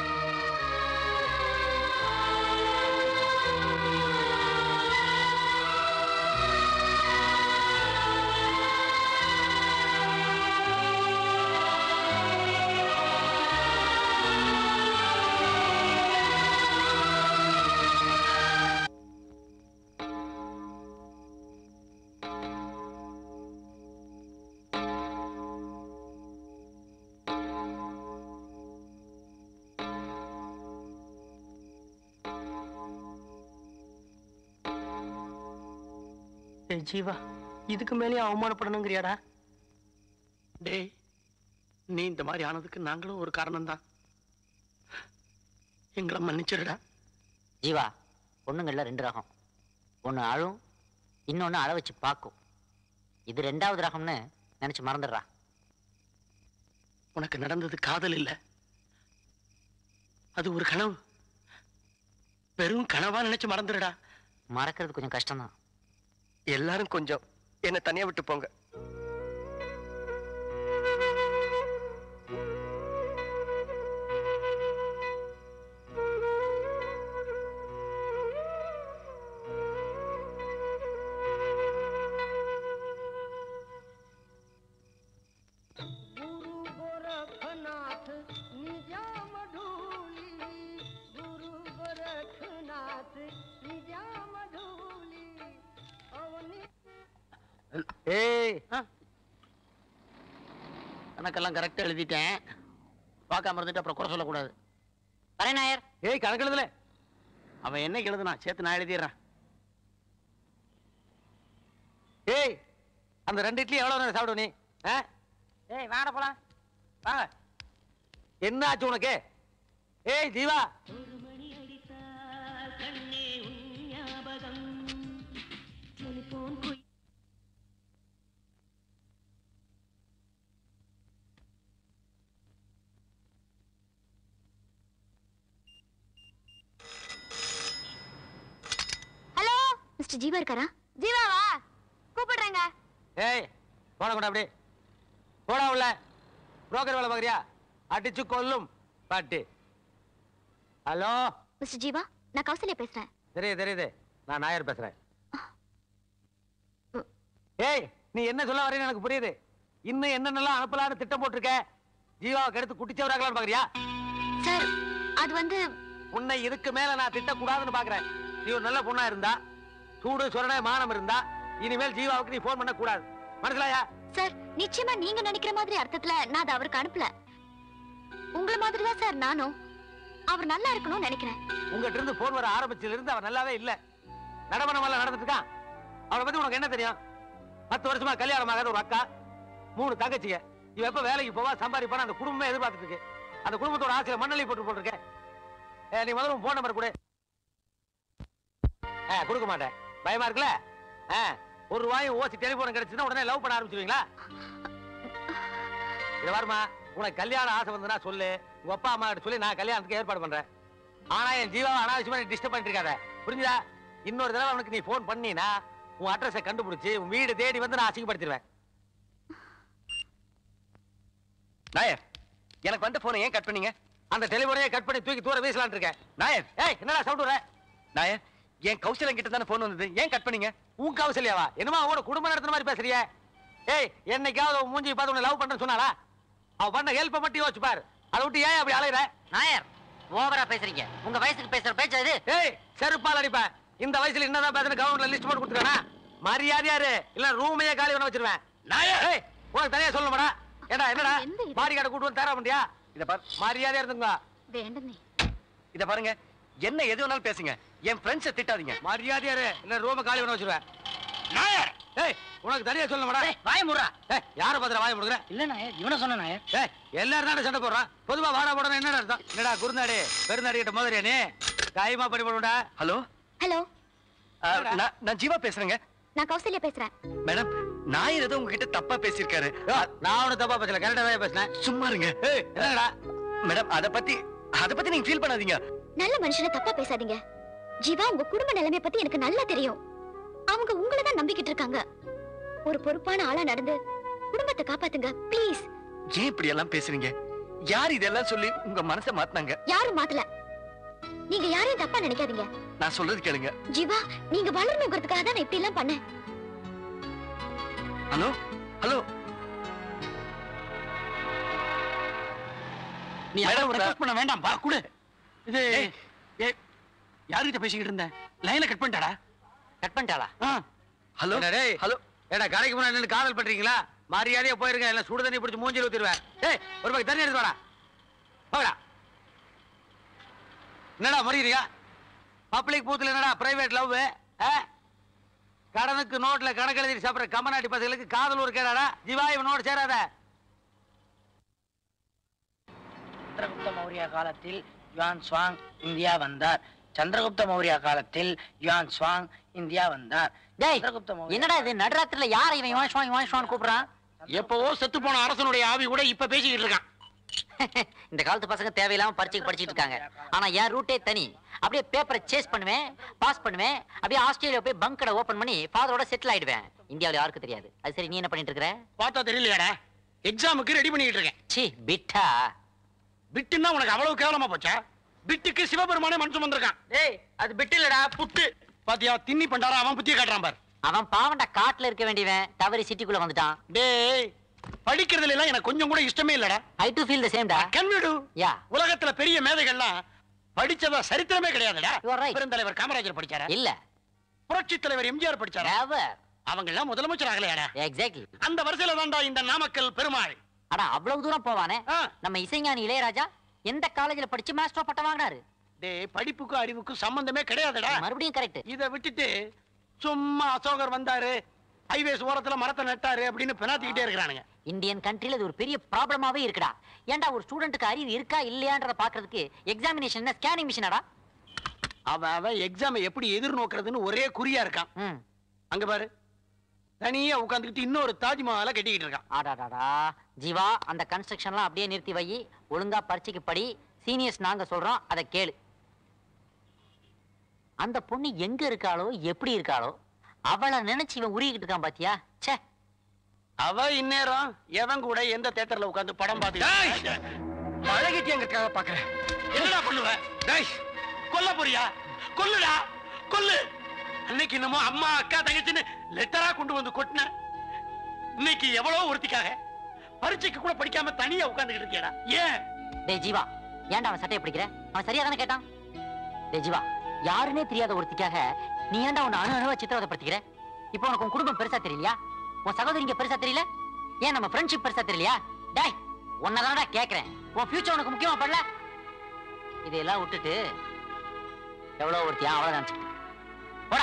ஜீவா, இதுக்கு மேலே அவமானப்படணுங்கிறியாடா? டேய், நீ இந்த மாதிரி ஆனதுக்கு நாங்களும் ஒரு காரணம் தான். எங்களை மன்னிச்சிருடா. ஜீவா, பொண்ணுங்கள்ல ரெண்டு ரகம். ஒண்ணு அழும், இன்னொன்னு அழ வச்சு பார்க்கும். இது ரெண்டாவது ரகம்னு நினைச்சு மறந்துடுறா. உனக்கு நடந்தது காதல் இல்ல, அது ஒரு கனவு. வெறும் கனவா நினைச்சு மறந்துடுடா. மறக்கிறது கொஞ்சம் கஷ்டம்தான். எல்லாரும் கொஞ்சம் என்ன தனியா விட்டு போங்க. ஏய் கணக்கெல்லாம் கரெக்டா எழுதிட்டேன். பார்க்காம இருந்துட்டு அப்புறம் குறை சொல்லக்கூடாது. வரேன் நாயர். ஏய் கணக்கு எழுதல. அவன் என்னைக்கு எழுதுனா சேர்த்து நான் எழுதிடுறேன். ஏய் அந்த ரெண்டு இட்லி எவ்வளவு நேரம் சாப்பிடுவ நீ? ஏய் வாட போலாம். வாங்க. என்ன ஆச்சு உனக்கு? ஏய் ஜீவா ஹலோ மிஸ்டர் ஜீவா இருக்காரா? ஜீவாவா கூப்பிடுறேங்க. ஏய் போன கூட அப்படி போடா உள்ள. புரோக்கர் வேலை பாக்குறியா? அடிச்சு கொல்லும் பாட்டு. ஹலோ மிஸ்டர் ஜீவா, நான் கௌசல்யா பேசுறேன். தெரியுது தெரியுது, நான் நாயர் பேசுறேன். ஏய் நீ என்ன சொல்ல வரேன்னு எனக்கு புரியுது. இன்னும் என்னென்னலாம் அனுப்பலான்னு திட்டம் போட்டிருக்க. ஜீவாவை கெடுத்து குட்டிச்சவராகலான்னு பாக்குறியா? சார் அது வந்து உன்னை இதுக்கு மேல நான் திட்டக்கூடாதுன்னு பாக்குறேன். நீ ஒரு நல்ல பொண்ணா இருந்தா, சூடு சொரண மானம் இருந்தா, இனிமேல் ஜீவாவுக்கு நீ போன் பண்ண கூடாது. மனசிலாயா? சார் நிச்சயமா நீங்க நினைக்கிற மாதிரி அர்த்தத்துல நான் அதை அவருக்கு அனுப்பல. உங்களை மாதிரி தான் சார் நானும். அவர் நல்லா இருக்கணும்னு நினைக்கிறேன். உங்ககிட்ட இருந்து போன் வர ஆரம்பிச்சதுல இருந்து அவர் நல்லாவே இல்ல. நடமணம் எல்லாம் நடந்துட்டு இருக்கான். அவளை பத்தி உனக்கு என்ன தெரியும்? பத்து வருஷமா கல்யாணம் ஆகாத ஒரு அக்கா, மூணு தங்கச்சிங்க. இவ எப்ப வேலைக்கு போவா சம்பாதிப்பான அந்த குடும்பமே எதிர்பார்த்துட்டு இருக்கு. அந்த குடும்பத்தோட ஆசையில மண்ணலி போட்டு போட்டிருக்கேன். நீ முதல்ல போன் நம்பர் கொடு. கொடுக்க மாட்டேன், பயமா இருக்குல்ல? ஒரு ரூபாயும் ஓசி டெலிபோன் கிடைச்சுன்னா உடனே லவ் பண்ண ஆரம்பிச்சிருவீங்களா? இத வருமா, உனக்கு கல்யாணம் ஆசை வந்ததுன்னா சொல்லு. உங்க அப்பா அம்மா கிட்ட சொல்லி நான் கல்யாணத்துக்கு ஏற்பாடு பண்றேன். ஆனா என் ஜீவாவை அனாவசியமா டிஸ்டர்ப் பண்ணிட்டு இருக்காத, புரிஞ்சுதா? இன்னொரு தடவை அவனுக்கு நீ போன் பண்ணினா உன் அட்ரஸை கண்டுபிடிச்சு உன் வீடு தேடி வந்து நான் அசிங்கப்படுத்திடுவேன். நாயர், எனக்கு வந்த போனை ஏன் கட் பண்ணீங்க? அந்த டெலிபோனையே கட் பண்ணி தூக்கி தூர வீசலான்னு இருக்கேன். நாயர், ஏய் என்னடா சவுண்ட் வர? நாயர், என் கௌசல்யம் கிட்ட தானே போன் வந்தது, ஏன் கட் பண்ணீங்க? உன் கௌசல்யாவா? என்னமா அவனோட குடும்பம் நடத்துற மாதிரி பேசுறியே? ஏய் என்னைக்காவது உன் மூஞ்சி பார்த்து உன்னை லவ் பண்றேன்னு சொன்னாளா? அவ பண்ண ஹெல்ப் மட்டும் யோசிச்சு பாரு. அதை விட்டு ஏன் அப்படி அலையிற? நாயர் ஓவரா பேசுறீங்க. உங்க வயசுக்கு பேசுற பேச்சு இது. ஏய் செருப்பால் அடிப்பேன். இந்த வயசுல என்னதான் பேசுற கவர்மெண்ட்ல லிஸ்ட் போட்டு கொடுத்துறானா? மரியாதையாரு இல்ல ரூமையே காலி பண்ண வச்சிருவேன். நாயர், ஏய் உனக்கு தனியா சொல்லணுமாடா? ஏடா என்னடா மாரி கடை கூட்டு வந்து தர முடியா? இத பாரு, மரியாதையா இருந்துங்க. வேண்டனே. இத பாருங்க, என்ன எது வேணாலும் பேசுங்க, என் ஃப்ரெண்ட்ஸை திட்டாதீங்க. மரியாதையாரு இல்ல ரூமை காலி பண்ண வச்சிருவேன். நாயர், ஏய் உனக்கு தனியா சொல்லணுமாடா? வாய முறா. ஏய் யார பத்திர வாய முடுற? இல்ல நாயர், இவனை சொன்ன நாயர். ஏய் எல்லாரும் தான் சண்டை போடுறான். பொதுவா வாடா போடணும் என்னடா அர்த்தம்? என்னடா குருநாடி பெருநாடி கிட்ட மோதறியா நீ? காயமா பண்ணி போடுடா. ஹலோ ஹலோ, நான் ஜீவா பேசுறேங்க. நான் கௌசல்யா பேசுறேன். மேடம், நாயர் ஏதோ உங்ககிட்ட தப்பா பேசியிருக்காரு. நான் ஒன்னும் தப்பா பேசல, கரெக்டா தான் பேசினேன். சும்மா இருங்க. ஏய் என்னடா மேடம், அத பத்தி அத பத்தி நீங்க ஃபீல் பண்ணாதீங்க. நல்ல மனுஷனை தப்பா பேசாதீங்க. ஜீவா உங்க குடும்ப நிலைமை பத்தி எனக்கு நல்லா தெரியும். அவங்க உங்களை தான் நம்பிக்கிட்டு இருக்காங்க. ஒரு பொறுப்பான ஆளா நடந்து குடும்பத்தை காப்பாத்துங்க ப்ளீஸ். ஏன் இப்படி எல்லாம் பேசுறீங்க? யார் இதெல்லாம் சொல்லி உங்க மனசை மாத்துனாங்க? யாரும் மாத்தல. நீங்க யாரையும் தப்பா நினைக்காதீங்க. நான் சொல்றது கேளுங்க. ஜீவா நீங்க வளரணுங்கிறதுக்காக தான் நான் இப்படி எல்லாம் பண்ணேன். ஹலோ ஹலோ, நீ யாரும் ரெக்வெஸ்ட் பண்ண வேண்டாம் பா குடு. இது யார்கிட்ட பேசிக்கிட்டு இருந்த? லைனை கட் பண்ணிட்டாடா. கட் பண்ணிட்டாளா? ஹலோ டேய் ஹலோ, ஏடா கடைக்கு முன்னாடி நின்னு காதல் பண்றீங்களா? மரியாதையா போயிருங்க, இல்ல சுடு தண்ணி பிடிச்சி மூஞ்சில ஊத்திடுவேன். ஏய் ஒரு பக்கம் தண்ணி எடுத்து வாடா. போடா. என்னடா மறியறியா? பப்ளிக் பூத்துல என்னடா பிரைவேட் லவ்? கடனுக்கு நோட்ல கணக்கு எழுதி சாப்பிடுற கம்மநாட்டி பசங்களுக்கு காதல் ஒரு கேடாடா. ஜீவா இவனோட சேராத. சந்திரகுப்த மௌரிய காலத்தில் யுவான் சுவாங் இந்தியா வந்தார். சந்திரகுப்த மௌரிய காலத்தில் யுவான் சுவாங் இந்தியா வந்தார். டேய் என்னடா இது நடுராத்திரில யாரை இவன் யுவான் சுவாங் யுவான் சுவாங் கூப்பிடுறான்? எப்பவோ செத்து போன அரசனுடைய ஆவி கூட இப்ப பேசிக்கிட்டு இருக்கான். இந்த காலத்து பசங்க தேவையில்லாம பரிச்சைக்கு படிச்சிட்டு இருக்காங்க. ஆனா என் ரூட்டே தனி. அப்படியே பேப்பரை சேஸ் பண்ணுவேன், பாஸ் பண்ணுவேன், அப்படியே ஆஸ்திரேலியா போய் பங்க் கடை ஓபன் பண்ணி ஃபாதரோட செட்டில் ஆயிடுவேன். இந்தியாவில் யாருக்கு தெரியாது. அது சரி, நீ என்ன பண்ணிட்டு இருக்க? பார்த்தா தெரியலையாடா, எக்ஸாமுக்கு ரெடி பண்ணிட்டு இருக்கேன். சி பிட்டா. பிட்டுன்னா உனக்கு அவ்வளவு கேவலமா போச்சா? பிட்டுக்கு சிவபெருமானே மனுஷன் வந்திருக்கான். டேய் அது பிட்டு இல்லடா, புட்டு. பாத்தியா தின்னி பண்டாரா அவன் புத்திய காட்டுறான் பார். அவன் பாவண்டா காட்டுல இருக்க வேண்டியவன் தவறி சிட்டிக்குள்ள வந்துட்டான். டேய் படிக்கிறதுல எல்லாம் எனக்கு கொஞ்சம் கூட இஷ்டமே இல்லடா. I do feel the same டா. Can we do? யா. உலகத்துல பெரிய மேதைகள்லாம் படிச்சதா சரித்திரமே கிடையாதுடா. You are right. பெருந்தலைவர் காமராஜர் படிச்சாரா? இல்ல. புரட்சி தலைவர் எம்ஜிஆர் படிச்சாரா? Never. அவங்க எல்லாம் முதலமைச்சர் ஆகலையாடா? எக்ஸாக்ட்லி. அந்த வரிசையில தான்டா இந்த நாமக்கல் பெருமாள். அட அவ்வளவு தூரம் போவானே நம்ம இசைஞானி இளையராஜா எந்த காலேஜ்ல படிச்சு மாஸ்டர் பட்டம் வாங்கினாரு? டேய், படிப்புக்கும் அறிவுக்கும் சம்பந்தமே கிடையாதுடா. மறுபடியும் கரெக்ட். இத விட்டுட்டு சும்மா அசோகர் வந்தாரு, ஹைவேஸ் ஓரத்துல மரத்தை நட்டாரு அப்படின்னு பெனாத்திக்கிட்டே இருக்கிறானுங்க. இந்தியன் கண்ட்ரில இது ஒரு பெரிய ப்ராப்ளமாவே இருக்குடா. ஏன்டா ஒரு ஸ்டூடெண்ட்டுக்கு அறிவு இருக்கா இல்லையான்றத பாக்குறதுக்கு எக்ஸாமினேஷன் என்ன ஸ்கேனிங் மிஷினாடா? அவன் அவன் எக்ஸாமை எப்படி எதிர்நோக்கிறதுன்னு ஒரே குறியா இருக்கான். அங்க பாரு, தனியா உட்காந்துக்கிட்டு இன்னொரு தாஜ்மஹாலை கட்டிக்கிட்டு இருக்கான். ஆடாடாடா ஜீவா, அந்த கன்ஸ்ட்ரக்ஷன்லாம் அப்படியே நிறுத்தி வை. ஒழுங்கா பரீட்சைக்கு படி. சீனியர்ஸ் நாங்க சொல்றோம், அதை கேளு. அந்த பொண்ணு எங்க இருக்காளோ எப்படி இருக்காளோ அவளை நினைச்சு இவன் உருகிட்டு இருக்கான் பாத்தியா? ச்சே, அவ இந்நேரம் எவன் கூட எந்த தியேட்டர்ல உட்கார்ந்து படம் பார்த்து பழகிட்டு எங்களுக்காக பாக்குறேன். என்னடா பண்ணுவ? டேய், கொல்ல போறியா? கொல்லுடா, கொல்லு. அன்னைக்கு என்னமோ அம்மா அக்கா தங்கச்சின்னு லெட்டரா கொண்டு வந்து கொட்டின. இன்னைக்கு எவ்வளவு ஒருத்திக்காக பரீட்சைக்கு கூட படிக்காம தனியா உட்கார்ந்துகிட்டு இருக்கியடா. ஏன்? டேய் ஜீவா, ஏன்டா அவன் சட்டையை பிடிக்கிற? அவன் சரியா தானே கேட்டான். டேய் ஜீவா, யாருன்னே தெரியாத ஒருத்திக்காக நீ ஏன்டா உன்னை அணு அணுவா சித்திரவதைப்படுத்திக்கிற? இப்போ உனக்கு உன் குடும்பம் பெருசா தெரியலையா? உன் சகோதரிங்க பெருசா தெரியல? ஏன் நம்ம ஃப்ரெண்ட்ஷிப் பெருசா தெரியலையா? டேய், உன்னதானடா கேக்குறேன். உன் ஃபியூச்சர் உனக்கு முக்கியமா படல? இதெல்லாம் விட்டுட்டு எவ்வளவு ஒருத்தியா அவ்வளவு நினைச்சு போடா.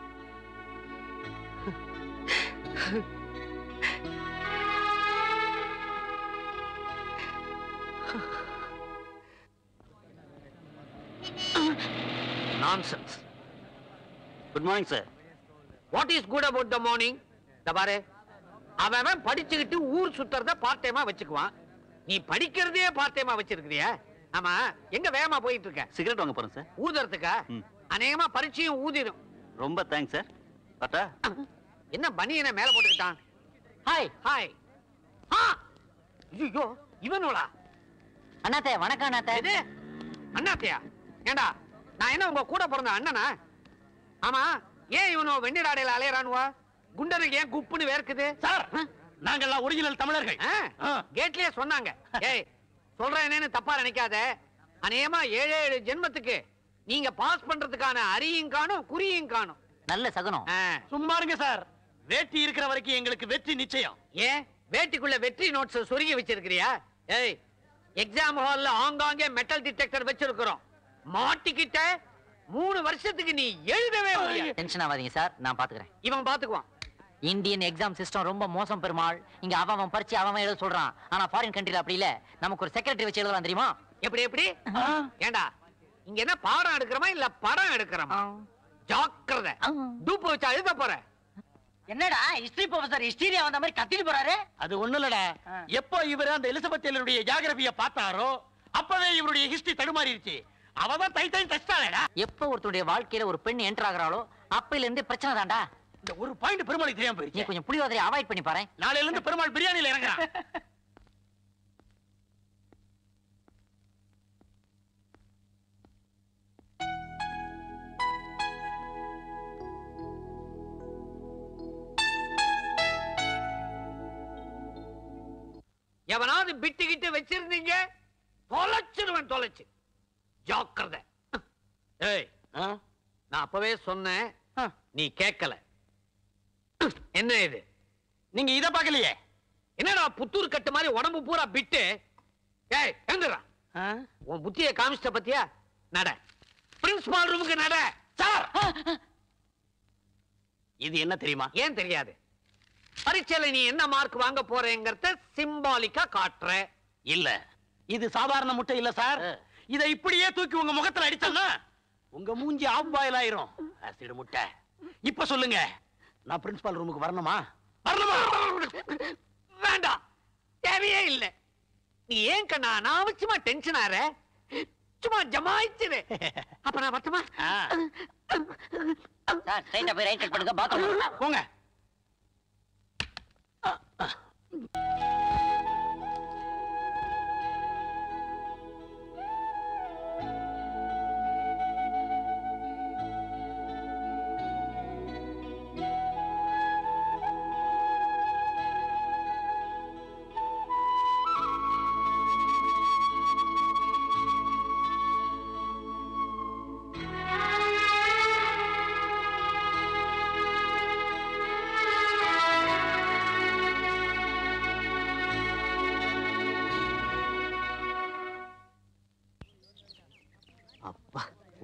Nonsense. Good morning sir. What is good about the morning? இந்த பாரு, அவன் படிச்சுக்கிட்டு ஊர் சுத்துறத பார்ட் டைமா வச்சுக்குவான். நீ படிக்கிறதே பார்ட் டைமா வச்சிருக்கிறியா? ஆமா, எங்க வேகமா போயிட்டு இருக்க? சிகரெட் வாங்க போறேன் சார். ஊதுறதுக்கா? அநேகமா பரீட்சையும் ஊதிடும். ரொம்ப தேங்க்ஸ் சார். பட்டா என்ன பனியனை மேல போட்டுக்கிட்டான்? Hi hi. ஐயோ, இவனோடா? அண்ணாத்தே வணக்கம். அண்ணாத்தே. இது அண்ணாத்தையா? ஏண்டா, நான் என்ன உங்க கூட பிறந்த அண்ணனா? ஆமா, ஏன் இவனோ வெண்ணிடாடையில அலையறானுவா? குண்டனுக்கு ஏன் குப்புன்னு வேர்க்குது? சார், நாங்கெல்லாம் ஒரிஜினல் தமிழர்கள். கேட்லயே சொன்னாங்க. ஏய், சொல்றேன் என்னன்னு தப்பா நினைக்காத. அநேகமா ஏழு ஏழு ஜென்மத்துக்கு நீங்க பாஸ் பண்றதுக்கான அரியும் காணும் குறியும் காணும். நல்ல சகுனம். சும்மா இருங்க சார். வேட்டி இருக்கிற வரைக்கும் எங்களுக்கு வெற்றி நிச்சயம். ஏன் வேட்டிக்குள்ள வெற்றி நோட்ஸ் சொருகி வச்சிருக்கிறியா? ஏய், எக்ஸாம் ஹால்ல ஆங்காங்கே மெட்டல் டிடெக்டர் வச்சிருக்கிறோம். மாட்டிக்கிட்ட மூணு வருஷத்துக்கு நீ எழுதவே முடியாது. டென்ஷன் ஆகாதீங்க சார், நான் பாத்துக்கிறேன். இவன் பாத்துக்குவான். இந்தியன் எக்ஸாம் சிஸ்டம் ரொம்ப மோசம் பெருமாள். இங்க அவன் அவன் பரிச்சு அவன் எழுத சொல்றான். ஆனா ஃபாரின் கண்ட்ரில அப்படி இல்ல. நமக்கு ஒரு செக்ரட்டரி வச்சு எழுதலாம் தெரியுமா? எப்படி எப்படி? ஏண்டா, இங்க என்ன பாடம் எடுக்கிறமா இல்ல படம் எடுக்கிறமா? ஜாக்கிரதை, டூப் வச்சு எழுத போற. என்னடா ஹிஸ்டரி ப்ரொஃபசர் ஹிஸ்டரியா வந்த மாதிரி கத்திட்டு போறாரு? அது ஒண்ணு இல்லடா. எப்போ இவர் அந்த எலிசபெத் டெய்லருடைய ஜியோகிராஃபியை பார்த்தாரோ அப்பவே இவருடைய ஹிஸ்டரி தடுமாறிடுச்சு. அவதான் தை தை தஸ்டாலடா. எப்போ ஒருத்தருடைய வாழ்க்கையில ஒரு பெண் என்டர் ஆகுறாளோ அப்பையில இருந்து பிரச்சனை தான்டா. இந்த ஒரு பாயிண்ட் பெருமாளுக்கு தெரியாம போயிடுச்சு. நீ கொஞ்சம் புளியோதரை அவாய்ட் பண்ணி பாரு. நாளையில இருந்து பெருமாள் பிரியாணில இறங்குறான். எவனாவது பிட்டுக்கிட்டு வச்சிருந்தீங்க தொலைச்சிடுவேன், தொலைச்சு. ஜாக்கிரதை. ஏய், நான் அப்பவே சொன்னேன், நீ கேட்கல. என்ன இது? நீங்க இத பாக்கலையே? என்னடா புத்தூர் கட்டு மாதிரி உடம்பு பூரா பிட்டு? ஏய், எங்கடா உன் புத்திய காமிச்சிட்ட பத்தியா? நட, பிரின்சிபால் ரூமுக்கு நட. சார், இது என்ன தெரியுமா? ஏன் தெரியாது? பரீட்சையில நீ என்ன மார்க் வாங்க போறேங்கறத சிம்பாலிக்கா காட்டுற. இல்ல, இது சாதாரண முட்டை இல்ல சார். இத இப்படியே தூக்கி உங்க முகத்துல அடிச்சா உங்க மூஞ்சி ஆஃப் பாயில் ஆயிரும். ஆசிட் முட்டை. இப்ப சொல்லுங்க, நான் பிரின்சிபால் ரூமுக்கு வரணுமா? வரணுமா? வேண்டாம், தேவையே இல்ல. நீ ஏன் கண்ணா அனாவசியமா டென்ஷன் ஆற? சும்மா ஜமாயிச்சுரு. அப்ப நான் வரட்டுமா? சார், ஸ்ட்ரைட்டா போய் ரைட் கட் பண்ணுங்க. பாத்ரூம் போங்க.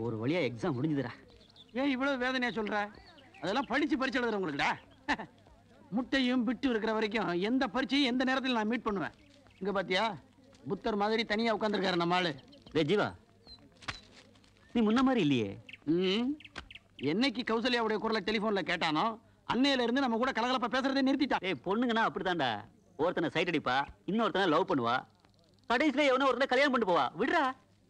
ஒரு வழியா எக்ஸாம் முடிஞ்சுதுடா. ஏன் இவ்வளவு வேதனையா சொல்ற? அதெல்லாம் படிச்சு பரிச்சு எழுதுறவங்களுக்குடா. முட்டையும் பிட்டு இருக்கிற வரைக்கும் எந்த பரீட்சையும் எந்த நேரத்தில் நான் மீட் பண்ணுவேன். இங்க பாத்தியா, புத்தர் மாதிரி தனியா உட்கார்ந்துருக்காரு நம்ம ஆளு. டேய் ஜீவா, நீ முன்ன மாதிரி இல்லையே. ம், என்னைக்கு கௌசல்யாவுடைய குரலை டெலிபோன்ல கேட்டானோ அன்னையில இருந்து நம்ம கூட கலகலப்பா பேசுறதே நிறுத்திட்டான். ஏய், பொண்ணுங்கன்னா அப்படித்தான்டா. ஒருத்தனை சைட் அடிப்பா, இன்னொருத்தனை லவ் பண்ணுவா, கடைசியில எவனோ ஒருத்தனை கல்யாணம் பண்ணிட்டு போவா. விடுறா.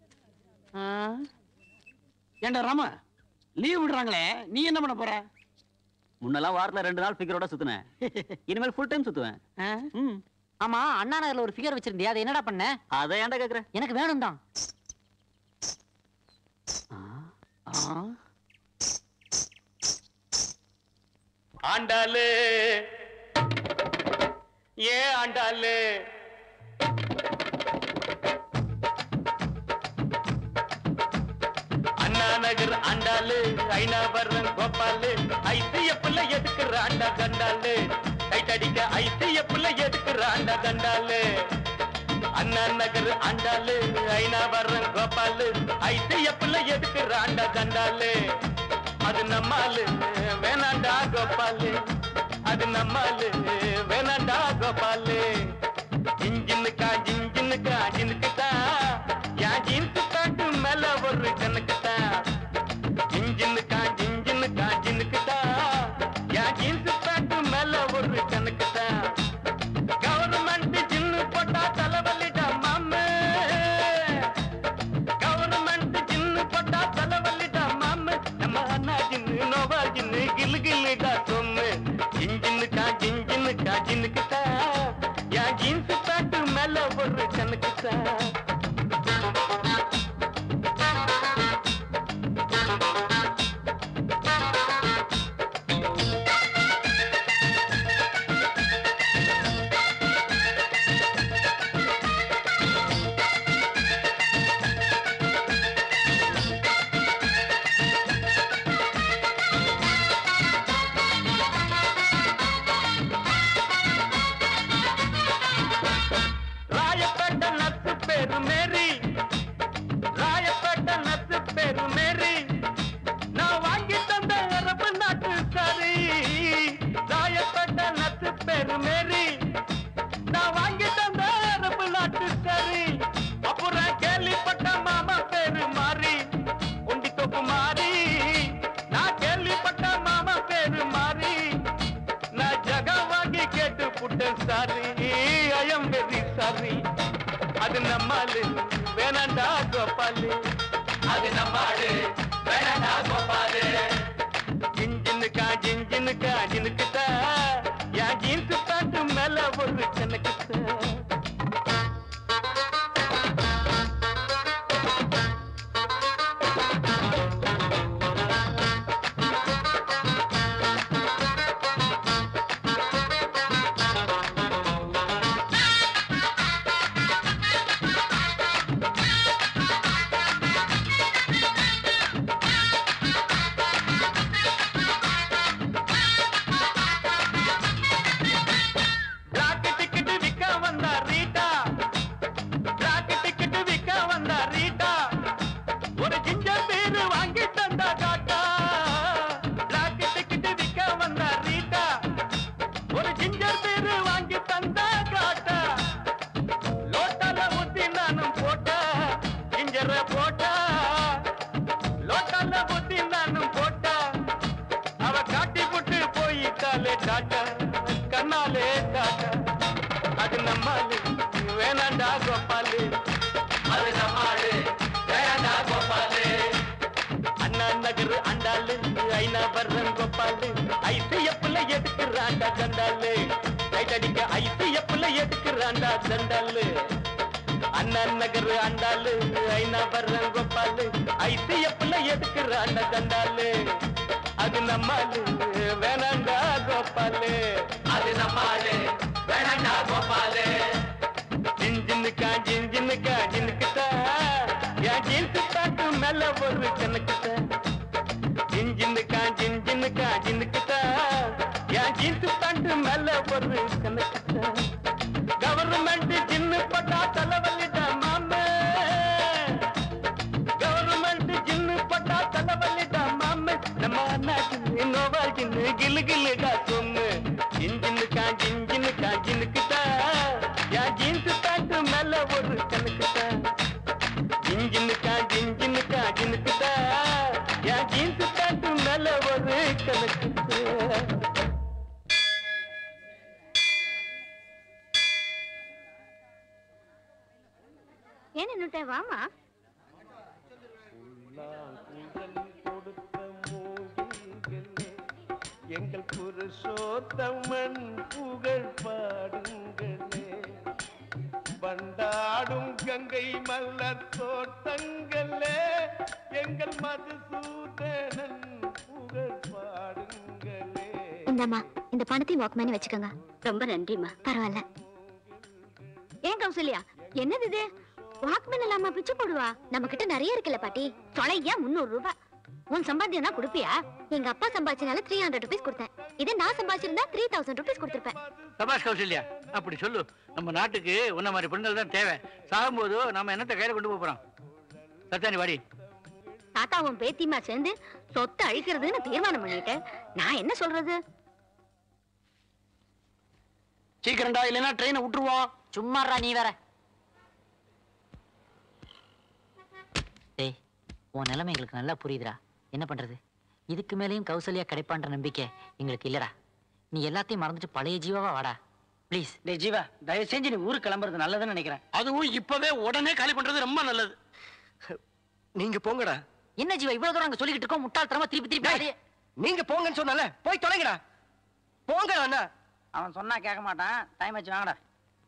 ஏண்டா ராம, லீவ் விடுறாங்களே, நீ என்ன பண்ண போற? முன்னெல்லாம் வாரத்துல ரெண்டு நாள் ஃபிகரோட சுத்துனேன். இனிமேல் ஃபுல் டைம் சுத்துவேன். ஆமா, அண்ணா நகர்ல ஒரு ஃபிகர் வச்சிருந்தியா, அதை என்னடா பண்ண? அதை ஏன்டா கேக்குற? எனக்கு வேணும் தான். ஆண்டாளு ஏ ஆண்டாளு, அண்ணா நகர் ஆண்டாளு, ஐநாவரம் கோபாலு, ஐசிய புள்ள எதுக்குற ஆண்டா கண்டாளு, டைட் அடிக்க ஐசிய புள்ள எதுக்குற ஆண்டா கண்டாளு. அண்ணா நகர் ஆண்டாளு, ஐநாவரம் கோபாலு, ஐசிய புள்ள எதுக்குற ஆண்டா கண்டாளு. அது நம்மாலு வேணாண்டா கோபாலு, அது நம்மாலு வேணாண்டா கோபாலு. ஜிஞ்சின்னுக்கா ஜிஞ்சின்னுக்கா ஜினுக்குதா, என் ஜீன்ஸு பேண்ட் மேல ஒரு கணக்குதா. ஜிஞ்சின்னுக்கா ஜிஞ்சின்னுக்கா ஜினுக்குதா, என் ஜீன்ஸு பேண்ட் மேல ஒரு கணக்குதா. கவர்மெண்ட் ஜின்னு போட்டா தலைவலிடா மாமே, கவர்மெண்ட் ஜின்னு போட்டா தலைவலிடா மாமே. நம்ம அண்ணா ஜின்னு நோவா ஜின்னு கில்லு கில்லுடா சொம்மு. ஜிஞ்சின்னுக்கா ஜிஞ்சின்னுக்கா ஜினுக்குதா, என் ஜீன்ஸு பேண்ட் மேல ஒரு கணக்குதா. ராயப்பேட்டை நத்து பேரு மேரி, ராயப்பேட்டை நத்து பேரு மேரி, நான் வாங்கி தந்த அரபு நாட்டு சாரி. ராயப்பேட்டை நத்து பேரு மேரி, நான் வாங்கி தந்த அரபு நாட்டு சாரி. அப்புறம் கேள்விப்பட்ட மாமா பேரு மாறி, உண்டி தொப்பு மாறி. நான் கேள்விப்பட்ட மாமா பேரு மாறி, நான் ஜகா வாங்கி கேட்டு புட்டேன் sorry. I am very sorry. அது நம்மாலு வேணாண்டா கோபாலு, அது நம்மாலு வேணாண்டா கோபாலு. ஜிஞ்சின்னுக்கா ஜிஞ்சின்னுக்கா ஜினுக்குதா, என் ஜீன்ஸு பேண்ட் மேல ஒரு கணக்குதா. பிளாக் டிக்கெட் விக்க வந்தா ரீட்டா, பிளாக் டிக்கெட் விக்க வந்தா ரீட்டா, ஒரு ஜிஞ்சர் பீர் வாங்கி தந்தா காட்டா. பிளாக் டிக்கெட் விக்க வந்தா ரீட்டா, ஒரு ஜிஞ்சர் பீர் வாங்கி தந்தா காட்டா. லோட்டால ஊத்தி நானும் போட்டா, ஜிஞ்சர போட்டா, லோட்டால ஊத்தி நானும் போட்டா. அவ காட்டி புட்டு போயிட்டாலே டாட்டா, கண்ணாலே டாட்டா. அது நம்மாலு வேணாண்டா கோபாலு, அது நம்மாலு வேணாண்டா கோபாலு. அண்ணா நகர் ஆண்டாளு, ஐநாவரம் கோபாலு, ஐசிய புள்ள எதுக்குறாண்டா கண்டாளு, டைட் அடிக்க ஐசிய புள்ள எதுக்குறாண்டா தண்டாளு. அண்ணா நகர் ஆண்டாளு, ஐநாவரம் கோபாலு, ஐசிய புள்ள எதுக்குறாண்டா கண்டாளு. அது நம்மாலு வேணாண்டா கோபாலு, அது நம்மாலு வேணாண்டா கோபாலு. ஜிஞ்சின்னுக்கா ஜிஞ்சின்னுக்கா ஜினுக்குதா, என் ஜீன்ஸு பேண்ட் மேல ஒரு கணக்குதா. ஜிஞ்சின்னுக்கா ஜிஞ்சின்னுக்கா ஜினுக்குதா, என் ஜீன்ஸு பேண்ட் மேல ஒரு கணக்குதா. கவர்மெண்ட் ஜின்னு போட்டா தலைவலிடா மாமே, கவர்மெண்ட் ஜின்னு போட்டா கில்லு கில்லுடா சொன்னு இன்ஜினுக்கா இன்ஜினுக்கா ஜினுக்குதா என் ஜீன்ஸ் பேண்ட் மேல ஒரு கணக்குதா இன்ஜினுக்கா இன்ஜினுக்கா ஜினுக்குதா என் ஜீன்ஸ் பேண்ட் மேல ஒரு கணக்குதா. ஏன் நின்னுட்ட வாமா. எங்கள் புருஷோத்தமன் புகழ் பாடுங்களே வண்டாடும் கங்கை மலர் தோட்டங்களே எங்கள் மதுசூதனன் புகழ் பாடுங்களே. இந்தம்மா இந்த பணத்தையும் வாக்குமேனி வச்சுக்கோங்க. ரொம்ப நன்றிம்மா. பரவாயில்ல. ஏன் கௌசல்யா என்னது இது? வாக்மேன் இல்லாம பிச்சை போடுவா? நம்ம கிட்ட நிறைய இருக்குல்ல பாட்டி. தொலையா முன்னூறு ரூபாய். உன் சம்பாத்தியம் தான் கொடுப்பியா? எங்க அப்பா சம்பாதிச்சனால த்ரீ ஹண்ட்ரட் ருபீஸ் கொடுத்தேன். இதே நான் சம்பாதிச்சிருந்தா த்ரீ தௌசண்ட் ருபீஸ் கொடுத்துருப்பேன். சபாஷ் கௌசல்யா, அப்படி சொல்லு. நம்ம நாட்டுக்கு உன்ன மாதிரி பெண்கள் தான் தேவை. சாகும்போது நம்ம என்னத்தை கையில கொண்டு போறோம்? சத்தானி வாடி. தாத்தாவும் பேத்திமா சேர்ந்து சொத்தை அழிக்கிறதுன்னு தீர்மானம் பண்ணிட்டேன். நான் என்ன சொல்றது? சீக்கிரம்டா, இல்லைன்னா ட்ரெயினை விட்டுருவோம். சும்மாறா நீ வேற. டேய், உன் நிலைமை எங்களுக்கு நல்லா புரியுதுடா. என்ன பண்றது? இதுக்கு மேலேயும் கௌசல்யா கிடைப்பான்ற நம்பிக்கை எங்களுக்கு இல்லடா. நீ எல்லாத்தையும் மறந்துட்டு பழைய ஜீவாவா வாடா ப்ளீஸ். டேய் ஜீவா, தயவு செஞ்சு நீ ஊருக்கு கிளம்புறது நல்லதுன்னு நினைக்கிறேன். அதுவும் இப்பவே உடனே காலி பண்றது ரொம்ப நல்லது. நீங்க போங்கடா. என்ன ஜீவா இவ்வளவு தூரம் அங்க சொல்லிக்கிட்டு இருக்கோம்? முட்டாள்தனமா திருப்பி திருப்பி. நீங்க போங்கன்னு சொன்னால போய் தொலைங்கடா. போங்கடா அண்ணா. அவன் சொன்னா கேட்க மாட்டான். டைம் வச்சு வாங்கடா.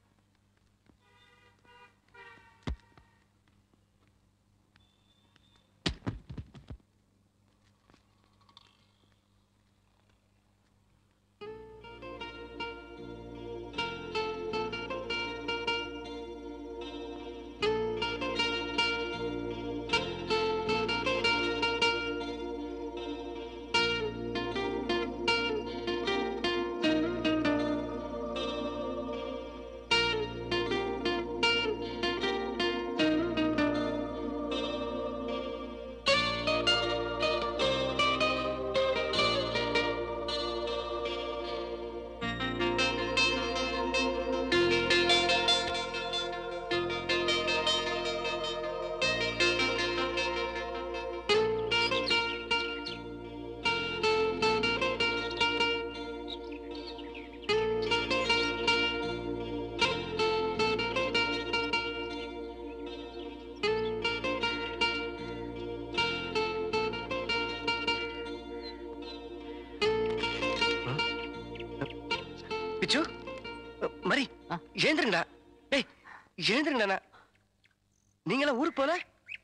பிச்சு மரி ஏந்திருங்கடா. ஏய் ஏந்திருங்கடா. நீங்களாம் ஊருக்கு போல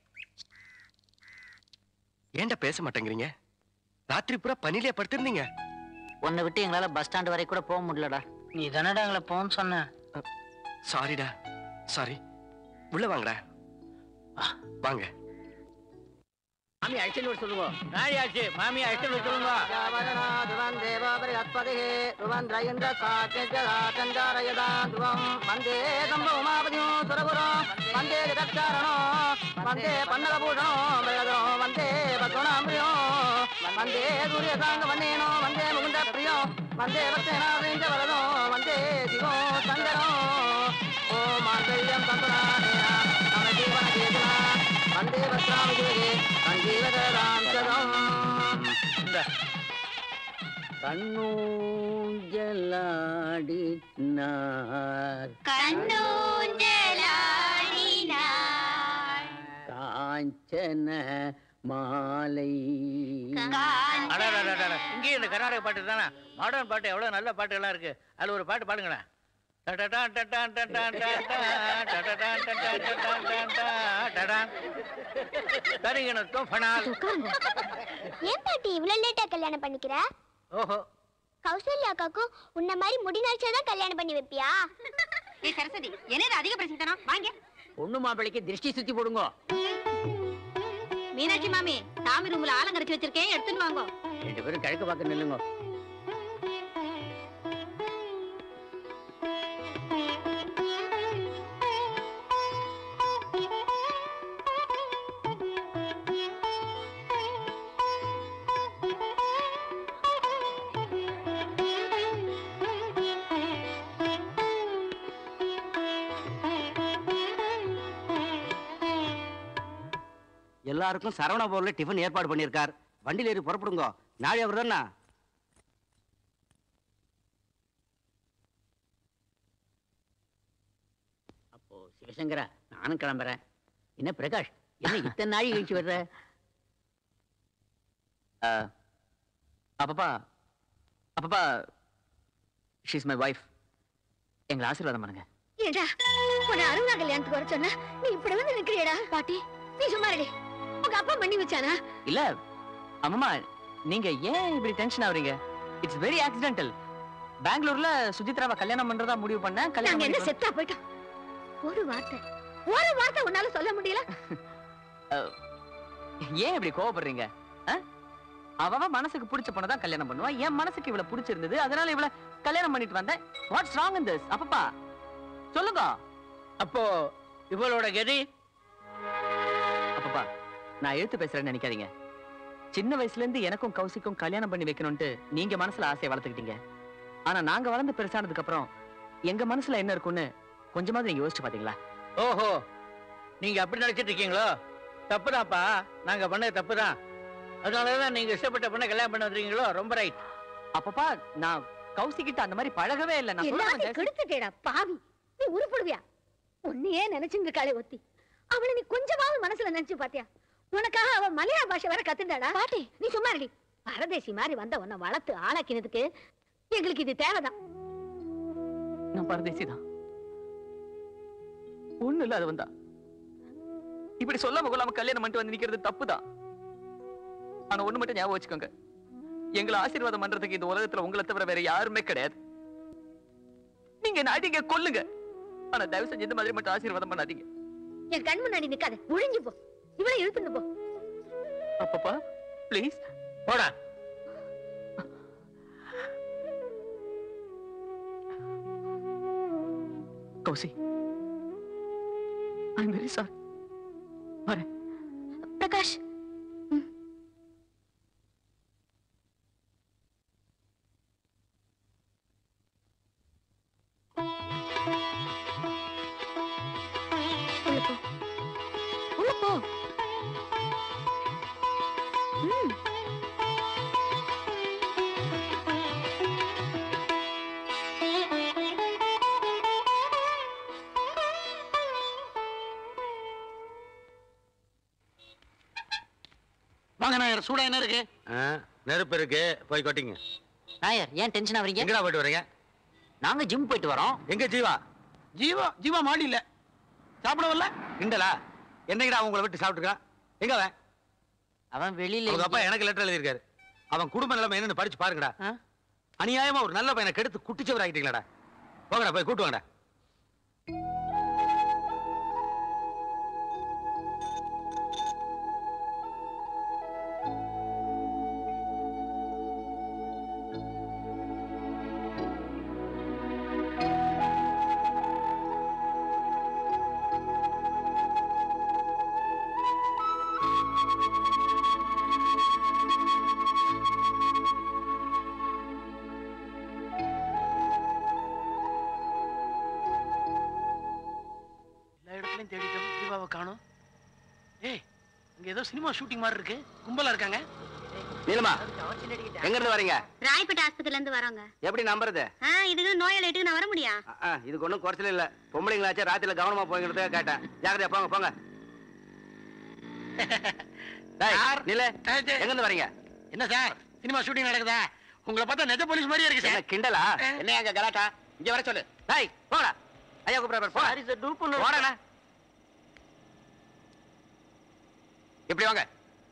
ஏன்டா பேச மாட்டேங்கிறீங்க? ராத்திரி பூரா பனிலே படுத்திருந்தீங்க. உன்னை விட்டு எங்களால பஸ் ஸ்டாண்ட் வரை கூட போக முடியலடா. நீ தானடா எங்களை போன்னு சொன்ன. சாரிடா சாரி. உள்ள வாங்கடா. வாங்க. மாமி அழைச்சல் வர சொல்லுங்க. நாளை ஆச்சு. மாமி அழைச்சல் வர சொல்லுங்க. வந்தே தம்ப உமாபதியும் சுரபுரம் வந்தே ஜகத்காரணம் வந்தே பன்னகபூஷணம் வெள்ளதம் வந்தே பத்மநாம்பிரியம் வந்தே சூரிய சாங்க வந்தேனோ வந்தே முகுந்த பிரியம் வந்தே பக்தேனாவிஞ்ச வரதம் வந்தே சிவம் சங்கரம் ஓ மாங்கல்யம் தந்துனானேனா நம்ம ஜீவன கேதுனா வந்தே பத்ராமி ஜோகே சஞ்சீவதராம் சதம். கண்ணூஞ்சலாடினார் கண்ணூஞ்சலாடினார் காஞ்சன மாலை. இங்கே இந்த கர்நாடக பாட்டு தானே. மாடர்ன் பாட்டு எவ்வளவு நல்ல பாட்டு எல்லாம் இருக்கு. அதுல ஒரு பாட்டு பாடுங்களேன். ஏன் பாட்டி இவ்வளவு லேட்டா கல்யாணம் பண்ணிக்கிற? ஓஹோ, கௌசல்யா அக்காக்கும் உன்ன மாதிரி முடி நரைச்சாதான் கல்யாணம் பண்ணி வைப்பியா? ஏய் சரஸ்வதி, என்னது அதிக பிரசித்தனம்? வாங்க. பொண்ணு மாப்பிளைக்கு திருஷ்டி சுத்தி போடுங்க. மீனாட்சி மாமி, சாமி ரூம்ல ஆலங்கரைச்சு வச்சிருக்கேன், எடுத்துன்னு வாங்க. ரெண்டு பேரும் கிழக்கு பார்க்க நில்லுங்க. எல்லாருக்கும் சரவணா பவன்ல டிஃபன் ஏற்பாடு பண்ணியிருக்கார். வண்டியில் ஏறி புறப்படுங்க. நாளை அவர் தானே. அப்போ சிவசங்கரா, நானும் கிளம்புறேன். என்ன பிரகாஷ், என்ன இத்தனை நாள் கழிச்சு வர்ற? அப்பப்பா அப்பப்பா ஷீஸ் மை வைஃப். எங்களை ஆசீர்வாதம் பண்ணுங்க. ஏடா உன்னை அருணா கல்யாணத்துக்கு வர சொன்னா நீ இப்படி வந்து நிக்கிறியடா? பாட்டி நீ சும்மா இருடி. உங்க அப்பா பண்ணி வச்சானா? இல்ல அம்மா, நீங்க ஏன் இப்படி டென்ஷன் ஆவறீங்க? It's very accidental. பெங்களூர்ல சுஜித்ராவை கல்யாணம் பண்றதா முடிவு பண்ண. நாங்க என்ன செத்தா போயிட்டோம்? ஒரு வார்த்தை ஒரு வார்த்தை உன்னால சொல்ல முடியல? ஏன் இப்படி கோவப்படுறீங்க? அவ மனசுக்கு பிடிச்ச பொண்ணதான் கல்யாணம் பண்ணுவா. என் மனசுக்கு இவளை பிடிச்சிருந்தது, அதனால இவளை கல்யாணம் பண்ணிட்டு வந்தேன். What's wrong in this? அப்பப்பா சொல்லுங்க. அப்போ இவளோட கதி? அப்பப்பா நான் எழுத்து பேசுறேன்னு நினைக்காதீங்க. சின்ன வயசுல இருந்து எனக்கும் கௌசிக்கும் கல்யாணம் பண்ணி வைக்கணும்ட்டு நீங்க மனசுல ஆசையை வளர்த்துக்கிட்டீங்க. ஆனா நாங்க வளர்ந்து பெருசானதுக்கு அப்புறம் எங்க மனசுல என்ன இருக்குன்னு கொஞ்சமாவது நீங்க யோசிச்சு பாத்தீங்களா? ஓஹோ, நீங்க அப்படி நினைச்சிட்டு இருக்கீங்களோ? தப்புதான்ப்பா, நாங்க பண்ணது தப்புதான். அதனாலதான் நீங்க இஷ்டப்பட்ட பொண்ணை கல்யாணம் பண்ண வந்துருக்கீங்களோ? ரொம்ப ரைட். அப்பப்பா நான் கௌசிக்கிட்ட அந்த மாதிரி பழகவே இல்லை. நான் எல்லாத்தையும் கெடுத்துட்டேடா பாவி. நீ உருப்படுவியா? உன்னையே நினைச்சுட்டு இருக்காளே ஒத்தி. அவளை நீ கொஞ்சமாவது மனசுல நினைச்சு பாத்தியா? உனக்காக அவ மலையாள பாஷை வேற கத்துண்டாடா. பாட்டி நீ சும்மா இருடி. பரதேசி மாதிரி வந்த உன்னை வளர்த்து ஆளாக்கினதுக்கு எங்களுக்கு இது தேவைதான். நான் பரதேசி தான். ஒண்ணு இல்ல, அது வந்தா இப்படி சொல்லாம கொள்ளாம கல்யாணம் பண்ணிட்டு வந்து நிக்கிறது தப்புதான். ஆனா ஒண்ணு மட்டும் ஞாபகம் வச்சுக்கோங்க, எங்களை ஆசீர்வாதம் பண்றதுக்கு இந்த உலகத்துல உங்களை தவிர வேற யாருமே கிடையாது. நீங்க நாடிங்க கொல்லுங்க, ஆனா தயவு செஞ்சு இந்த மாதிரி மட்டும் ஆசீர்வாதம் பண்ணாதீங்க. என் கண் முன்னாடி நிக்காத, ஒழிஞ்சு போ. இவ்வளவு இழுத்துட்டு போ. அப்பப்பா ப்ளீஸ் போடா. Kausi, I am very sorry. வரேன். பிரகாஷ், உள்ள போ. ம். வாங்க நாயர், சூடா என்ன இருக்கு? நெருப்பு இருக்கு, போய் கொட்டிங்க. நாயர் ஏன் டென்ஷன் ஆவறீங்க? எங்கடா போயிட்டு வரீங்க? நாங்க ஜிம் போயிட்டு வரோம். எங்க ஜீவா? ஜீவா ஜீவா மாடி இல்ல, சாப்பிட வரல. கிண்டலா? என்னைக்குடா உங்களை விட்டு சாப்பிட்டுருக்கான்? எங்க அவன்? அவன் வெளியில. அவங்க அப்பா எனக்கு லெட்டர் எழுதியிருக்காரு. அவன் குடும்ப நிலைமை என்னன்னு படிச்சு பாருங்கடா. அநியாயமா ஒரு நல்ல பையனை கெடுத்து குட்டிச்சவர் ஆகிட்டீங்களாடா. போங்கடா, போய் கூட்டு வாங்கடா. தேடிட்டோம், ஜீவாவை காணோம். ஏய், இங்க ஏதோ சினிமா ஷூட்டிங் மாதிரி இருக்கு, கும்பலா இருக்காங்க. நீலமா, எங்க இருந்து வரீங்க? ராயப்பேட்டை ஆஸ்பத்திரில இருந்து வரோங்க. எப்படி நம்புறது? இதுக்கு நோயாளிட்டுக்கு நான் வர முடியா? இதுக்கு ஒண்ணும் குறைச்சல இல்ல. பொம்பளைங்களாச்சும் ராத்திரில கவனமா போய்கிறத கேட்டேன். ஜாக்கிரதையா போங்க போங்க. நில, எங்க இருந்து வரீங்க? என்ன சார், சினிமா ஷூட்டிங் நடக்குதா? உங்களை பார்த்தா நெஜ போலீஸ் மாதிரியே இருக்கு சார். கிண்டலா? என்ன அங்க கலாட்டா? இங்க வர சொல்லு. டேய் போடா. ஐயா கூப்பிடுறாரு, போ. சரி சார், டூ பண்ணு. போடா. எப்படி வாங்க?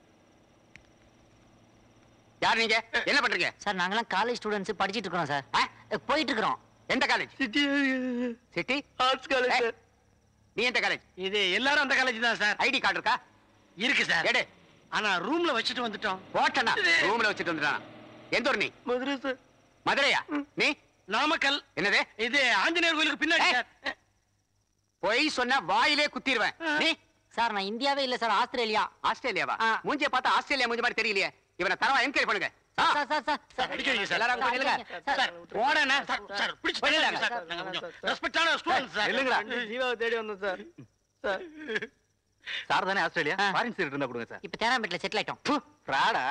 யார் நீங்க? என்ன பண்றீங்க? சார் நாங்கலாம் காலேஜ் ஸ்டூடண்ட்ஸ், படிச்சிட்டு இருக்கோம் சார். போயிட்டு இருக்கோம். எந்த college? City city arts college. நீ எந்த காலேஜ்? இது எல்லாரும் அந்த காலேஜ் தான் சார். ஐடி கார்டு இருக்கா? இருக்கு சார். எடு. ஆனா ரூம்ல வச்சிட்டு வந்துட்டோம். போட்டனா? ரூம்ல வச்சிட்டு வந்துட்டான். எந்த ஊர் நீ? மதுரை சார். மதுரையா? நீ? நாமக்கல். என்னது? இது ஆஞ்சநேயர் கோயிலுக்கு பின்னாடி சார். போய் சொன்னா வாயிலே குத்திடுவேன். நீ? சார் நான் இந்தியாவே இல்ல சார், ஆஸ்திரேலியா. ஆஸ்திரேலியாவா? மூஞ்சிய பார்த்தா ஆஸ்திரேலியா மூஞ்சி மாதிரி தெரியலையே. இவனை தரவா என்கொயரி பண்ணுங்க. சார் சார் சார் சார் அடிக்கிறீங்க சார். எல்லாரும் கொஞ்சம் நில்லுங்க. Sir போடனா sir. சார் பிடிச்சு போயிடுங்க சார். நாங்க கொஞ்சம் ரெஸ்பெக்டான ஸ்டூடண்ட்ஸ் சார். இல்லங்கடா. ஜீவாவை தேடி வந்தோம் சார். சார் சார் தானே ஆஸ்திரேலியா ஃபாரின் சீட் இருந்தா கொடுங்க சார். இப்ப தேனாம்பேட்ல செட்டில் ஆயிட்டோம். ஃப்ராடா?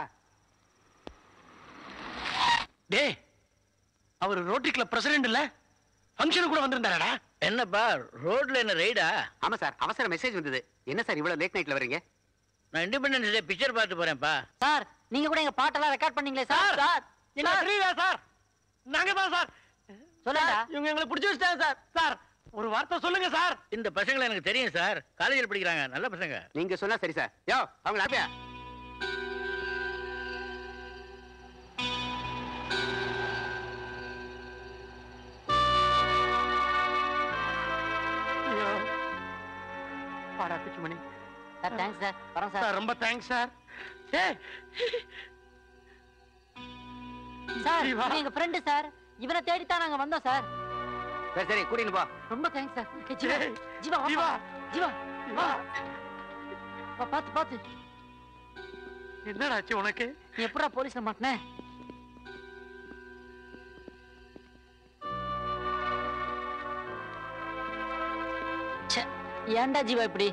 டேய், அவர் ரோட்டரி கிளப் பிரசிடென்ட் இல்ல, ஃபங்க்ஷன் கூட வந்திருந்தாரடா. என்னப்பா ரோட்ல என்ன ரைடா? ஆமா சார், அவசர மெசேஜ் வந்தது. என்ன சார் இவ்வளவு லேட் நைட்ல வரீங்க? நான் இண்டிபெண்டன்ஸ் டே பிக்சர் பார்த்து போறேன்ப்பா. சார் நீங்க கூட எங்க பாட்டெல்லாம் ரெக்கார்ட் பண்ணீங்களே சார். சார் எங்க தெரியுதா சார்? நாங்க தான் சார். சொல்லுடா. இவங்க எங்களை பிடிச்சு வச்சிட்டாங்க சார். சார் ஒரு வார்த்தை சொல்லுங்க சார். இந்த பசங்களை எனக்கு தெரியும் சார், காலேஜில் படிக்கிறாங்க, நல்ல பசங்க. நீங்க சொன்னா சரி சார். யோ அவங்க அனுப்பியா? பாடா பிச்சுமணி. Sir thanks sir. வரோம் சார். ரொம்ப தேங்க்ஸ் சார். ஏய் சார், இவன் எங்க ஃப்ரெண்ட் சார். இவனை தேடி தான் நாங்க வந்தோம் சார். சரி சரி கூட்டிட்டு போ. ரொம்ப தேங்க்ஸ் சார். ஏய், ஜீவா ஜீவா ஜீவா ஜீவா வா. வா பாத்து பாத்து. என்னடா ஆச்சு உனக்கு? நீ எப்படா போலீஸ்ல மாட்டனே? ச்சே, ஏன்டா ஜீவா இப்படி?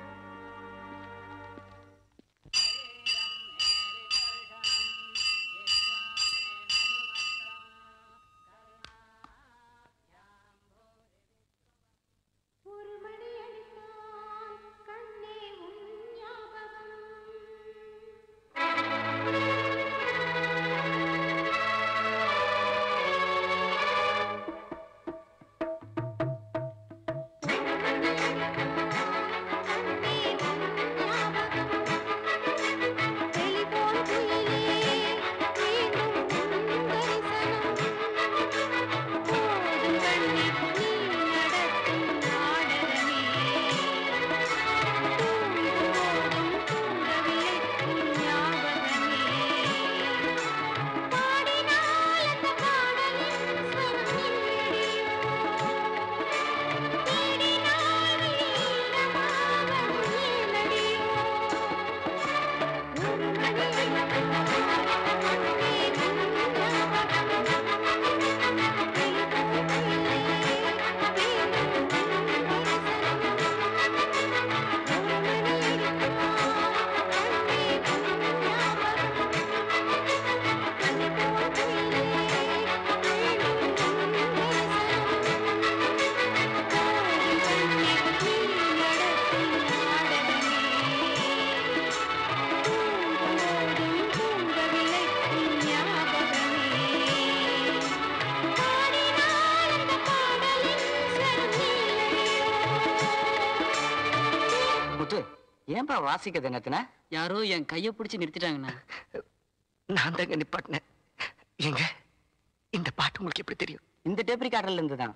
ஏன்பா வாசிக்கிறது என்னத்தின? யாரோ என் கையை பிடிச்சி நிறுத்திட்டாங்கண்ணா. நான் தாங்க நிப்பாட்டினேன். எங்க இந்த பாட்டு உங்களுக்கு எப்படி தெரியும்? இந்த டேப் ரெக்கார்டர்ல இருந்து தான்.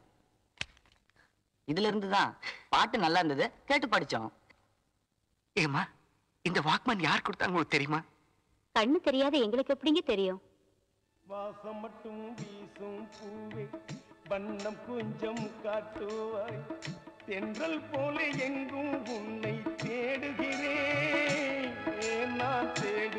இதுல இருந்து தான். பாட்டு நல்லா இருந்தது, கேட்டு படிச்சோம். ஏமா இந்த வாக்மேன் யார் கொடுத்தாங்க உங்களுக்கு தெரியுமா? கண்ணு தெரியாத எங்களுக்கு எப்படிங்க தெரியும்? வாசம் மட்டும் வீசும் பூவே வண்ணம் கொஞ்சம் காட்டுவாய், தென்றல் போல எங்கும் உன்னை தேடுகிறேன், நான்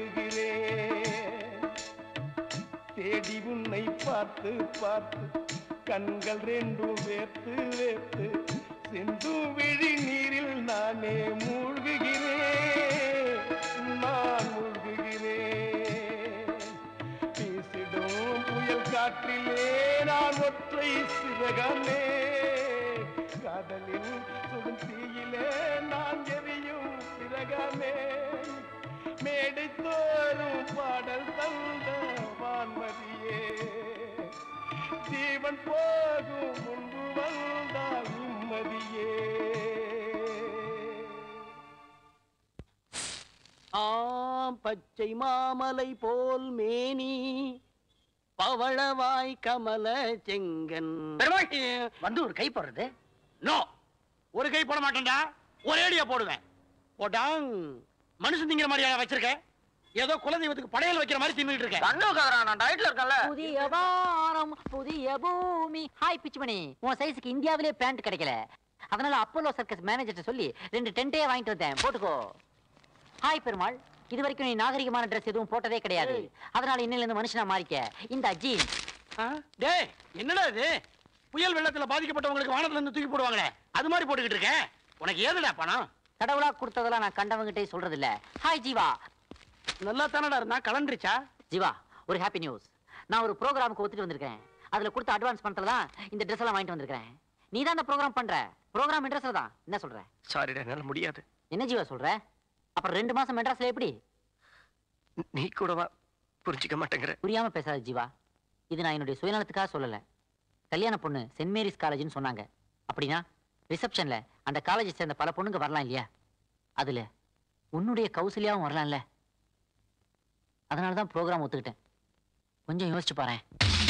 தேடுகிறேன். தேடி உன்னை பார்த்து பார்த்து கண்கள் ரெண்டும் வேர்த்து வேர்த்து சிந்து விழி நீரில் நானே மூழ்குகிறேன், நான் மூழ்குகிறேன். வீசிடும் புயல் காற்றிலே நான் ஒற்றை சிறகமே, காதலில் சுடும் தீயிலே நான் எரியும் சிறகமே. மேடை தோறும் பாடல் தந்த வான்மதியே, ஜீவன் போகும் முன்பு வந்தால் நிம்மதியே. ஆம் பச்சை மாமலை போல் மேனி பவளவாய் கமல செங்கன். வந்து ஒரு கை போடுறது? நோ, ஒரு கை போட மாட்டேன்டா, ஒரே அடியா போடுவேன். போட்டாங் மனுஷன் திங்கிற மாதிரியா வச்சிருக்க? ஏதோ குலதெய்வத்துக்கு படையல் வைக்கிற மாதிரி தின்னுட்டு இருக்கேன். நான் டயட்ல இருக்கேன்ல. புதிய வாரம் புதிய பூமி. ஹாய் பிச்சுமணி, உன் சைஸுக்கு இந்தியாவிலே பேண்ட் கிடைக்கல, அதனால அப்போலோ சர்க்கஸ் மேனேஜர் சொல்லி ரெண்டு டென்ட்டே வாங்கிட்டு வந்தேன், போட்டுக்கோ. ஹாய் பெருமாள், இது வரைக்கும் நீ நாகரிகமான ட்ரெஸ் எதுவும் போட்டதே கிடையாது, அதனால இன்னில இருந்து மனுஷனா மாறிக்க. இந்த ஜீன். டேய் என்னடா இது? புயல் வெள்ளத்துல பாதிக்கப்பட்டவங்களுக்கு வானத்துல இருந்து தூக்கி போடுவாங்களே, அது மாதிரி போட்டுக்கிட்டு இருக்கேன். உனக்கு ஏதுடா பணம்? கடவுளா கொடுத்ததெல்லாம் நான் கண்டவங்கிட்டே சொல்றது இல்ல. ஹாய் ஜீவா. நல்லா தானடா இருந்தா கலண்டுருச்சா? ஜீவா, ஒரு ஹாப்பி நியூஸ். நான் ஒரு ப்ரோக்ராமுக்கு ஒத்துட்டு வந்திருக்கேன். அதுல கொடுத்த அட்வான்ஸ் பணத்துல தான் இந்த ட்ரெஸ் எல்லாம் வாங்கிட்டு வந்திருக்கேன். நீ தான் இந்த ப்ரோக்ராம் பண்ற. ப்ரோக்ராம் மெட்ராஸ்ல தான். என்ன சொல்ற? சாரிடா, என்னால முடியாது. என்ன ஜீவா சொல்ற? அப்புறம் ரெண்டு மாசம் மெட்ராஸ்ல எப்படி? நீ கூடவா புரிஞ்சிக்க மாட்டேங்கிற? புரியாம பேசாத ஜீவா. இது நான் என்னுடைய சுயநலத்துக்காக சொல்லல. கல்யாண பொண்ணு சென்ட் மேரிஸ் காலேஜ்னு சொன்னாங்க. அப்படின்னா ரிசப்ஷன்ல அந்த காலேஜை சேர்ந்த பல பொண்ணுங்க வரலாம் இல்லையா? அதுல உன்னுடைய கௌசல்யாவும் வரலாம்ல. அதனாலதான் ப்ரோக்ராம் ஒத்துக்கிட்டேன். கொஞ்சம் யோசிச்சு பாறேன்.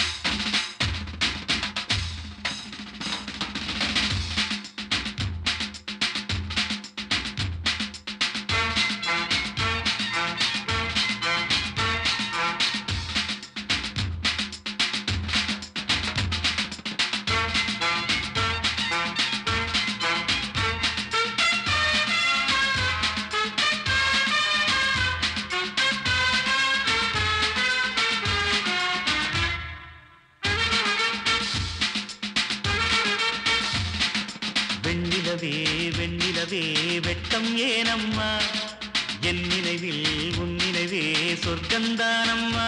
வெண்ணிலவே வெண்ணிலவே வெட்கம் ஏனம்மா, என் நினைவில் உன் நினைவே சொர்க்கந்தானம்மா.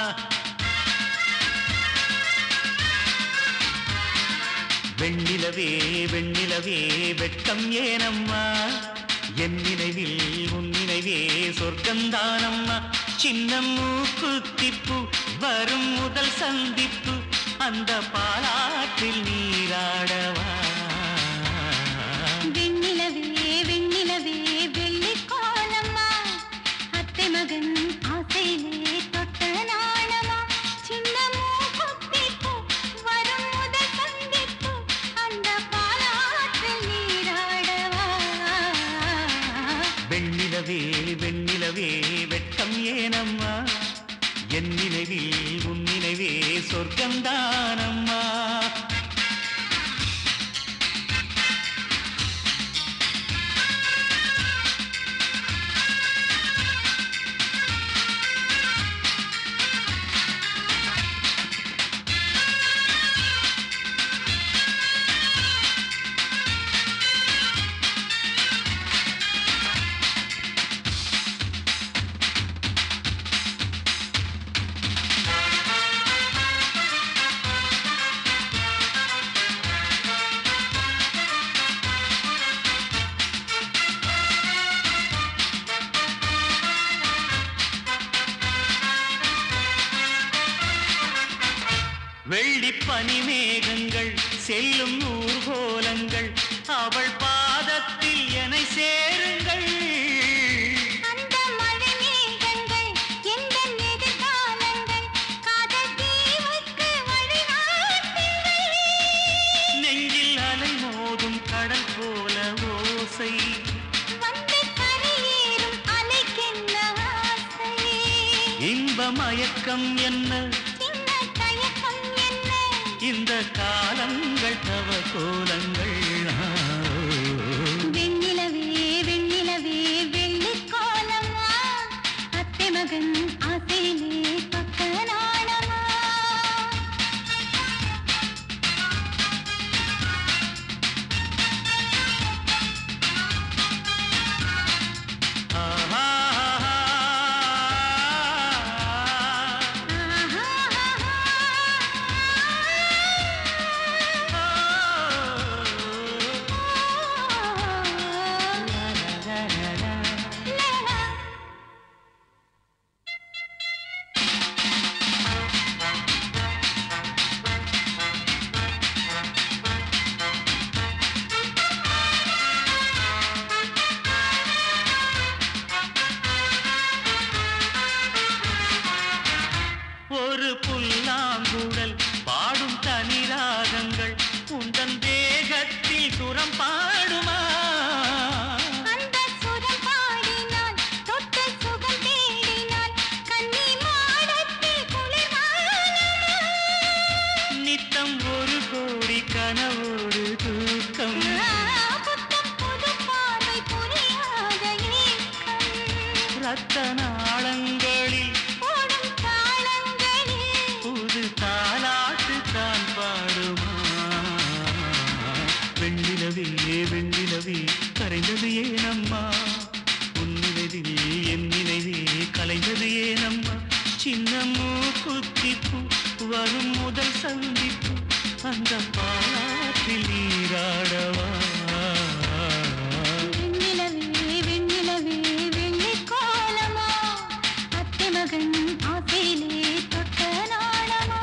வெண்ணிலவே வெண்ணிலவே வெட்கம் ஏனம்மா, என் நினைவில் உன் நினைவே சொர்க்கந்தானம்மா. சின்ன மூக்குத்திப்பு வரும் முதல் சந்திப்பு, அந்த பாலாற்றில் நீராடவா. வெண்ணிலவே வெண்ணிலவே வெள்ளிக்கோலம்மா, அத்தை மகன் ஆசையிலே தொட்ட நாணமா. சின்ன மூக்குத்திப்பு வரும் முதல் சந்திப்பு, அந்த பாலாற்றில் நீராடவா. வெண்ணிலவே வெண்ணிலவே வெட்கம் ஏனம்மா, என் நினைவில் உன் நினைவே சொர்க்கந்தானம்மா. வெள்ளி பனிமேகங்கள் செல்லும் ஊர்கோலங்கள், அவள் பாதத்தில் என்னை சேருங்கள். அந்த மழை மேகங்கள் எந்த எதிர்காலங்கள், காதல் தீவுக்கு வழிகாட்டுங்கள். நெஞ்சில் அலை மோதும் கடல் போல ஓசை, வந்து கரையேறும் அலைக்கென்ன ஆசை. இன்ப மயக்கம் என்ன, இந்த காலங்கள் தவ கோலங்கள். வெண்ணிலவே வெண்ணிலவே வெள்ளிக்கோலம்மா, அத்தை மகன் ஆசையிலே தொட்ட நாணமா. ஒரு புல்லாங்குழல் பாடும் தனிராகங்கள் உந்தன் தேகத்தில் சுரம் பாடுமா. அந்த சுரம் பாடினால் தொட்ட சுகம் தேடினால் கன்னி மாடத்தில் குளிர்வானமா. நித்தம் ஒரு கோடி கனவோடு தூக்கம், புத்தம் புது பார்வை புரியாத ஏக்கம். ரத்த நாளங்களில் ஓடும் தாளங்களில் புது தாலாட்டு தான் பாடுமா. வெண்ணிலவே வெண்ணிலவே கரைந்ததே தொலைந்தது ஏனம்மா உன் நினைவிலே என் நினைவே கலைந்தது ஏனம்மா சின்னம்மோ குத்திப்பு வரும் முதல் சந்திப்பு அந்த பாலாற்றில் நீராடவா வெண்ணிலவே வெண்ணிலவே வெள்ளிக் கோலமா அத்தை மகன் ஆசையிலே தொட்ட நாளமா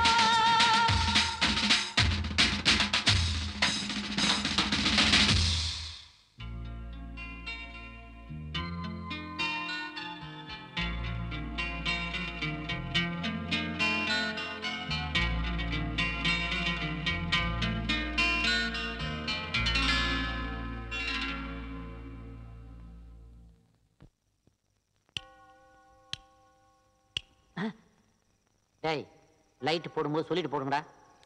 டேய் லைட் போடும்போது சொல்லிட்டு போடுங்கடா.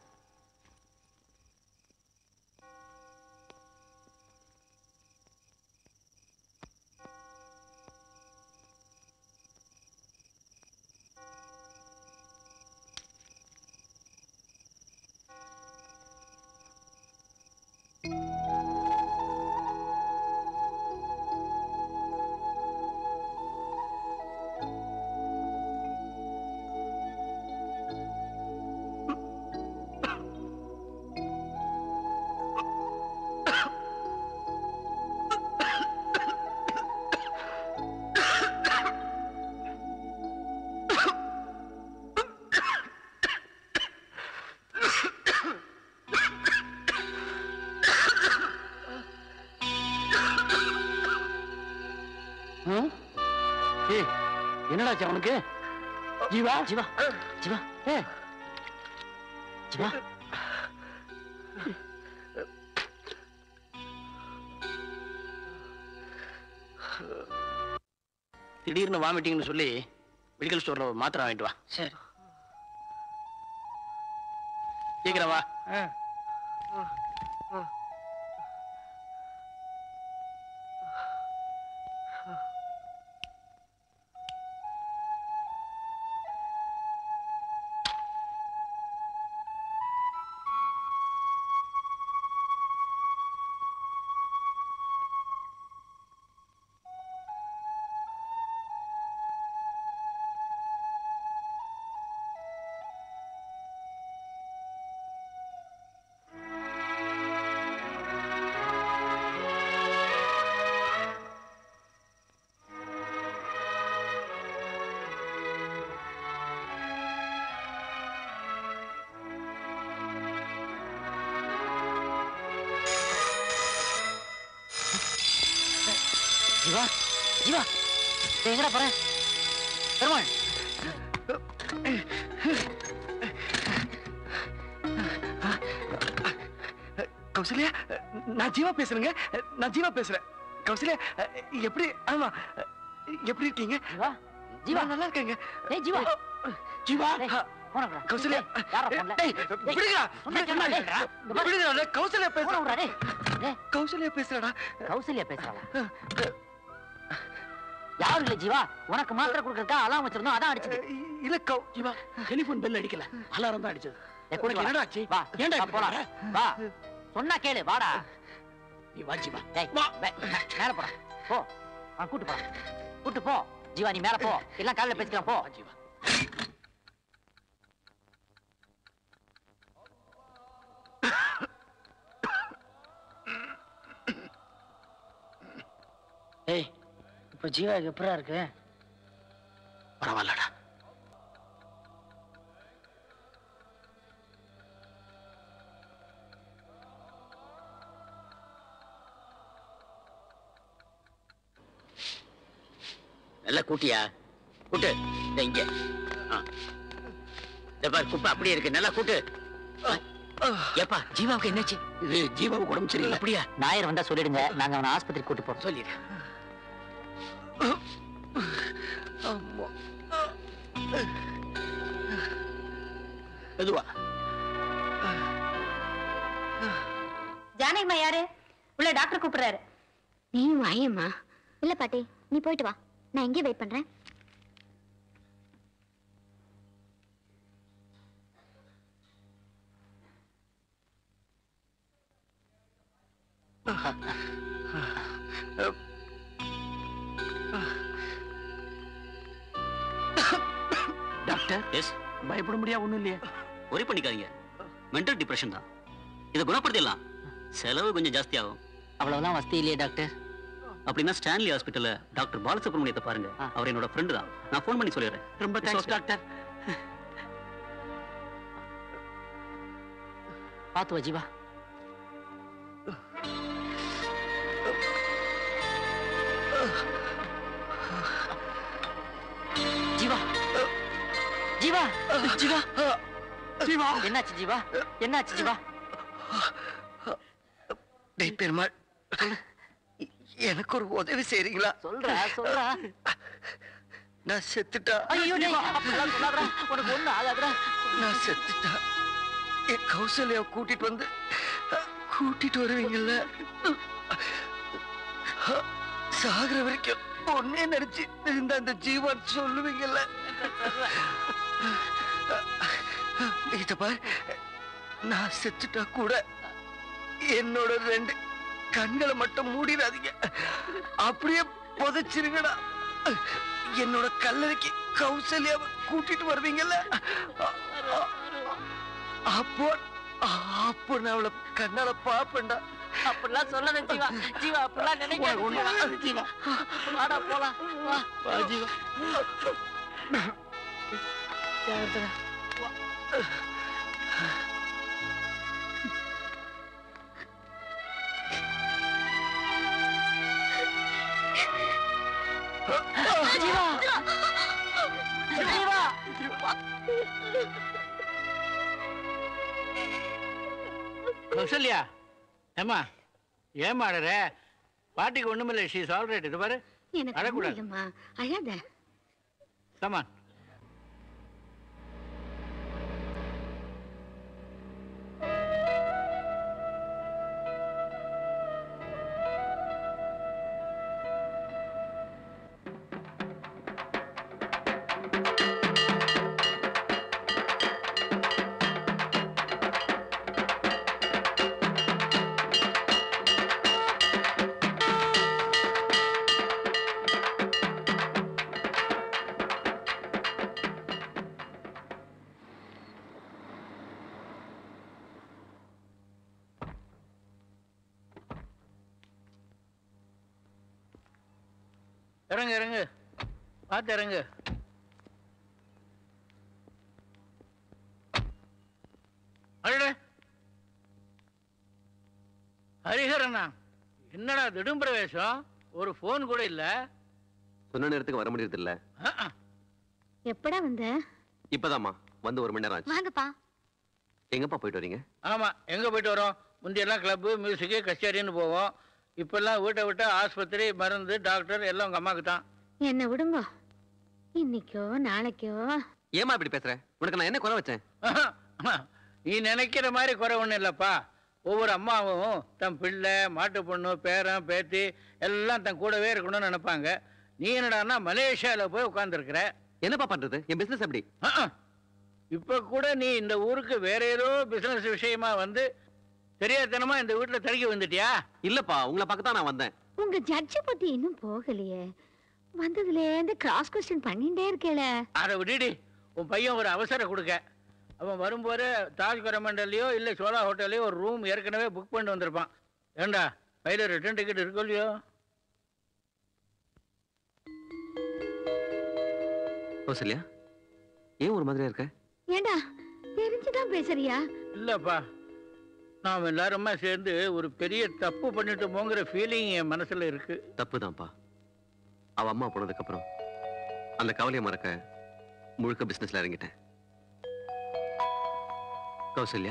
என்னடாச்சு அவனுக்கு? ஜீவா ஜீவா ஜீவா ஏ ஜீவா திடீர்னு வாமிட்டிங்னு சொல்லி மெடிக்கல் ஸ்டோர்ல ஒரு மாத்திரை வாங்கிட்டு வா. சரி. சீக்கிரம் வா. ஜீவா ஜீவா டேய் எங்கடா போற? பெருமாள் கௌசல்யா, நான் ஜீவா பேசுறேங்க. நான் ஜீவா பேசுறேன். கௌசல்யா, எப்படி ஆமா எப்படி இருக்கீங்க? ஜீவா ஜீவா நல்லா இருக்கேங்க. டேய் ஜீவா ஜீவா போனடா. கௌசல்யா, யாரா போன்ல? டேய் விடுடா. விடுடா. கௌசல்யா பேசுறா. டேய் கௌசல்யா பேசுறடா. கௌசல்யா பேசுறாளா? யாரும் இல்ல ஜீவா, உனக்கு மாத்திரை கொடுக்கறதுக்கு அலாம் வச்சிருந்தோம், அதான் அடிச்சது. இல்ல கௌ ஜீவா டெலிபோன் பெல் அடிக்கல, அலாரம் தான் அடிச்சது. உனக்கு என்னடா ஆச்சு? வா ஏன்டா வா, இப்படி போலாம். பண்ற? வா சொன்னா கேளு, வாடா. நீ வா ஜீவா. டேய் மே- மேல போடா. போ அவன் கூட்டு போடா. கூட்டு போ ஜீவா, நீ மேல போ, எல்லாம் காலையில பேசிக்கலாம். போ ஜீவா. ஏய் இப்ப ஜீவாக்கு எப்படா இருக்கு? பரவாயில்லடா. நல்லா கூட்டியா கூட்டு. இந்த இங்க ஆ. இந்த பாரு குப்பை அப்படியே இருக்கு, நல்லா கூட்டு. ஏப்பா ஜீவாவுக்கு என்னாச்சு? இது ஜீவாவுக்கு உடம்பு சரியில்லை. அப்படியா? நாயர் வந்தா சொல்லிடுங்க, நாங்க அவனை ஆஸ்பத்திரிக்கு கூட்டு போறோம். சொல்லிடுறேன். மெதுவா. ஜானகிமா யாரு? உள்ள டாக்டர் கூப்பிடுறாரு. நீ வாயம்மா. இல்ல பாட்டி, நீ போயிட்டு வா, நான் இங்கே வெயிட் பண்றேன். டாக்டர் எஸ் பயப்பட முடியாது ஒண்ணும் இல்லையா? ஒரே பண்ணிக்காதீங்க, மென்டல் டிப்ரெஷன் தான். இதை குணப்படுத்திடலாம். செலவு கொஞ்சம் ஜாஸ்தி ஆகும். அவ்வளவுதான் வசதி இல்லையே டாக்டர்? அப்படின்னா ஸ்டான்லி ஹாஸ்பிட்டல்ல டாக்டர் பாலசுப்ரமணியத்தை பாருங்க. அவர் என்னோட ஃப்ரெண்டு தான். நான் ஃபோன் பண்ணி சொல்லிடுறேன். ரொம்ப தேங்க்ஸ் டாக்டர். பாத்து வா ஜீவா. ஜீவா ஜீவா ஜீவா ஜீவா என்னாச்சு ஜீவா? என்னாச்சு ஜீவா? டேய் பெருமாள், எனக்கு ஒரு உதவி செய்றீங்களா? சொல்றா சொல்றா. நான் செத்துட்டா. ஐயோ டேய் அப்படிலாம் சொல்லாதடா, உனக்கு ஒண்ணு ஆகாதுடா. நான் செத்துட்டா. என் கௌசல்யா கூட்டிட்டு வந்து கூட்டிட்டு வருவீங்கல்ல? சாகுற வரைக்கும் ஒன்னே நினைச்சு இந்த அந்த ஜீவன் சொல்லுவீங்கல்ல? இத பாரு, நான் செத்துட்டா கூட என்னோட ரெண்டு கண்களை மட்டும் மூடிடாதீங்க. அப்படியே புதைச்சிருங்கடா. என்னோட கல்லறைக்கு கௌசல்யாவை கூட்டிட்டு வருவீங்கல்ல? அப்போ அப்போ நான் அவளை கண்ணால பாப்பேன்டா. அப்படிலாம் சொல்லாத ஜீவா. ஜீவா அப்படிலாம் நினைக்காத ஜீவா. வாடா போலாம் வா. வா ஜீவா. ஜாகிரதா. ஜீவா ஜீவா கௌசல்யா, ஏமா ஏமா அழற? பாட்டிக்கு ஒண்ணுமில்லை, ஷீ இஸ் ஆல் ரைட். இது பாரு, எனக்கு அழக்கூடாது. இல்லம்மா, அழாத. கமான். இறங்கு இறங்கு, பார்த்து இறங்கு. அழட ஹரிஹரண்ணா, என்னடா திடும் பிரவேசம்? ஒரு போன் கூட இல்ல. சொன்ன நேரத்துக்கு வர முடியறது இல்ல. எப்படா வந்த? இப்பதாம்மா வந்து ஒரு மணி நேரம் ஆச்சு. வாங்கப்பா. எங்கப்பா போயிட்டு வரீங்க? ஆமா, எங்க போயிட்டு வரோம்? முந்தியெல்லாம் கிளப்பு, மியூசிக்கு, கச்சேரின்னு போவோம். இப்பெல்லாம் வீட்டை விட்டு ஆஸ்பத்திரி, மருந்து, டாக்டர் எல்லாம் உங்க அம்மாக்கு தான். என்ன விடுங்க, இன்னைக்கோ நாளைக்கோ. ஏமா இப்படி பேசுற? உனக்கு நான் என்ன குறை வச்சேன்? நீ நினைக்கிற மாதிரி குறை ஒண்ணும் இல்லப்பா. ஒவ்வொரு அம்மாவும் தன் பிள்ளை, மாட்டு பொண்ணு, பேரன், பேத்தி எல்லாம் தன் கூடவே இருக்கணும்னு நினைப்பாங்க. நீ என்னடான்னா மலேசியால போய் உட்கார்ந்துருக்கிற. என்னப்பா பண்றது? என் பிசினஸ் எப்படி? இப்ப கூட நீ இந்த ஊருக்கு வேற ஏதோ பிசினஸ் விஷயமா வந்து தெரியாதனமா இந்த வீட்டுல தடுக்கி வந்துட்டியா? இல்லப்பா, உங்களை பார்க்கத்தான் நான் வந்தேன். உங்க ஜட்ஜி பத்தி இன்னும் போகலையே. வந்ததுல இருந்து கிராஸ் கொஸ்டின் பண்ணிட்டே இருக்கேல. அதை விடுடி, உன் பையன் ஒரு அவசரம் கொடுக்க. அவன் வரும்போது தாஜ் கொரமண்டல்லையோ இல்ல சோலா ஹோட்டல்லையோ ஒரு ரூம் ஏற்கனவே புக் பண்ணிட்டு வந்திருப்பான். ஏண்டா பையில ரிட்டர்ன் டிக்கெட் இருக்கோ இல்லையோ? கௌசல்யா, ஏன் ஒரு மாதிரியா இருக்க? ஏண்டா தெரிஞ்சுதான் பேசுறியா? இல்லப்பா, நாம் எல்லாருமா சேர்ந்து ஒரு பெரிய தப்பு பண்ணிட்டோமோங்கிற ஃபீலிங் என் மனசுல இருக்கு. தப்புதான்ப்பா. அவ அம்மா போனதுக்கு அப்புறம் அந்த கவலையை மறக்க முழுக்க பிசினஸ்ல இறங்கிட்டேன். கௌசல்யா,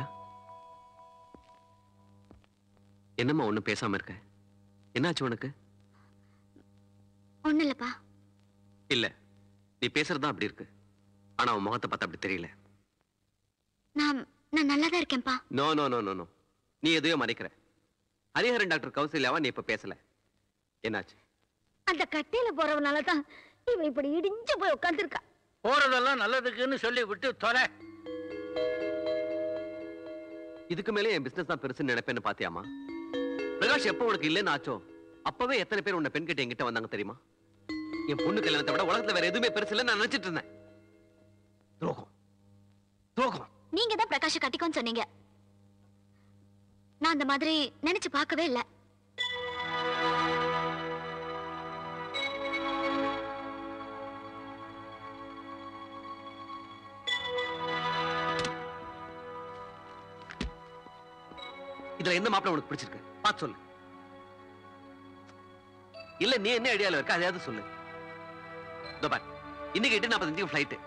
என்னம்மா ஒண்ணும் பேசாம இருக்க? என்னாச்சு உனக்கு? ஒண்ணு இல்லப்பா. இல்ல, நீ பேசுறதுதான் அப்படி இருக்கு. ஆனா அவன் முகத்தை பார்த்தா அப்படி தெரியல. நான் நான் நல்லாதான் இருக்கேன்ப்பா. No no no no no நீ எதையோ மறைக்கிற. ஹரிஹரன் டாக்டர் கௌசல்யாவா நீ இப்ப பேசல. என்னாச்சு? அந்த கட்டையில போறவனாலதான் இவ இப்படி இடிஞ்சு போய் உட்கார்ந்துருக்கா. போறதெல்லாம் நல்லதுக்குன்னு சொல்லி விட்டு தொலை. இதுக்கு மேலே என் பிசினஸ் தான் பெருசுன்னு நினைப்பேன்னு பாத்தியாமா? பிரகாஷ் எப்ப உனக்கு இல்லைன்னு ஆச்சோ அப்பவே எத்தனை பேர் உன்னை பெண் கிட்ட என்கிட்ட வந்தாங்க தெரியுமா? என் பொண்ணு கல்யாணத்தை விட உலகத்துல வேற எதுவுமே பெருசு இல்லைன்னு நான் நினைச்சிட்டு இருந்தேன். ஆகாஷ கட்டிக்கோன்னு சொன்னீங்க. நான் அந்த மாதிரி நினைச்சு பார்க்கவே இல்லை. இதுல எந்த மாப்பிளை உனக்கு பிடிச்சிருக்கு பார்த்து சொல்லு. இல்ல நீ என்ன ஐடியால இருக்க அதையாவது சொல்லு. இன்னைக்கு எட்டு நாற்பத்தஞ்சு ஃபிளைட்.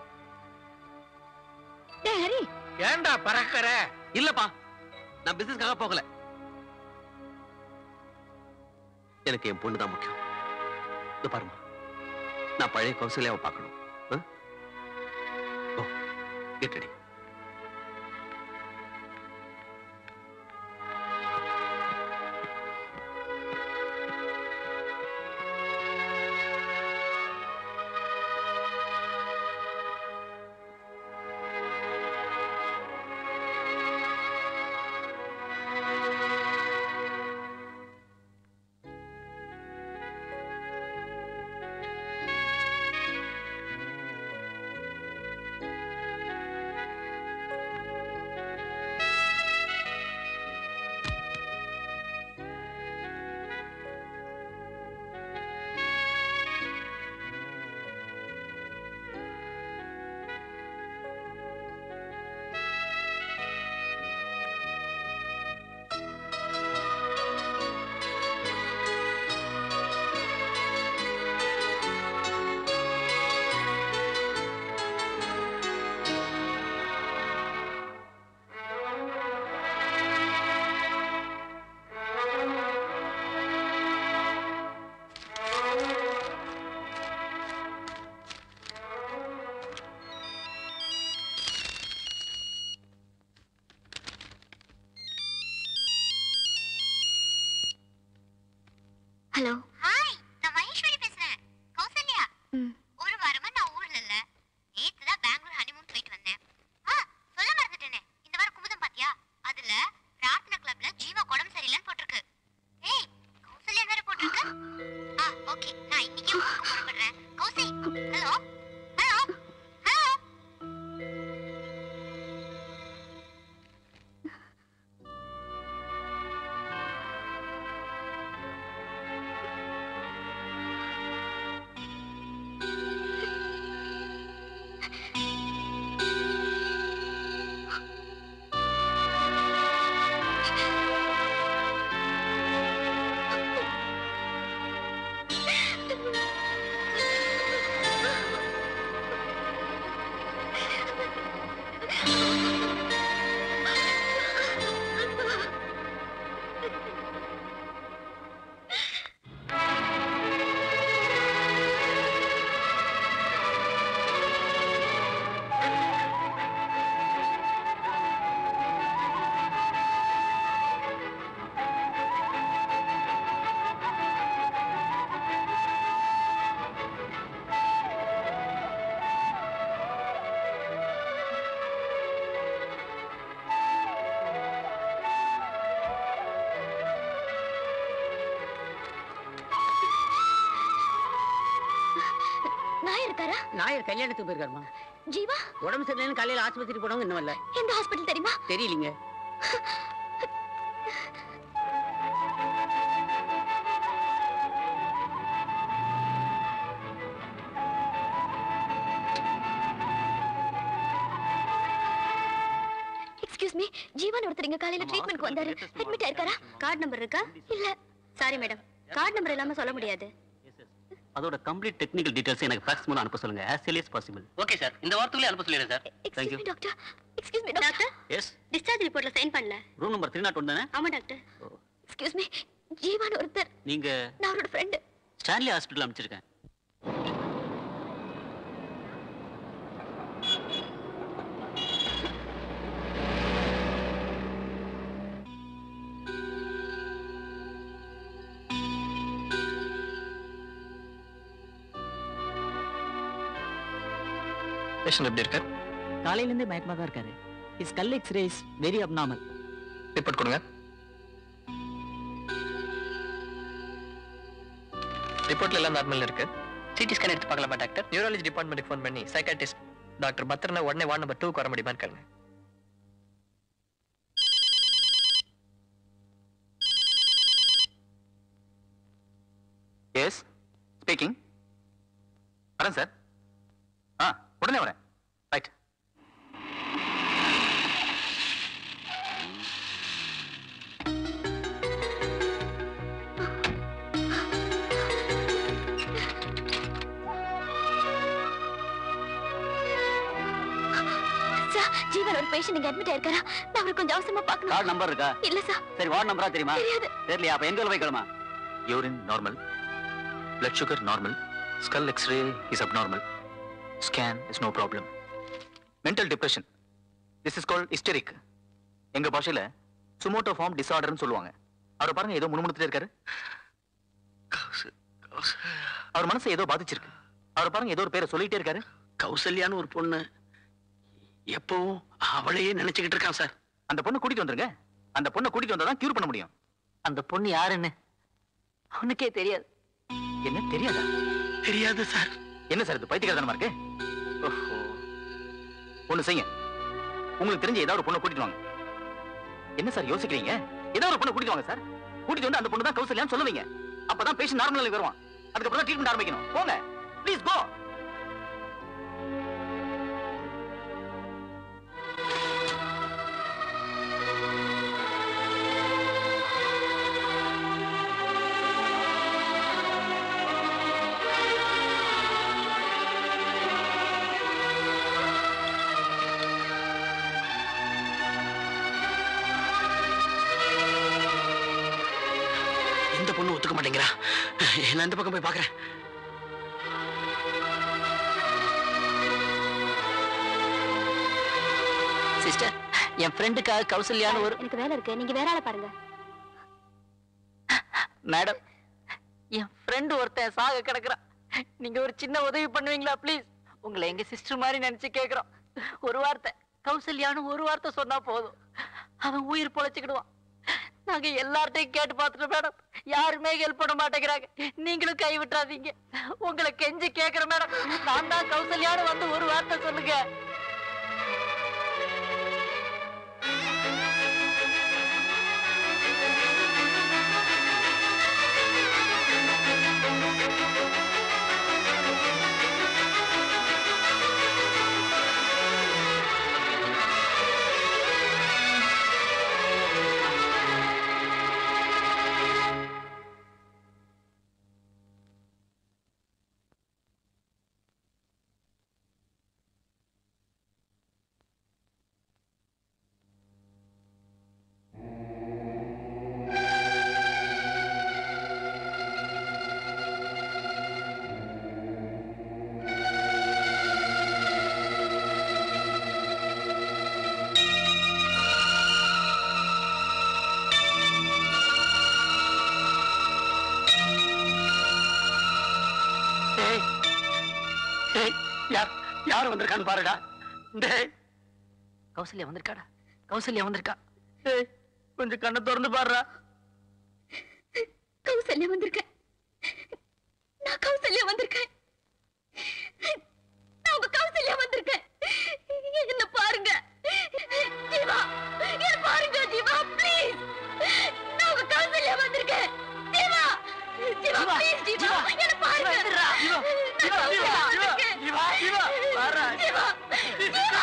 ஏண்டா பறக்கற? இல்லப்பா, நான் பிசினஸ்க்காக போகல. எனக்கு என் பொண்ணு தான் முக்கியம். இது பாருமா, நான் பழைய கௌசல்யாவை பார்க்கணும். Oh get ready. Hello. Hi, நான் மகேஸ்வரி பேசுறேன். கௌசல்யா. ஒரு வாரமா நான் ஊர்ல இல்ல. நேத்து தான் பெங்களூர் ஹனிமூன் போயிட்டு வந்தேன். ஆ, சொல்ல மறந்துட்டேனே. இந்த வாரம் குமுதம் பாத்தியா? அதுல பிரார்த்தனா கிளப்ல ஜீவா உடம்பு சரியில்லைன்னு போட்டிருக்கு. ஏய், கௌசல்யா வேற போட்டிருக்கு. ஆ, ஓகே. நான் இன்னைக்கே ஊருக்கு புறப்படுறேன். Kausi, hello. Hello. Hello. Nair இருக்காரா? நாயர் கல்யாணத்துக்கு போயிருக்காருமா. ஜீவா உடம்பு சரியில்லைன்னு காலையில ஆஸ்பத்திரி போனவங்க இன்னும் வரல. எந்த ஹாஸ்பிட்டல் தெரியுமா? தெரியலீங்க. எக்ஸ்கியூஸ் மீ, ஜீவான் ஒருத்தர் இங்க காலையில ட்ரீட்மென்ட்க்கு வந்தாரு. அட்மிட் ஆயிருக்காரா? கார்டு நம்பர் இருக்கா? இல்ல. சாரி மேடம், கார்டு நம்பர் இல்லாம சொல்ல முடியாது. அதோட கம்ப்ளீட் டெக்னிக்கல் டீடைல்ஸ் எனக்கு ஃபேக்ஸ் மூலம் அனுப்ப சொல்லுங்க as early as possible. Okay sir, இந்த வாரத்துக்குள்ளே அனுப்ப சொல்லிடுறேன் sir. Thank you. Doctor, excuse me doctor. Yes, discharge ரிப்போர்ட்ல சைன் பண்ணல. ரூம் நம்பர் மூன்று பூஜ்ஜியம் ஒன்று தானே? ஆமா டாக்டர். எக்ஸ்கியூஸ் மீ, ஜீவான் ஒருத்தர். நீங்க நான் அவரோட ஃப்ரெண்ட். ஸ்டான்லி ஹாஸ்பிடல் அனுப்பிச்சிருக்கேன். பேஷண்ட் எப்படி இருக்கார்? காலையில இருந்தே மயக்கமா தான் இருக்காரு. Is skull x-ray is very abnormal. Report கொடுங்க. ரிப்போர்ட்ல எல்லாம் நார்மல் இருக்கு. சிடி ஸ்கேன் எடுத்து பார்க்கலாமா டாக்டர்? நியூராலஜி டிபார்ட்மெண்ட்டுக்கு ஃபோன் பண்ணி சைக்காட்ரிஸ்ட் டாக்டர் பத்ரனை உடனே வார்டு நம்பர் டூக்கு வர முடியுமான்னு கேளுங்க. ஸ்பீக்கிங். வரேன் சார். ஆ உடனே வரேன். ரைட். ஜீவன் ஒரு பேஷண்ட் இங்க அட்மிட் ஆயிருக்காரா? நான் அவரை கொஞ்சம் அவசரமா பார்க்கணும். கார்டு நம்பர் இருக்கா? இல்ல சார். சரி வார்டு நம்பரா தெரியுமா? தெரியாது. தெரியலையா? அப்ப எங்க வைக்கணுமா? Urine normal, blood sugar normal, skull x-ray is abnormal, scan is no problem. Mental depression, this is called hysteric. எங்க பாஷையில சுமோட்டோஃபார்ம் டிசார்டர்னு சொல்லுவாங்க. அவரை பாருங்க ஏதோ முணுமுணுத்துட்டே இருக்காரு. அவர் மனசை ஏதோ பாதிச்சிருக்கு. அவரை பாருங்க ஏதோ ஒரு பேரை சொல்லிட்டே இருக்காரு. கௌசல்யான்னு ஒரு பொண்ணு எப்பவும் அவளையே நினைச்சுக்கிட்டு இருக்கான் சார். அந்த பொண்ணை கூட்டிட்டு வந்துருங்க. அந்த பொண்ணை கூட்டிட்டு வந்தா தான் கியூர் பண்ண முடியும். அந்த பொண்ணு யாருன்னு அவனுக்கே தெரியாது. என்ன தெரியாதா? தெரியாது சார். என்ன சார் இது பைத்தியக்காரத்தனமா இருக்கு? ஒண்ணு செய்யுங்க, உங்களுக்கு தெரிஞ்ச ஏதாவது ஒரு பொண்ணை கூட்டிட்டு வாங்க. என்ன சார் யோசிக்கிறீங்க? ஏதாவது ஒரு பொண்ணை கூட்டிட்டு வாங்க சார். கூட்டிட்டு வந்து அந்த பொண்ணு தான் கௌசல்யான்னு சொல்லுவீங்க. அப்பதான் பேஷண்ட் நார்மல் நிலைக்கு வருவான். அதுக்கப்புறம் தான் ட்ரீட்மெண்ட் ஆரம்பிக்கணும். போங்க ப்ளீஸ் கோ. இந்த பொண்ணு ஒத்துக்க மாட்டேங்கிறா. நான் இந்த பக்கம் போய் பாக்குறேன். சிஸ்டர், என் ஃப்ரெண்டுக்காக கௌசல்யான்னு ஒரு எனக்கு வேலை இருக்கு. நீங்க வேற ஆளை பாருங்க. மேடம், என் ஃப்ரெண்டு ஒருத்தன் சாக கிடக்குறான். நீங்க ஒரு சின்ன உதவி பண்ணுவீங்களா ப்ளீஸ்? உங்களை எங்க சிஸ்டர் மாதிரி நினைச்சு கேக்குறோம். ஒரு வார்த்தை கௌசல்யான்னு ஒரு வார்த்தை சொன்னா போதும், அவன் உயிர் பொழைச்சுக்கிடுவான். நாங்க எல்லார்ட்டையும் கேட்டு பார்த்துட்டோம் மேடம், யாருமே ஹெல்ப் பண்ண மாட்டேங்கிறாங்க. நீங்களும் கை விட்டுறாதீங்க. உங்களை கெஞ்சி கேக்குறேன் மேடம். நான் தான் கௌசல்யான்னு வந்து ஒரு வார்த்தை சொல்லுங்க. யாரு வந்திருக்கான்னு பாருடா. கௌசல்யா வந்திருக்காடா. கௌசல்யா வந்திருக்கா. டேய் கொஞ்சம் கண்ணை திறந்து பாருடா. கௌசல்யா வந்திருக்கேன். நான் கௌசல்யா வந்திருக்கேன். நான் உங்க கௌசல்யா வந்திருக்கேன். என்ன பாருங்க ஜீவா, என்ன பாருங்க ஜீவா ப்ளீஸ். நான் உங்க கௌசல்யா வந்திருக்கேன். ஜீவா ஜீவா ப்ளீஸ் ஜீவா என்ன பாருங்க. ஜீவா ஜீவா ஜீவா ஜீவா ஜீவா பாரு Jeeva Jeeva.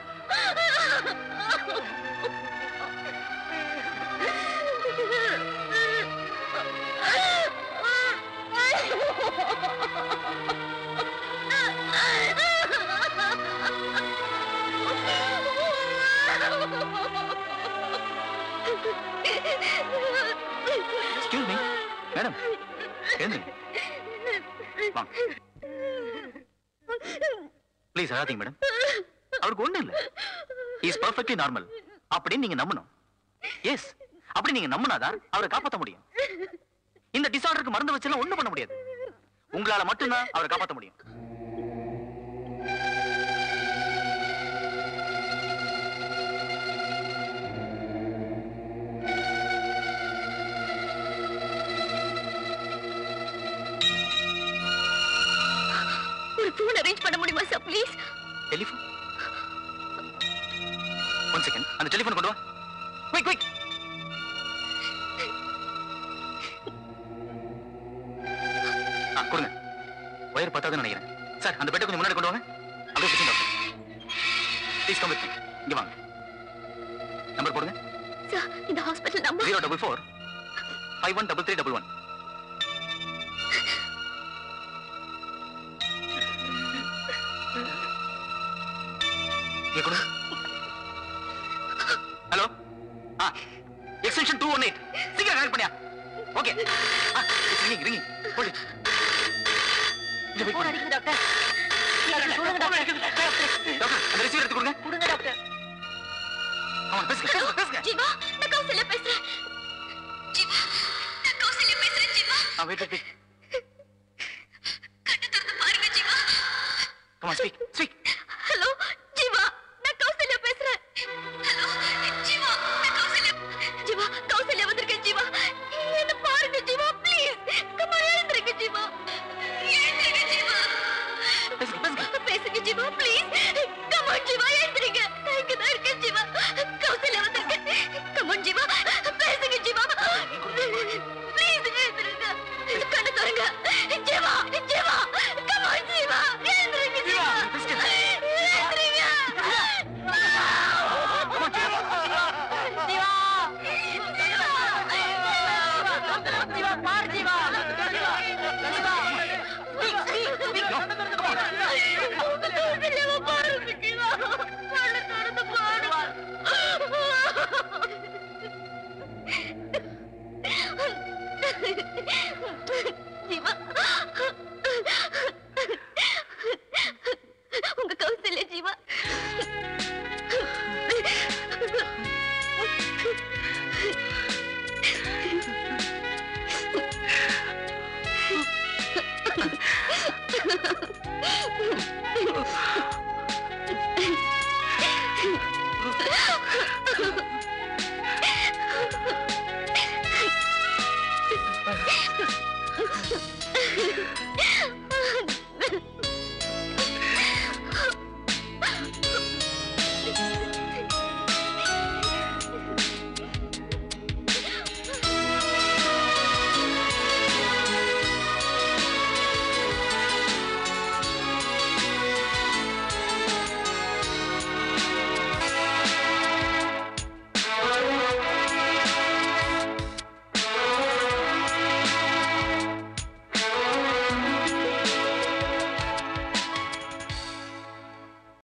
Excuse me, madam எழுந்துங்க. வாங்க ப்ளீஸ் அழாதீங்க மேடம். அவருக்கு ஒண்ணும் இல்ல. He is perfectly normal. அப்படின்னு நீங்க நம்பணும். எஸ், அப்படி நீங்க நம்பினாதான் அவரை காப்பாற்ற முடியும். இந்த டிசார்டருக்கு மருந்து வச்செல்லாம் ஒண்ணும் பண்ண முடியாது. உங்களால மட்டும்தான் அவரை காப்பாற்ற முடியும். ஒரு ஃபோன் அரேஞ்ச் பண்ண முடியுமா sir please? Telephone? One second, அந்த டெலிஃபோன் கொண்டு வா. Quick quick. ஆ கொடுங்க. வயிறு பத்தாதுன்னு நினைக்கிறேன். சார் அந்த பெட்டை கொஞ்சம் முன்னாடி கொண்டு வாங்க. அப்படியே பிடிச்சி doctor. Please come with me. இங்க வாங்க. நம்பர் போடுங்க. சார் இந்த hospital number zero double four five one double three double one. Hello ஆ எக்ஸ்டென்ஷன் டூ ஒன் எயிட். சீக்கிரம் கனெக்ட் பண்ணியா? ஓகே. ரிங்கிங் ரிங்கிங் போடு. போன் அடிக்குது டாக்டர். சொல்லுங்க டாக்டர். டாக்டர் அந்த ரிசீவர் எடுத்து கொடுங்க. கொடுங்க டாக்டர். ஆமா பேசுங்க பேசுங்க பேசுங்க. ஜீவா நான் கௌசல்யா பேசுறேன். ஜீவா நான் கௌசல்யா பேசுறேன் ஜீவா. ஆ வெயிட் வெயிட். கண்ணு திறந்து பாருங்க Jeeva. Come on speak speak. Hello Jeeva நான் கௌசல்யா பேசுறேன். ஹலோ ஜீவா நான் கௌசல்யா. ஜீவா கௌசல்யா வந்திருக்கேன் ஜீவா. என்ன பாருங்க ஜீவா ப்ளீஸ். கம் ஆன் எழுந்திருங்க ஜீவா. எழுந்திருங்க ஜீவா. பேசுங்க Jeeva please. Come on Jeeva எழுந்திருங்க. நான் இங்க தான் இருக்கேன் ஜீவா. கௌசல்யா வந்திருக்கேன். கம் ஆன் ஜீவா பேசுங்க ஜீவா. ப்ளீஸ் எழுந்திருங்க. கண்ணு திறங்க ஜீவா. ஜீவா கம் ஆன் ஜீவா எழுந்திருங்க ஜீவா. எழுந்திருங்க. ஜீவா பாரு Jeeva. Jeeva speak speak speak. கௌசல்யாவை பாருங்க ஜீவா. கண்ணு திறந்து பாருங்க. ஜீவா